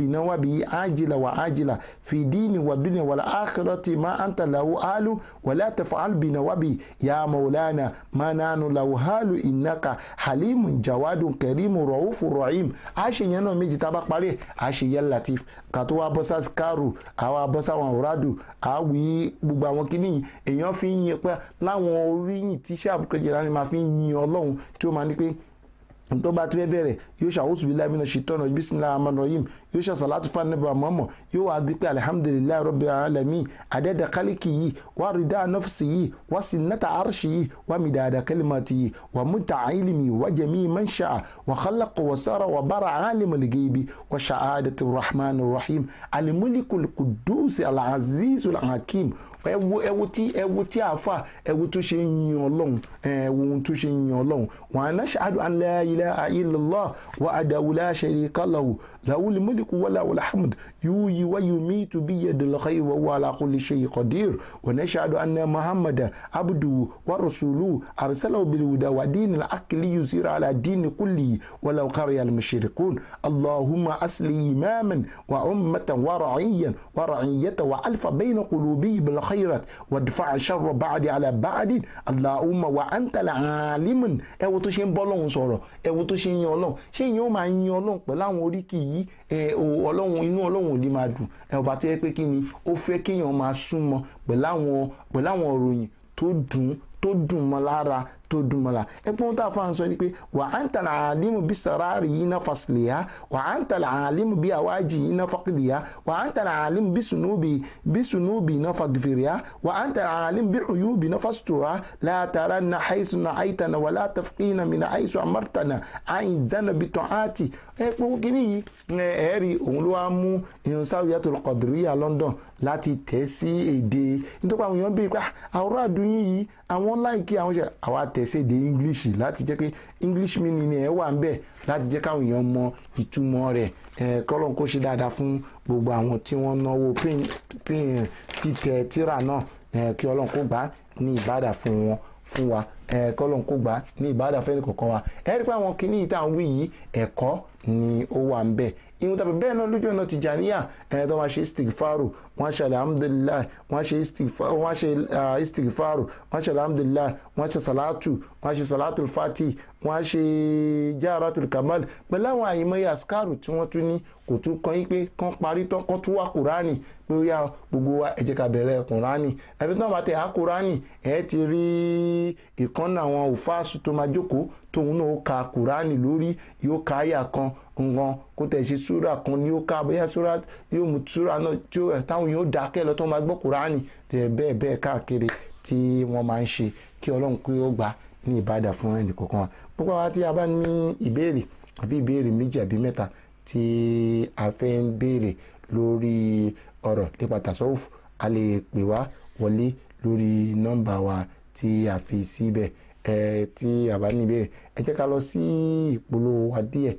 بنوابه عاجلا وعاجلا في دين والدنيا والآخرة ما أنت له آل ولا تفعل بنوابه يا مولانا ما نحن له آل إنك حليم جواد كريم رؤوف رحيم àṣẹ yẹn náà méjì tá a bá parí àṣẹ yẹn latif kàtó wa bọ́sà skaru àwa bọ́sà wọn òrádù àwí gbogbo àwọn kìíní èèyàn fi ń yin pé láwọn oríyìn tíṣà àbúkẹ́ jẹ́ra ni máa fi ń yin ọlọ́run tí ó máa ní pé tó bá ti fẹ́ bẹ̀rẹ̀ yóò ṣàwùsù bíi láìmínà ṣètọ́nà bisimilahi rahman rahim yóò ṣe salatu fún anabi muhammad yóò wá gbé pé alihamudulilayi rabbil alamin adẹ́dà kálíkì yìí wà rìdá nọ́fìsì yìí wà sí nata arṣì yìí wà midada kalimati yìí wà múta ilimi wà jẹ̀mí manṣà wà khalaq wà sára wà bára alimul gaibi wà ṣàádàtì rahman rahim alimulikul kudus alaziz alhakim ẹwu tí a fà ẹwu tó ṣe ń yin ọlọ́run ẹwu tó ṣe ń yin ọlọ́run wa nashhadu an la ilaha illallah wahdahu la sharika lahu lahul mulku wa lahul hamd yuhyi wa yumitu biyadil khayr wa huwa ala kulli shay'in qadir wa nashhadu anna muhammadan abduhu wa rasuluhu arsalahu bil huda wa dinil haqqi liyuzhira ala dini kullihi walau kariha al mushrikun allahumma asli imaman wa ummatan wa ra'iyan wa ra'iyatan wa alfa bayna qulubi bil khayrat wa dfa' sharra ba'di ala ba'din allahumma wa anta al alimun ẹwọ tó ṣe ń bọ́ lọ́hùn sọ̀rọ̀ ẹwọ tó ṣe ń yan ọlọ́run ṣé ìyẹn ó máa yan ọlọ́run pẹ̀lú àwọn oríkì yìí ọlọ́run inú ọlọ́run ò ní máa dùn ọba tó yẹ pé kí ni ó fẹ́ kéèyàn máa súnmọ́ pẹ̀lú àwọn òròyìn tó dùn mọ́ lára tó dùn mọ́ la ẹgbọ́n tá a fà ń sọ ni pé wà á ń tàn àlímù bí sàrárì yìí náà fàṣìlìyà wà á ń tàn àlímù bí àwájì yìí náà fàkìlìyà wà á ń tàn àlímù bí sùnúbì náà fàgìfìrìyà wà á ń tàn àlímù bí òyúbì náà fàṣùtùrà látara na àìsùn na àìtànà wà látàfíìnà mi na àìsùn àmàrtànà àìzánà bí tàn áàtì ẹgbọ́n kìíní yìí ẹ̀ẹ́rì òun ló wá mú Zawiyatul Qadiriyya London láti tẹ̀ sí èdè nítorí àwọn èèyàn bíi pé àwòrán àdúyìn yìí àwọn láìkí àwọn ṣe àwa tẹ̀sẹ̀ de english láti jẹ́ pé english meaning ẹ̀ wà ń bẹ̀ láti jẹ́ káwọn èèyàn mọ ìtumọ̀ rẹ̀ kọ́lọ́n kó ṣe dáadáa fún gbogbo àwọn tí wọ́n náwó títẹ̀ tírà náà kí ọlọ́run kó gbà ní ìbádà fún wa kọ́lọ́n kó gbà ní ìbádà fẹ́ni kọ̀ọ̀kan wa rí pé àwọn kìíní yìí tá à ń wí yìí ẹ̀kọ́ ni ó wà ń bẹ̀ ìwọ̀n tàbí bẹ́ẹ̀ náà lójú ọ̀nà Tìjàníyà tó máa ṣe istighfaru wọ́n ṣe alhamdulillah wọ́n ṣe istighfaru wọ́n ṣe alhamdulillah wọ́n ṣe salatu wọ́n ṣe salatul fati wọ́n ṣe jaratul kamal pẹ̀lú àwọn àyèmọ́yà askaru tí wọ́n tún ní kò tún kan yín pé kán parí tán kán tún wá kùránì pé ó yá gbogbo wa ẹ jẹ́ ká bẹ̀rẹ̀ kùránì ẹbí tí wọ́n bá tẹ̀ á kùránì ẹ ti rí ìkànnì àwọn òfáàsù tó máa jókòó tóun náà ó ka kùránì lórí yóò ka àyà kan nǹkan kó tẹ̀ ṣe súrà kan ní ó ká bóyá súrà yóò mú súrà náà tí ó táwọn yóò dákẹ́ lọ tó máa gbọ́ kùránì tẹ̀ bẹ́ẹ̀ káàkiri tí wọ́n máa ń ṣe kí ọlọ́run kí ó gbà ní ìbádà fún ẹnì kọ̀ọ̀kan wa púpọ̀ wa tí a bá ní ìbéèrè àbí ìbéèrè méjì àbí mẹ́ta tí a fẹ́ ń béèrè lórí ọ̀rọ̀ nípa tasawuf a lè pè wá wọlé lórí nọ́mbà wa tí a fi síbẹ̀ tí a bá ní ìbéèrè ẹ jẹ́ ká lọ sí ìpolówó wa díẹ̀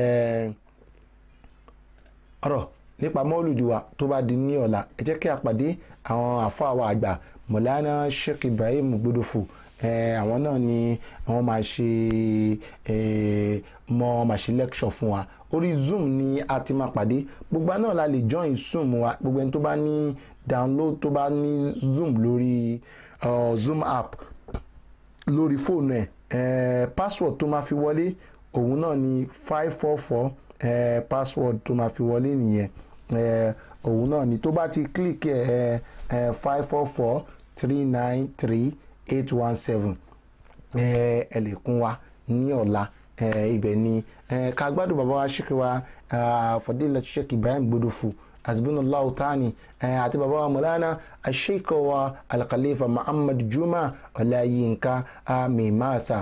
ọ̀rọ̀ nípa mọ́lùdì wa tó bá di ní ọ̀la ẹ jẹ́ kí a pàdé àwọn àfáà wa àgbà Mọ̀lánà Sheikh Ibrahim Gbodofu àwọn náà ni wọ́n máa ṣe lecture fún wa orí Zoom ni a ti máa pàdé gbogbo náà la lè join Zoom wa gbogbo ẹni tó bá ní download tó bá ní Zoom lórí Zoom app lórí fóònù password tó máa fi wọlé òun náà ni 544 password tó máa fi wọlé nìyẹn òun náà ni tó bá ti click 544 393 817 ẹ lè kún wa ní ọ̀la ibẹ̀ ni ká gbádùn bàbá wa Sheikh wa Fadilat Sheikh Ibrahim Gbodofu hasbunallahu ta'ani àti bàbá wa Mọ̀lánà Sheikh wa Al-Khalifa Muhammad Juma Ọláyínká Mimasa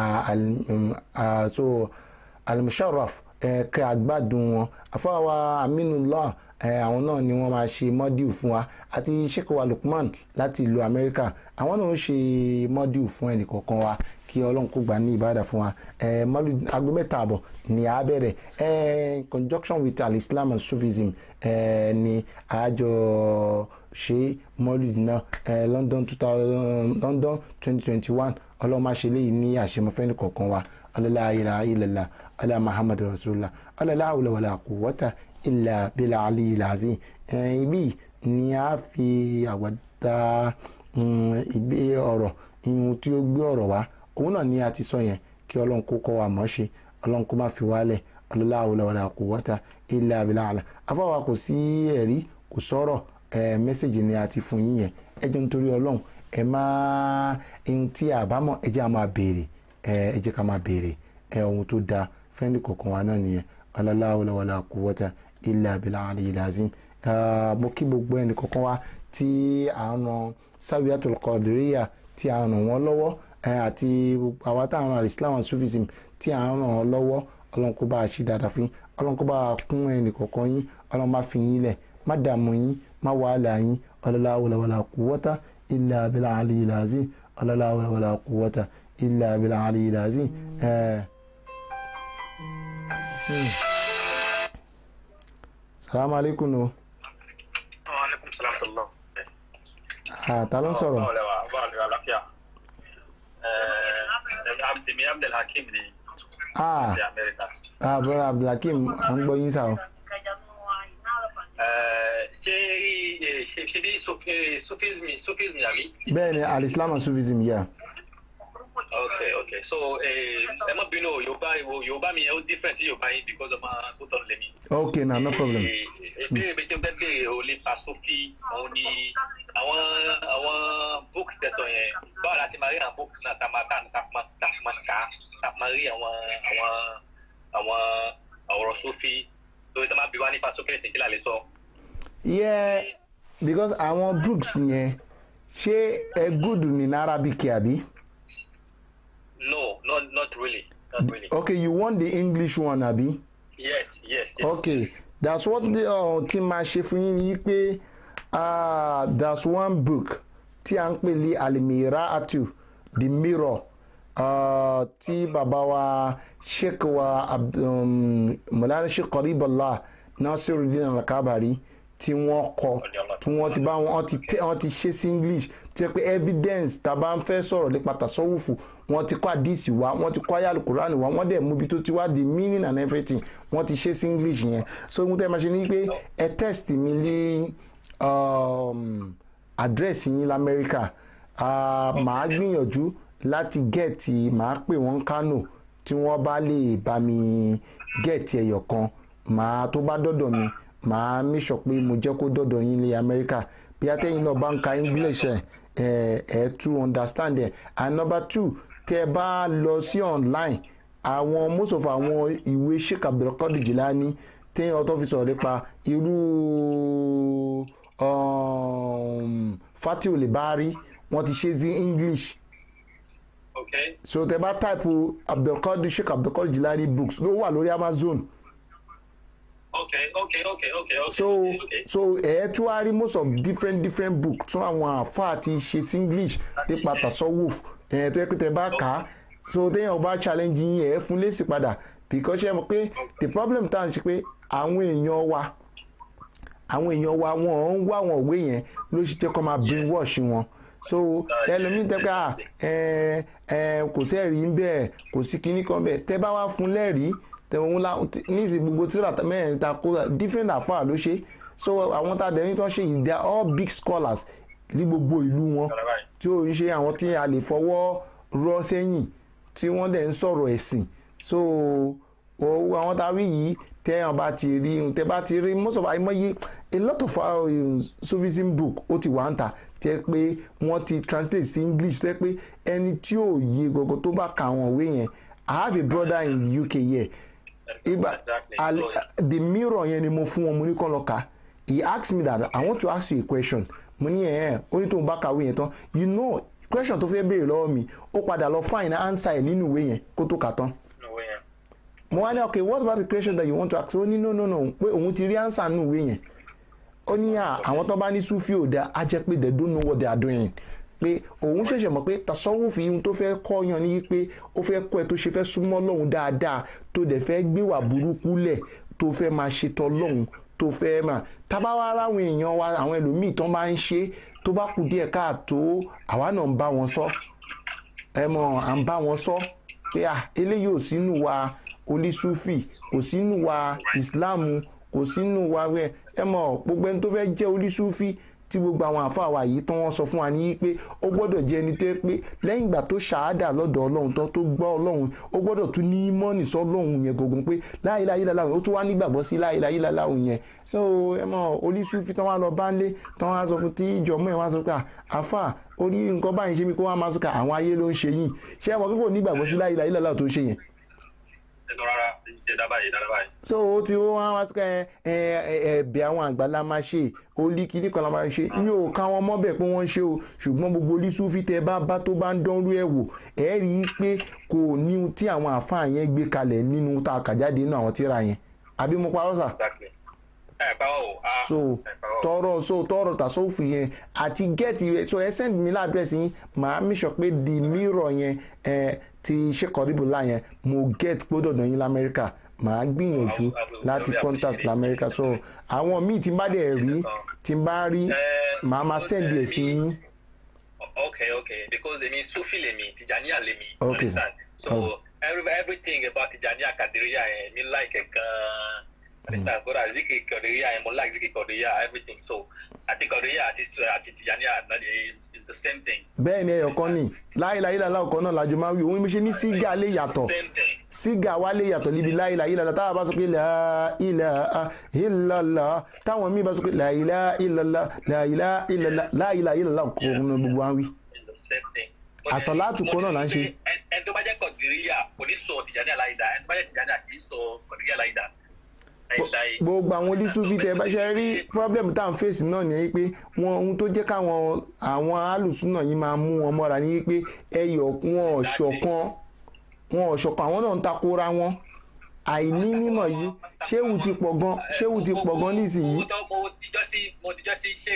al-Musharraf kí agbádùn wọn afáwa Aminullah àwọn náà ni wọ́n máa ṣe mọ́díù fún wa àti Sheikh wa Lukman láti ìlú Amẹ́ríkà àwọn náà ń ṣe mọ́díù fún ẹnì kọ̀ọ̀kan wa kí ọlọ́run kó gbà ní ìbádà fún wa aago 7:00 ni a bẹ̀rẹ̀ conjunction with al-Islam and Sufism ni àjọ ṣe mọ́lùdì náà London 2021 ọlọ́run má ṣe léyìí ní àṣemọ́fẹ́ ní kọ̀ọ̀kan wa la ilaha illallah ala muhammadu rasulullah la hawla wala quwwata illa bil aliyyil azim. Ibi ni a fi àwàdà ìgbé ọ̀rọ̀ ihun tí ó gbé ọ̀rọ̀ wá òun náà ni a ti sọ yẹn kí ọlọ́run kó kọ́ wa mọ̀ ṣe ọlọ́run kó má fi wálẹ̀ la hawla wala quwwata illa bil aliyyil. afáwa kò sí ẹ̀rí kò sọ̀rọ̀ mẹ́sẹ̀gì ni a ti fún yín yẹn ẹ jẹ́ nítorí ọlọ́run ẹ máa ohun tí a bá mọ̀ ẹ jẹ́ a máa béèrè ẹ jẹ́ ká máa béèrè ohun tó dáa fẹ́ni kọ̀ọ̀kan wa náà nìyẹn la hawla wala quwwata illa bil aliyyil azim. mo kí gbogbo ẹnì kọ̀ọ̀kan wa tí à ń ran Zawiyatul Qadiriyya tí à ń ràn wọ́n lọ́wọ́ àti àwa tá à ń ran Islam and Sufism tí à ń ràn wọ́n lọ́wọ́ ọlọ́run kó bá a ṣe dáadáa fún yín ọlọ́run kó bá a kún ẹnì kọ̀ọ̀kan yín ọlọ́run má fi yín lẹ̀ má dààmú yín má wàhálà yín la hawla wala quwwata illa bil aliyyil azim la hawla wala quwwata illa bil aliyyil azim. Salaam alaikum. Wa alaikum salam tọ́lọ́. Ta ló ń sọ̀rọ̀? Tèmi Abdelhakeem ni. Brother Abdelhakeem à ń gbọ́ yín sá o. Ṣé bí Sufism àbí? Bẹ́ẹ̀ ni Al-Islam and Sufism yà. Okay. So ẹ má bínú Yorùbá mi yẹn ó different tí Yorùbá yín because ọmọ tó tọ́ lẹ́mí. Okay, no problem. Ìbéèrè bí tí mo fẹ́ béèrè ò lè pa Sufi òun ni àwọn books tẹ̀sán yẹn báwo la ti máa rí àwọn books náà tá máa rí àwọn ọ̀rọ̀ Sufi lórí tá máa bí wá nípa Sufi ẹ̀sìn kí là lè sọ. Yeah, because àwọn books yẹn ṣé ẹ good ní Arabic àbí? No, not really. Okay, you want the English one àbí? Yes. Okay, yes. That's what the tí máa ṣe fún yín ni pé there's one book tí à ń pè ní Al-Mir'atu, the mirror, tí bàbá wa Sheikh wa Mawlana Sheikh Qaribullah Nasiruddin Al-Kabari tí wọ́n kọ tí wọ́n ti bá wọ́n ti ṣe sí English tí pé evidence tá bá ń fẹ́ sọ̀rọ̀ nípa tasawufu wọ́n ti kọ́ àdìsí wa wọ́n ti kọ́ ayé alukurani wa wọ́n dẹ̀ mú ibi tó ti wá the meaning and everything wọ́n ti ṣe sí English yẹn so ohun tẹ́ ẹ máa ṣe ni pé ẹ test mi ní address yín lamẹ́ríkà màá gbìyànjú láti gẹ̀ẹ́tì màá pè wọ́n Kano tí wọ́n bá lè bá mi gẹ̀ẹ́tì ẹyọ kan màá tó bá dọ́dọ̀ mi màá make sure pé mo jẹ́ kó dọ́dọ̀ yín ní Amẹ́ríkà bí atẹ́yìn náà bá ń ka English to understand it. And number 2 tẹ́ bá lọ sí online àwọn most of àwọn ìwé Sheikh Abdulkadir Jilani téèyàn tó fi sọ̀rọ̀ nípa irú Fatihul Bari wọ́n ti ṣe sí English. Okay. So tẹ́ bá type Sheikh Abdulkadir Jilani books ló wà lórí Amazon. Okay. So tún wá rí most of different books tún àwọn àfáà ti ṣe sí English nípa tasawuf tó yẹ pé tẹ́ bá kà á so téèyàn bá challenge yín fún lésì padà because ṣe mọ̀ pé the problem tá à ń ṣe pé àwọn èèyàn wa wọ́n ń wá àwọn òwe yẹn ló ṣe jẹ́ kó máa brainwash wọn so ẹlòmíín tẹ́ pé kò sí ẹ̀rí ń bẹ́ẹ̀ kò sí kinní kan bẹ́ẹ̀ tẹ́ bá wá fún lẹ́rìí tẹ̀wọ̀n ní ìsìn gbogbo tíra mẹ́rin ta kó different àfáà ló ṣe so àwọn tá a dẹ̀ ní tó ń ṣe yìí they are all big scholars ní gbogbo ìlú wọn tí ó ń ṣe àwọn tí a lè fọwọ́ rọ́ sẹ́yìn tí wọ́n dẹ̀ ń sọ̀rọ̀ ẹ̀sìn so àwọn tá a wí yìí tẹ́yàn bá ti rí most of àìmọye a lot of Sufism book ó ti wà ń ta tẹ́ pé wọ́n ti translate sí English tẹ́ pé ẹni tí ò yé gọ́gọ́ tó bá ka àwọn òwe yẹn I have a brother in the UK here. The mirror yẹn ni mo fún wọn mo ní kọ́ lọ kà he asked me that I want to ask you a question mo ní ó ní tóun bá kàwé yẹn tán you know question tó fẹ́ béèrè lọ́wọ́ mi ó padà lọ find answer ẹ̀ nínú ìwé yẹn kó tó kà tán mo wá ní okay what about the question that you want to ask ó ní no pé òun ti rí answer nínú ìwé yẹn ó ní àwọn tó bá ní Sufi ò dá á jẹ́ pé they don't know what they are doing pé òun ṣẹ̀ṣẹ̀ mọ̀ pé tasawufi ohun tó fẹ́ kọ́ yan ní pé ó fẹ́ kọ́ ẹ tó ṣe fẹ́ súnmọ́ lọ́hùn dáadáa tó dẹ̀ fẹ́ gbéwà burúkú lẹ̀ tó fẹ́ máa ṣetọ́ lọ́hùn tó fẹ́ máa tábáwá aráwọn èèyàn wa àwọn ẹlòmíì tó máa ń ṣe tó bá kù díẹ̀ káàtó àwa náà ń bá wọn sọ ẹ mọ̀ à ń bá wọn sọ pé eléyìí ò sínú wa onísúfì kò sínú wa ìsìláàmù kò sínú wa rẹ ẹ mọ̀ gbogbo ẹni tó fẹ́ jẹ́ onísúfì tí gbogbo àwọn àfa wa yìí tó wọ́n sọ fún wa ní pé ó gbọ́dọ̀ jẹ́ ẹni tó pé lẹ́yìn ìgbà tó ṣàádà lọ́dọ̀ ọlọ́run tó gbọ́ ọlọ́run ó gbọ́dọ̀ tún ní mọ́ọ̀nì sọ́lọ́run yẹn gògùn pé la ilaha illallah ó tún wá nígbàgbọ́ sí la ilaha illallah yẹn so ẹ mọ̀ onísúfì tó wá lọ bá ń lé tó wá sọ fún tí ìjọmọ́ ẹ̀ wá sọ pé àfà orí nǹkan báyìí ṣe mi kó wá máa sọ pé àwọn ayé ló ń ṣe yìí ṣé ẹ mọ̀ pé kò nígbàgbọ́ sí la ilaha illallah tó ń ṣe yẹn so ó ti wọ́n wá sí ẹ̀bẹ̀ àwọn àgbàlá máa ṣe olí kìíní kan la máa ṣe mi ò ká wọn mọ́bẹ̀ pé wọ́n ṣe o ṣùgbọ́n gbogbo onísúfì tẹ bá tó bá ń dánrú ẹ̀ wò ẹ̀ rí i pé kò ní tí àwọn àfáà yẹn gbé kalẹ̀ nínú tá a kà jáde nínú àwọn tíra yẹn àbí mo parọ́ sà. tọrọ tàṣọ́fù yẹn àti gẹ́ẹ̀tì so ẹ send mi ládírẹ́sì yín màá make sure pé the mirror yẹn ti ṣe kọ́ríbùlà yẹn mo get gbọ́dọ̀ dàn yín lamẹ́ríkà màá gbìyànjú láti contact lamẹ́ríkà so àwọn míì tí n bá dẹ̀ rí tí n bá rí màá máa send ẹ̀ sí yín. okay because èmi Sufi lèmi Tijaniya lèmi understand so everything about Tijaniya Kadiriya yẹn mi like ẹ̀ gan-an understand kódà zikiri Kadiriya yẹn mo like zikiri Kadiriya everything so àti Kadiriya àti Tijaniya is the same thing. bẹ́ẹ̀ ni ẹyọ kan ní la ilaha illallah ọ̀kan náà lájọ máa wí òun mi ṣe ní sígà lè yàtọ̀ sígà wa lè yàtọ̀ níbi la ilaha illallah táwọn bá sọ pé la ilaha illallah táwọn míì bá sọ pé la ilaha illallah la ilaha illallah la ilaha illallah ọ̀kan náà gbogbo wa ń wí. àsàlátù kan náà là ń ṣe. ẹni tó bá jẹ́ Kadiriya kò ní sọ Tijaniya láìda ẹni tó bá jẹ́ Tijaniya kì í sọ Kadiriya láìda. gbogbo àwọn onísúfì tẹ bá ṣe rí problem tá à ń fèsì náà ni pé wọn ohun tó jẹ́ káwọn àwọn alùsùn náà yìí máa mú wọn mọ́ra ní pé ẹyọ wọn ọ̀ṣọ̀kan àwọn náà ń takora wọn àìní mímọ̀ yìí ṣéwù ti pọ̀ gan nísìnyí. mo ti jọ́ sí ṣé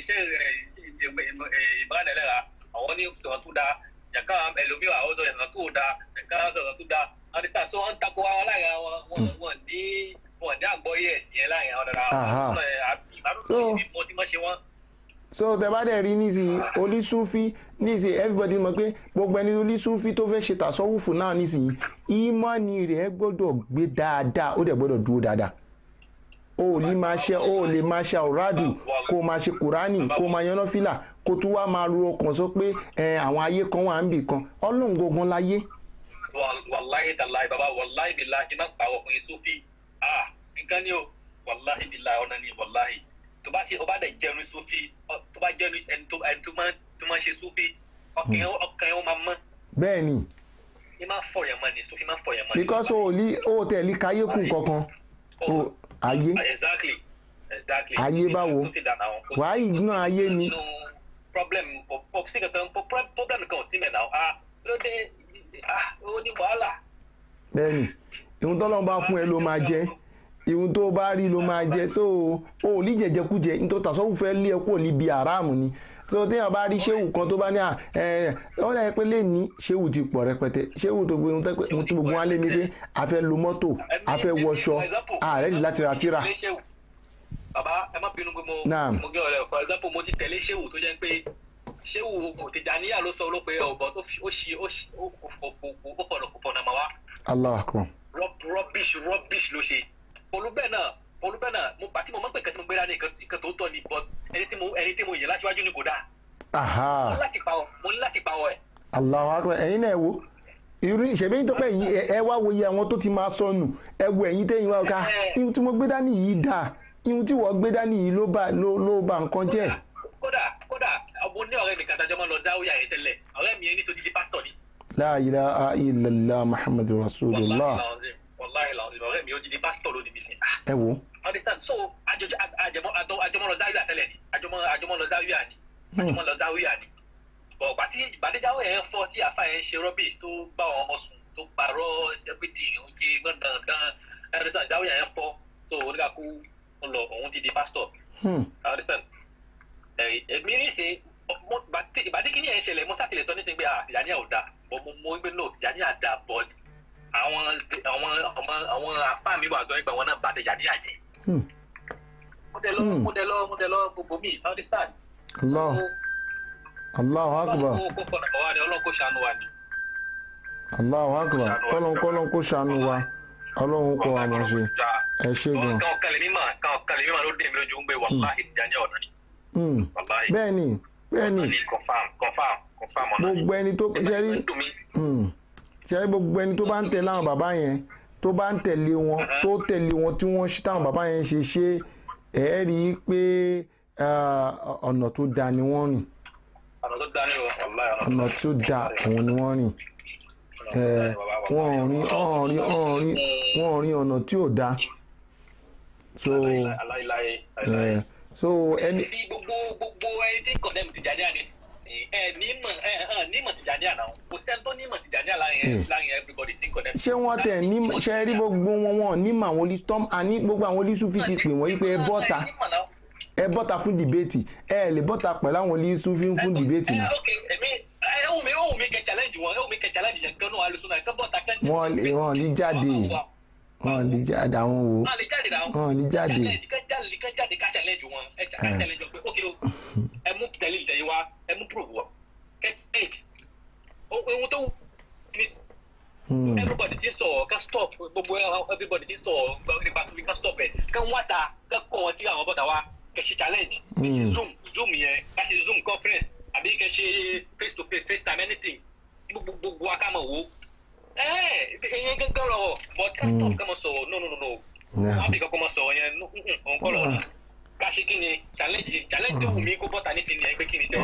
ìbáraẹni ẹlẹ́ra àwọn ní sọ̀rọ̀ tó dáa yàtọ̀ ẹlòmíràn àwọn sọ̀rọ̀ tó dáa yàtọ̀ sọ̀rọ̀ tó dáa understand so wọ́n ń takora wọn láàrin wọn ní wọn ní àgbọ́yé ẹ̀sìn yẹn láàrin àwọn ọ̀dọ́ra mo ti mọ̀ ṣe wọ́n. so tẹ bá dẹ̀ rí nísìnyí onísúfì nísìnyí everybody mọ̀ pé gbogbo ẹni onísúfì tó fẹ́ ṣe tàṣọ́wùfù náà nísìnyí ìmánì rẹ̀ gbọ́dọ̀ gbé dáadáa ó dẹ̀ gbọ́dọ̀ dúró dáadáa o lè máa ṣe àwòrádù kó máa ṣe kùránì kó máa yaná fìlà kó tún wá máa ru ọkàn sọ pé àwọn ayé kan wà ń bì kan ọlọ́run gangan láyé. wàláhì tàláhì bàbá wàláhì bíláhì má pa ọkùnrin Sufi nǹkan ni o wàláhì bíláhì ọ̀nà ni wàláhì tó bá ṣe ọba dẹ̀ jẹun Sufi tó bá jẹun ẹni tó máa ṣe Sufi ọkàn yẹn ó máa mọ́. bẹ́ẹ̀ ni. ní máa fọ yẹn mọ́ ni Sufi máa fọ yẹn mọ́ ni. because o tẹ̀lé káyé kù kankan ayé ayé báwo wàá ìgbọ́n ayé ni. problem kan ò sí mẹ́ náà lóde ó ní wàhálà. bẹ́ẹ̀ni ìhun tọ́lọ́run bá fún ẹ ló máa jẹ ìhun tó bá rí ló máa jẹ so o ò ní jẹjẹkújẹ nítorí tàṣọ́wù fẹ́ lé ẹ kúrò níbi àràmù ni so téèyàn bá rí ṣéwù kan tó bá ní ọ náà pé lè ní ṣéwù ti pọ̀ rẹpẹtẹ ṣéwù tó gbé ohun tó gbogbo wọn lé ní pé a fẹ́ lo mọ́tò a fẹ́ wọṣọ ààrẹ ní láti ra tíra. bàbá ẹ má bínú pé mo gé ọ̀rẹ́ for example mo ti tẹ̀lé ṣéwù tó jẹ́ pé ṣéwù Tijaniya ló sọ ló pé ọ̀bọ̀ tó kò fọ̀nà mà wá. Allahu Akbar. rubbish ló ṣe olùbẹ́ náà mo bàtí mo máa ń pè kẹ́tí mo gbéra ní nǹkan tó tọ́ ni but ẹni tí mo yẹ láṣíwájú ni kò dáa. mo ní láti pa ọ ẹ̀. Allahu Akbar ẹ̀yin náà wo irú ìṣẹ̀bí tó pẹ́ yìí ẹ wá wo iye àwọn tó ti máa sọnù ẹ wo ẹ̀yin tẹ́yìn wá ká ihun tí mo gbé dání yìí dáa ihun tí wọ́n gbé dání yìí ló bà nǹkan jẹ́. kódà ọmọ ní ọ̀rẹ́ mi kan dájọ́ máa lọ záwíyà yẹn tẹ́lẹ̀ ọ̀rẹ́ mi yẹn ní sọ́jí di pásítọ̀ ni. La ilaha illallah Muhammadu Rasulullah. wàláhì làwọn ọ̀rẹ́ mi ó di pásítọ̀ lónìí mi sí. ẹ wo. understand so àjọmọ́ lọ záwíyà tẹ́lẹ̀ ni àjọmọ́ lọ záwíyà ni bọ̀ pàtí ìbàdíjáwó yẹn fọ́ tí àfa yẹn ṣe rubbish tó bá àwọn ọmọ sùn tó parọ́ ṣẹ́pìtì òun ti gbọ̀ngàn understand ìjáwó yẹn fọ́ tó oníkàkú ń lọ òun ti di pásítọ̀ understand èmi ní sè ìbàdí kìíní yẹn ṣẹlẹ̀ mo sátìlẹ̀ sọ nísìnyí pé Tijaniya ò dáa bọ̀ mo ń gbé no Tijaniya dáa but àwọn àfa mi wà gbọ́ ẹgbẹ́ wọn náà bá Tijaniya jẹ́ mo dẹ̀ lọ gbogbo mi understand. Allahu Akbar. Ọlọ́run kó ṣàánú wa ni. Allahu akbar kọ́lọ́n kó ṣàánú wa ọlọ́run kó wa mọ̀ ṣe ẹ ṣe gan. kan kalẹ̀ mímọ̀ ló dé mi lójú ń gbé wàláhì Tijani ọ̀nà ni. bẹ́ẹ̀ni confam ọ̀nà ni. gbogbo ẹni tó ṣe gbogbo ẹni tó bá ń tẹ̀lé àwọn bàbá yẹn tó bá ń tẹ̀lé wọn tó tẹ̀lé wọn tí wọ́n ṣe táwọn bàbá yẹn ṣe ẹ̀ rí i pé ọ̀nà tó dáa ni wọ́n rìn ọ̀nà tó dáa òun ni wọ́n rìn wọ́n rìn ọ̀nà tí ò dáa so ẹni. gbogbo ẹni tí kò dẹ́mu Tijani àná nímọ̀ Tijani àná kò sẹ́ni tó nímọ̀ Tijani láàrin everybody tí kò dẹ́mu. ṣé wọ́n tẹ̀ ní ṣe rí gbogbo wọn nímọ̀ àwọn olùsọ́m àní gbogbo àwọn olùsúfì ti pè wọ́n yí pé ẹ bọ́ta fún dìbẹ́tì ẹ lè bọ́ta pẹ̀lú àwọn olùsúfì fún dìbẹ́tì náà. ẹ̀hún mi kẹ́ challenge wọn ẹ̀hún mi kẹ́ challenge yẹn gan-an alùsùn náà kẹ́ bọ́ta kẹ́. wọ́n lè jáde àwọn wo wọ́n lè jáde. kẹ́ jáde ká challenge wọn ẹ challenge wọn pé ok ẹ mú tẹ̀lé ìtẹ̀yẹ wa ẹ mú proof wọn kẹ́ change ohun tó everybody ti sọ ká stop gbogbo everybody ti sọ nípa tó fi ká stop ẹ kẹ́ wọ́n ta kẹ́ kọ́ wọn tí àwọn bọ́ta wa kẹ́ ṣe challenge zoom yẹn ká ṣe zoom conference àbí kẹ́ ṣe face to face FaceTime anything gbogbo akámọ̀ wo ẹ̀yìn gángan lọ́wọ́ but ká stop ká mọ̀ sọ̀rọ̀ no wọ́n á bí kankan mọ̀ sọ̀rọ̀ yẹn òun kọ́ lọ́wọ́ ká ṣe kí ni challenge tó wù mí kó bọ́ta nísìnyí ẹ̀ pé kí ni sẹ́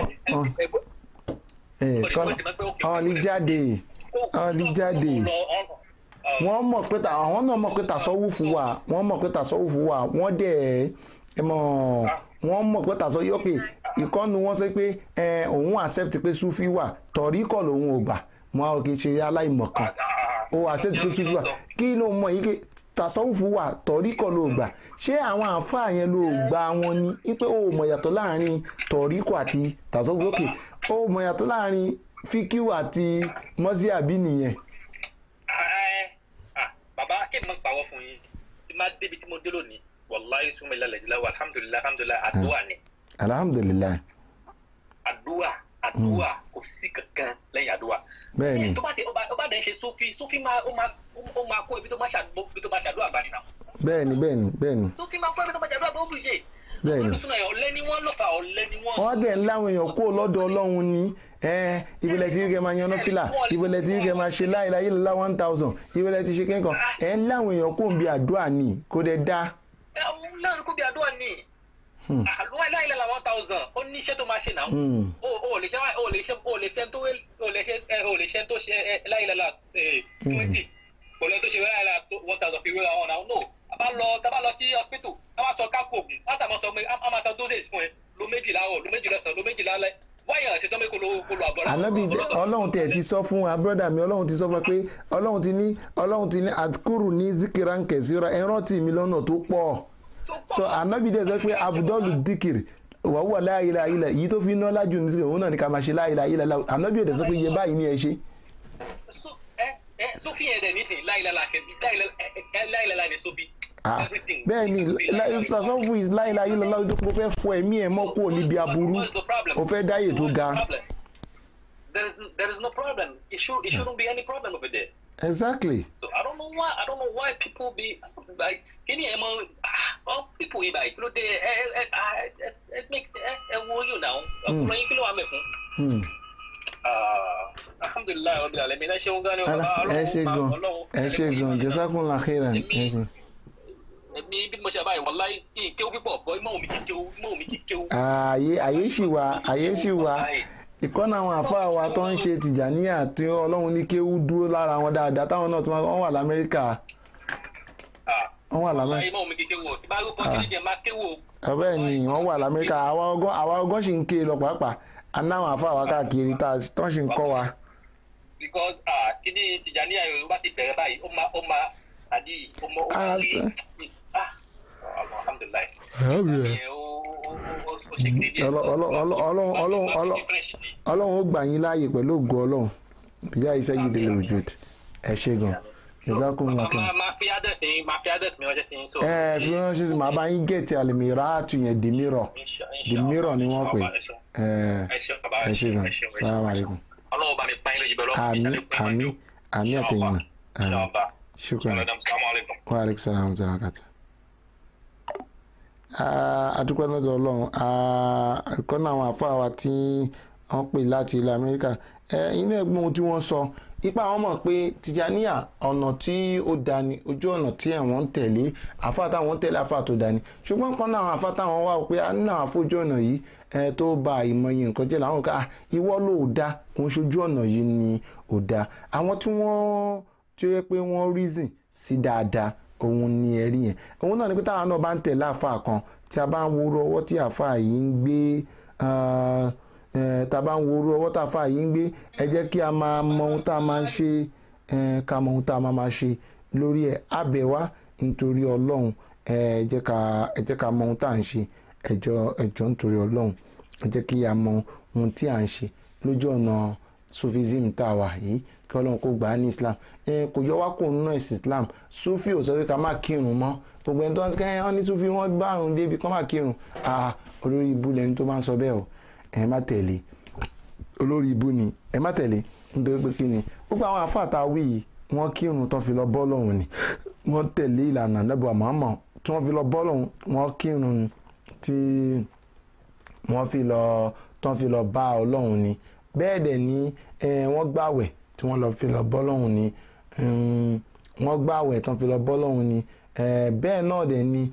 ọ̀ní jáde wọ́n mọ̀ pé àwọn náà mọ̀ pé tàṣọ́wùfù wà wọ́n dẹ̀ wọ́n mọ̀ pé tàṣọ́ ok ìkọ́nu wọn sọ pé òun accept pé sufi wà torí kọ́ lòun ò gbà wọn ò kì í ṣe aláìmọ̀ kan ó accept pé sufi wà kí ló mọ̀ yìí ké tàṣọ́wùfù wà torí kọ́ ló gbà ṣé àwọn àǹfààní yẹn ló gbà wọn ni wípé ó mọ̀ yàtọ̀ láàrin toríkọ̀ àti tàṣọ́wùfù ok ó mọ̀ yàtọ̀ láàrin fíkíù àti mọ́sí àbí nìyẹn. bàbá kí n máa pàwọ́ fún yín tí máa débi tí mo dé lónìí wàláyé súnmọ́ ilẹ̀ ìjìláwọ̀ alhamdulilayi àdúrà ni. alhamdulilayi. àdúrà kò sí kankan lẹ́yìn àdúrà. bẹ́ẹ̀ni. tó bá dẹ̀ ṣe sófin máa kó ibi tó máa ṣàdúrà gbani náà. bẹ́ẹ̀ni. sófin máa kó ibi tó máa ṣàdúrà gbani ó bù ṣe. bẹ́ẹ̀ni. ọ̀lẹ́ ni wọ́n lọ́fà ọ̀lẹ́ ni wọ́n. wọ́n dẹ̀ ń láwọn èèyàn kó lọ́dọ̀ ọlọ́run ní ìbílẹ̀ tí kẹ́ máa yan fìlà ìbílẹ̀ tí kẹ́ máa ṣe láìláyé lọ́la 1000 ìbílẹ̀ tí ṣe kẹ́kọ̀ọ́ ẹ̀ ń láwọn èèyàn kó ń bi àdúrà ní kó dẹ̀ dá. láwọn kó bi àdúrà ní àlùwà láìlẹ̀ la 1000 ó ní iṣẹ́ tó máa ṣe náà o lè ṣe tó ṣe láìlẹ̀ la 20 kò lè tó ṣe láìlẹ̀ la 1000 fi wéra wọn náà no tábà lọ sí hospital a máa sọ kákò ògùn a sàmọ́ sọ pé a máa sọ dosage fún ẹ lo méjì láàárọ̀ lo méjì lọ́sàn-án lo méjì lálẹ́ wáyà ṣe sọ pé kó lo àbọ̀. ànábì ọlọ́run tẹ̀ ti sọ fún wa brọ́dà mi ọlọ́run ti sọ fún wa pé ọlọ́run ti ní àkúrú ní zikiran kẹsíra ẹ rántí mi lọ́nà tó pọ̀ so ànábì dẹ̀ sọ pé abudulayi dikiri wàhùwà láìla ilẹ̀ èyí tó fi ná lájú ní zikiri òun náà ní ká máa ṣe láìla ilẹ̀ ànábì dẹ̀ sọ pé iye báyìí ni ẹ ṣe. sófin yẹn dẹ̀ ní tì láìla ní sófin. bẹ́ẹ̀ ni tasọ́fù is láìláyé lọ́la ojú kó fẹ́ fọ ẹ̀mí ẹ̀ mọ́ kúrò níbi aburú ó fẹ́ dáyè tó ga. There is no problem. It shouldn't be any problem over there. Exactly. So I don't know why people be like kini ẹ mọ all people yìí báyìí kí ló dé it makes wo you now ọkùnrin yìí kí ló wà mẹ́ fún. Alhamdulilayi rabbil alamin ẹ ṣeun gan ni ẹ ṣe gan jazakumullahu khairan ẹ ṣe. Èmi bí mo ṣe báyìí wàláhì kéwú pípọ̀ bọ́ mọ́ mi kí kéwú. àyè ṣì wà ìkọ́nà àwọn àfáà wa tó ń ṣe tìjàníyà tí ọlọ́run ní kéwú dúró lára wọn dáadáa táwọn náà wọ́n wà lamẹ́ríkà. wọ́n wà lamẹ́ríkà. mọ́ mi kí kéwú tí bá rú pọ́ńtì jẹ́ máa kéwú. ọbẹ̀ ni wọ́n wà lamẹ́ríkà àwa ọgọ́ sì ń ké lọ pàápàá anáwọn àfáà wa káàkiri tó ń sì ń kọ́ wa. because kí ni tìjàníyà Yorùbá ti bẹ̀rẹ̀ báyìí ó máa àdí ọlọ́run ó gbà yín láàyè pẹ̀lú ògo ọlọ́run bíyà iṣẹ́ yìí délé ojú ẹ ṣe gan jazakumullahu khairan. máa fi adẹ́sì mi ránṣẹ́ sí yín. fi ránṣẹ́ sí màá bá yín gẹ̀ẹ́tì àlèmírà àtúnyẹ̀ dìmírọ̀ ni wọ́n pè ẹ ṣe gan salamu alaikum. ọlọ́run bá mi pa yín lójú bẹ́ẹ̀ lọ́wọ́ mi ṣàlékún ẹ̀ máa jó. àmì àtẹ̀yìn náà shukran wa aleykum salaam wa rahmatulah. adúpẹ́ lọ́dọ̀ ọlọ́run ìkọ́nà àwọn àfáà wa tí wọ́n pè láti ilẹ̀ amẹ́ríkà ilé ẹ̀gbọ́n ohun tí wọ́n sọ ipa àwọn mọ̀ pé Tìjàníyà ọ̀nà tí ó dání ojú ọ̀nà tí àwọn ń tẹ̀lé àfáà táwọn ń tẹ̀lé àfáà tó dání ṣùgbọ́n kan náà àwọn àfáà táwọn wà pé a ní àwọn àfojú ọ̀nà yìí tó ba ìmọ̀ye nǹkan jẹ́ làwọn ká ìwọ ló dá kò ń ṣojú ọ̀nà yìí ni ò dá àwọn tí ó yẹ pé wọ́n reason sí dáadáa òun ni ẹ̀rí yẹn òun náà ni pé táwọn náà bá ń tẹ̀lé àfáà kan tí a bá ń wo ọwọ́ tí àfáà yìí ń gbé tá a bá ń wo ọwọ́ tí àfáà yìí ń gbé ẹ jẹ́ kí a máa mọ ohun tá a máa ṣe ká mọ ohun tá a máa ṣe lórí ẹ̀ abẹ́wá nítorí ọlọ́run ẹ jẹ́ ká mọ ohun tá à ń ṣe ẹjọ́ nítorí ọlọ́run ẹ jẹ́ kí a mọ ohun tí à ń ṣe lójú ọ̀nà sufism tá a wà yìí kí ọlọ́run kó gbà á ní islam kò yọ wá kó nínú ẹ̀sìn islam sufi ò sọ pé ká má kírun mọ́ gbogbo ẹni tó wá sí kẹ́hìn wọn ní sufi wọn bá àrùn débi kán má kírun olórí ibu lẹni tó máa ń sọ bẹ́ẹ̀ o ẹ má tẹ̀lé olórí ibu ni ẹ má tẹ̀lé nítorí pé kí ni gbogbo àwọn àfáàtà wí yìí wọ́n kírun tó fi lọ bọ́ lọ́hùn ni wọ́n tẹ̀lé ìlànà Ànábì Muhammad tí wọ́n fi lọ bọ́ lọ́hùn wọ́n kírun tí wọ́n fi lọ bá Ọlọ́hun ni bẹ́ẹ̀ dẹ̀ ni wọ́n gbàwẹ̀ tí wọ́n lọ fi lọ bọ́ lọ́hùn ni wọ́n gbàwẹ̀ tí wọ́n fi lọ bọ́ lọ́hùn ni bẹ́ẹ̀ náà dẹ̀ ni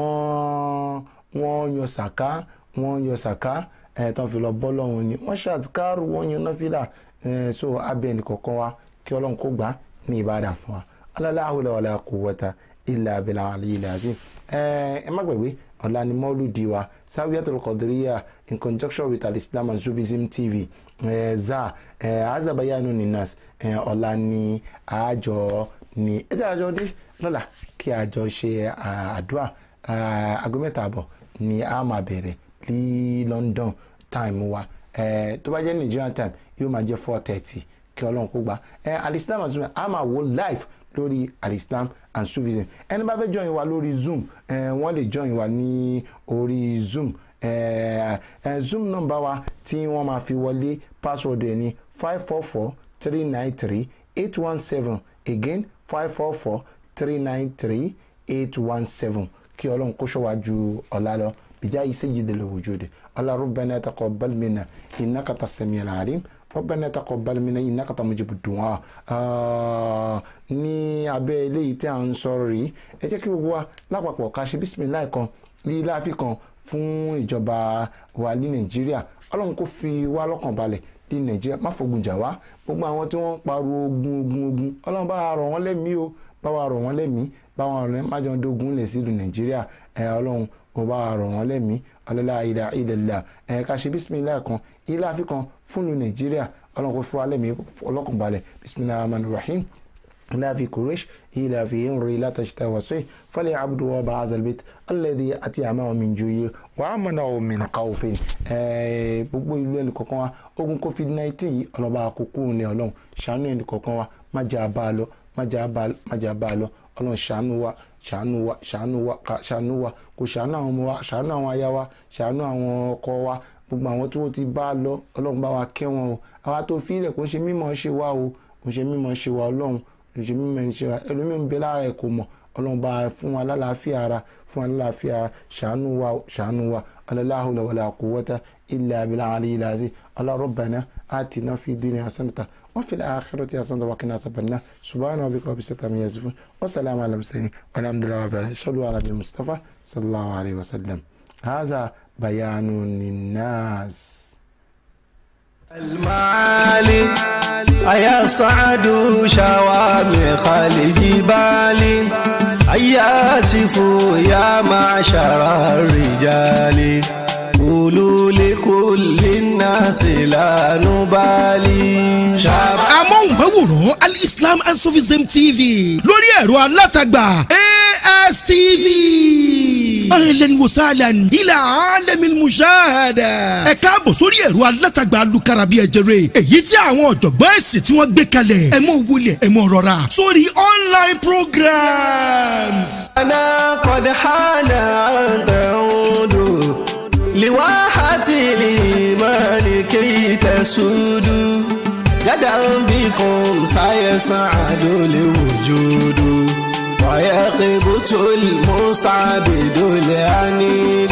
wọ́n yọ sàká tí wọ́n fi lọ bọ́ lọ́hùn ni wọ́n ṣàtìkárù wọ́n yan náfìlà so abẹ́ ẹnìkọ̀ọ̀kan wa kí Ọlọ́run kó gbà ní ìbádà fún wa la hawla wala quwwata illa billahi aliyyil azim. ẹ má gbàgbé ọ̀la ni mọ́lúdì wa Zawiyatul Qadiriyya in conjunction with Al-Islam and Sufism TV azabayanu ninas ọ̀la ni àjọ ni ẹ̀jẹ̀ àjọ dé lọ́la kí àjọ ṣe àdúrà aago 3:00 ni a máa bẹ̀rẹ̀ ní London time wa tó bá jẹ́ Nigerian time yóò máa jẹ́ 4:30 kí Ọlọ́run kó gbà Al-Islam and Sufism a máa wo live lórí Al-Islam and Sufism ẹni bá fẹ́ join wa lórí Zoom wọ́n lè join wa ní orí Zoom Zoom number wa tí wọ́n máa fi wọlé password ẹ̀ ní 544-393-817 again 544-393-817 kí Ọlọ́run kó ṣọ́ wa ju ọ̀la lọ بجاي سيد الوجود الله ربنا تقبل منا إنك أنت السميع العليم ربنا تقبل منا إنك أنت مجيب الدعاء ní abẹ́ eléyìí tí a ń sọ̀rọ̀ yìí ẹ jẹ́ kí gbogbo wa lápapọ̀ ká ṣe bísímìláì kan lílá àfikàn fún ìjọba wa ní Nàìjíríà Ọlọ́run kó fi wá lọ́kàn balẹ̀ ní Nàìjíríà má fogun jà wá gbogbo àwọn tí wọ́n pariwo ogun Ọlọ́run bá wa rọ̀ wọ́n lẹ́mìí o bá wa rọ̀ wọ́n lẹ́mìí bá wa rọ̀ má jọ dogun lẹ̀ sílùú Nàìjíríà Ọlọ́run kò bá wa rọ̀ wọ́n lẹ́mìí ọlọ́lá ilaha illallah ká ṣe bísímìláì kan ilá àfikàn fún ìlú Nàìjíríà Ọlọ́run kó fi wá lẹ́mìí ọlọ́kàn balẹ̀ bismillahir rahmanir rahim لا في قريش إلى في إمري لا تشتوى فليعبدوا رب هذا البيت الذي أطعمهم من جوع وآمنهم من خوف gbogbo ìlú ẹnì kọ̀ọ̀kan wa ogun COVID-19 ọlọ́ba àkókò ní Ọlọ́run ṣàánú ẹnì kọ̀ọ̀kan wa má jà bá a lọ Ọlọ́run ṣàánú wa kò ṣàánú àwọn ọmọ wa ṣàánú àwọn aya wa ṣàánú àwọn ọkọ wa gbogbo àwọn tí wọ́n ti bá a lọ Ọlọ́run bá wa kẹ́ wọn o àwa tó fi ilẹ̀ kò ṣe mímọ́ ṣe wá o kò ṣe mímọ́ ṣe wá Ọlọ́run ìṣe mímọ́ ẹni ṣe wa ẹlòmíín bẹ lára ẹ̀ kò mọ̀ Ọlọ́run bá fún wa lálàáfíà ara ṣàánú wa la hawla wala quwwata illa billahi aliyyil azim rabbana atina fid dunya hasanatan wa fil akhirati hasanatan wa qina adhaban nar subhana rabbika rabbil izzati amma yasifun wa salamun alal mursalin walhamdulillahi rabbil alamin sallu ala nabiyyil mustafa sallallahu alayhi wa sallam hadha bayanun linnas المعالي أيا صعد شوامخ الجبال أيا سفوا يا معشر الرجال قولوا لكل الناس لا نبالي amóhùnmáwòrán Al-Islam and Sufism TV lórí ẹ̀rọ alátagbà ASTV. ahlan wa sahlan ila alamil mushahada. ẹ káàbọ̀ sórí ẹ̀rọ alátagbà alukarabi ẹ̀jẹ̀rẹ̀ èyí tí àwọn ọ̀jọ̀gbọ́n ẹ̀sìn tí wọ́n gbé kalẹ̀ ẹ mọ̀ wọlé ẹ mọ̀ rọra sórí online programs. أنا قد حان أن تعود لواحة الإيمان كي تسود غدا بكم سيسعد الوجود ويقبت المستعبد العنيد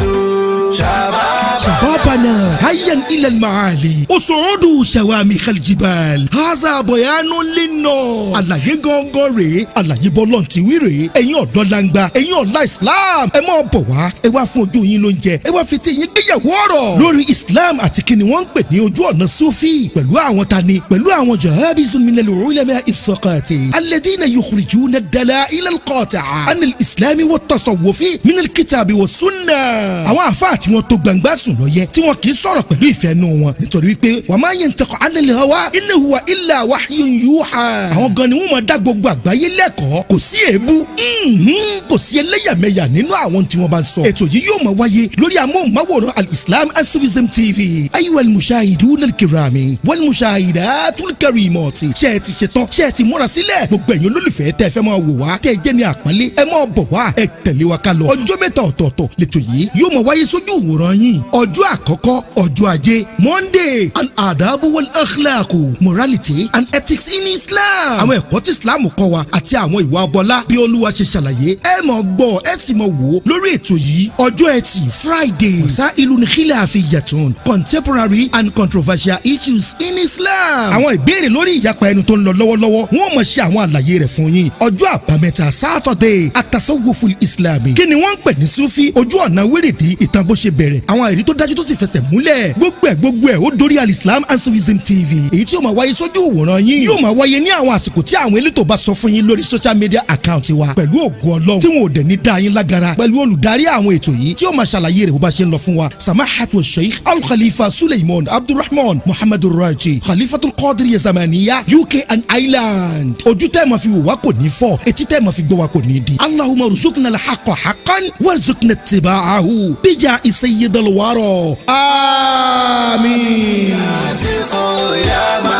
شبابنا هيا إلى المعالي وصعود شوامخ الجبال هذا بيان للناس àlàyé gangan rèé àlàyé bọ́lọ́ǹtì wí rèé ẹ̀yin ọ̀dọ́ langba ẹ̀yin ọ̀la Islam ẹ máa bọ̀ wá ẹ wá fún ojú yín lóúnjẹ ẹ wá fi ti yín gbéyàwó ọ̀rọ̀ lórí Islam àti kí ni wọ́n ń pè ní ojú ọ̀nà Sufi pẹ̀lú àwọn tani pẹ̀lú àwọn jahabizun minal ulama al-thaqati alladhina yukhrijuna ad-dala'il al-qati'a an al-Islam wa at-tasawwuf min al-kitabi wa sunnah àwọn àfáà tí wọ́n tó gbangba sùn lọ yẹ tí wọ́n kì í sọ̀rọ̀ pẹ̀lú ìfẹ́ nù wọn nítorí wípé wa ma yantiqu anil hawa in huwa illa wahyun yuha àwọn gan ni wọ́n máa dá gbogbo àgbáyé lẹ́kọ̀ọ́ kò sí èébú kò sí ẹlẹ́yàmẹ̀yà nínú àwọn tí wọ́n bá ń sọ ètò yìí yóò máa wáyé lórí amóhùnmáwòrán al-Islam and Sufism TV ayiwa al-mushahiduna al-kirami wal-mushahidatul karimati ṣe é ti ṣetán ṣe é ti múra sílẹ̀ gbogbo ẹ̀yin olólùfẹ́ tẹ́ fẹ́ máa wò wá tẹ́ jẹ́ ní àpọ́nlé ẹ máa bọ̀ wá ẹ tẹ̀lé wa ká lọ ọjọ́ mẹ́ta ọ̀tọ̀ọ̀tọ̀ lẹ́tọ̀ yìí yóò máa wáyé sójú ìwòran yín ọjọ́ àkọ́kọ́ ọjọ́ ajé Monday al-adabu wal-akhlaqu morality and ethics in Islam àwọn ẹ̀kọ́ tí Islam kọ́ wa àti àwọn ìwà ọbọlá bí Olúwa ṣe ṣàlàyé ẹ máa gbọ́ ẹ sì máa wò lórí ètò yìí ọjọ́ ẹtì Friday masailun khilafiyatun contemporary and controversial issues in Islam àwọn ìbéèrè lórí ìyapa ẹnu tó ń lọ lọ́wọ́lọ́wọ́ wọ́n máa ṣe àwọn àlàyé rẹ̀ fún yín ọjọ́ àbámẹ́ta Saturday at-tasawwuful islami kí ni wọ́n ń pè ní Sufi ojú ọ̀nà wérèdí ìtàn bó ṣe bẹ̀rẹ̀ àwọn àìrí tó dájú tó sì fẹsẹ̀ múlẹ̀ gbogbo ẹ̀ ó dórí al-Islam and Sufism TV èyí tí ó máa wáyé sójú ìwòran yín yóò máa wáyé ní àwọn àsìkò tí àwọn elétò bá sọ fún yín lórí social media account wa pẹ̀lú ògo Ọlọ́run tí wọn ò dẹ̀ ní dá yín lágara pẹ̀lú olùdarí àwọn ètò yìí tí ó máa ṣàlàyé rẹ̀ bó bá ṣe ń lọ fún wa samahatu sheikh al-khalifa Suleiman Abdulrahman Muhammadu Raji khalifatul Qadiriyya Zamaniya UK and Ireland ojú tẹ́ ma fi wò wá kò ní fọ́ etí tẹ́ ma fi gbọ́ wá kò ní di Allahumma rzuqna al-haqqa haqqan warzuqna ittiba'ahu bija'i sayyidil wara àmín.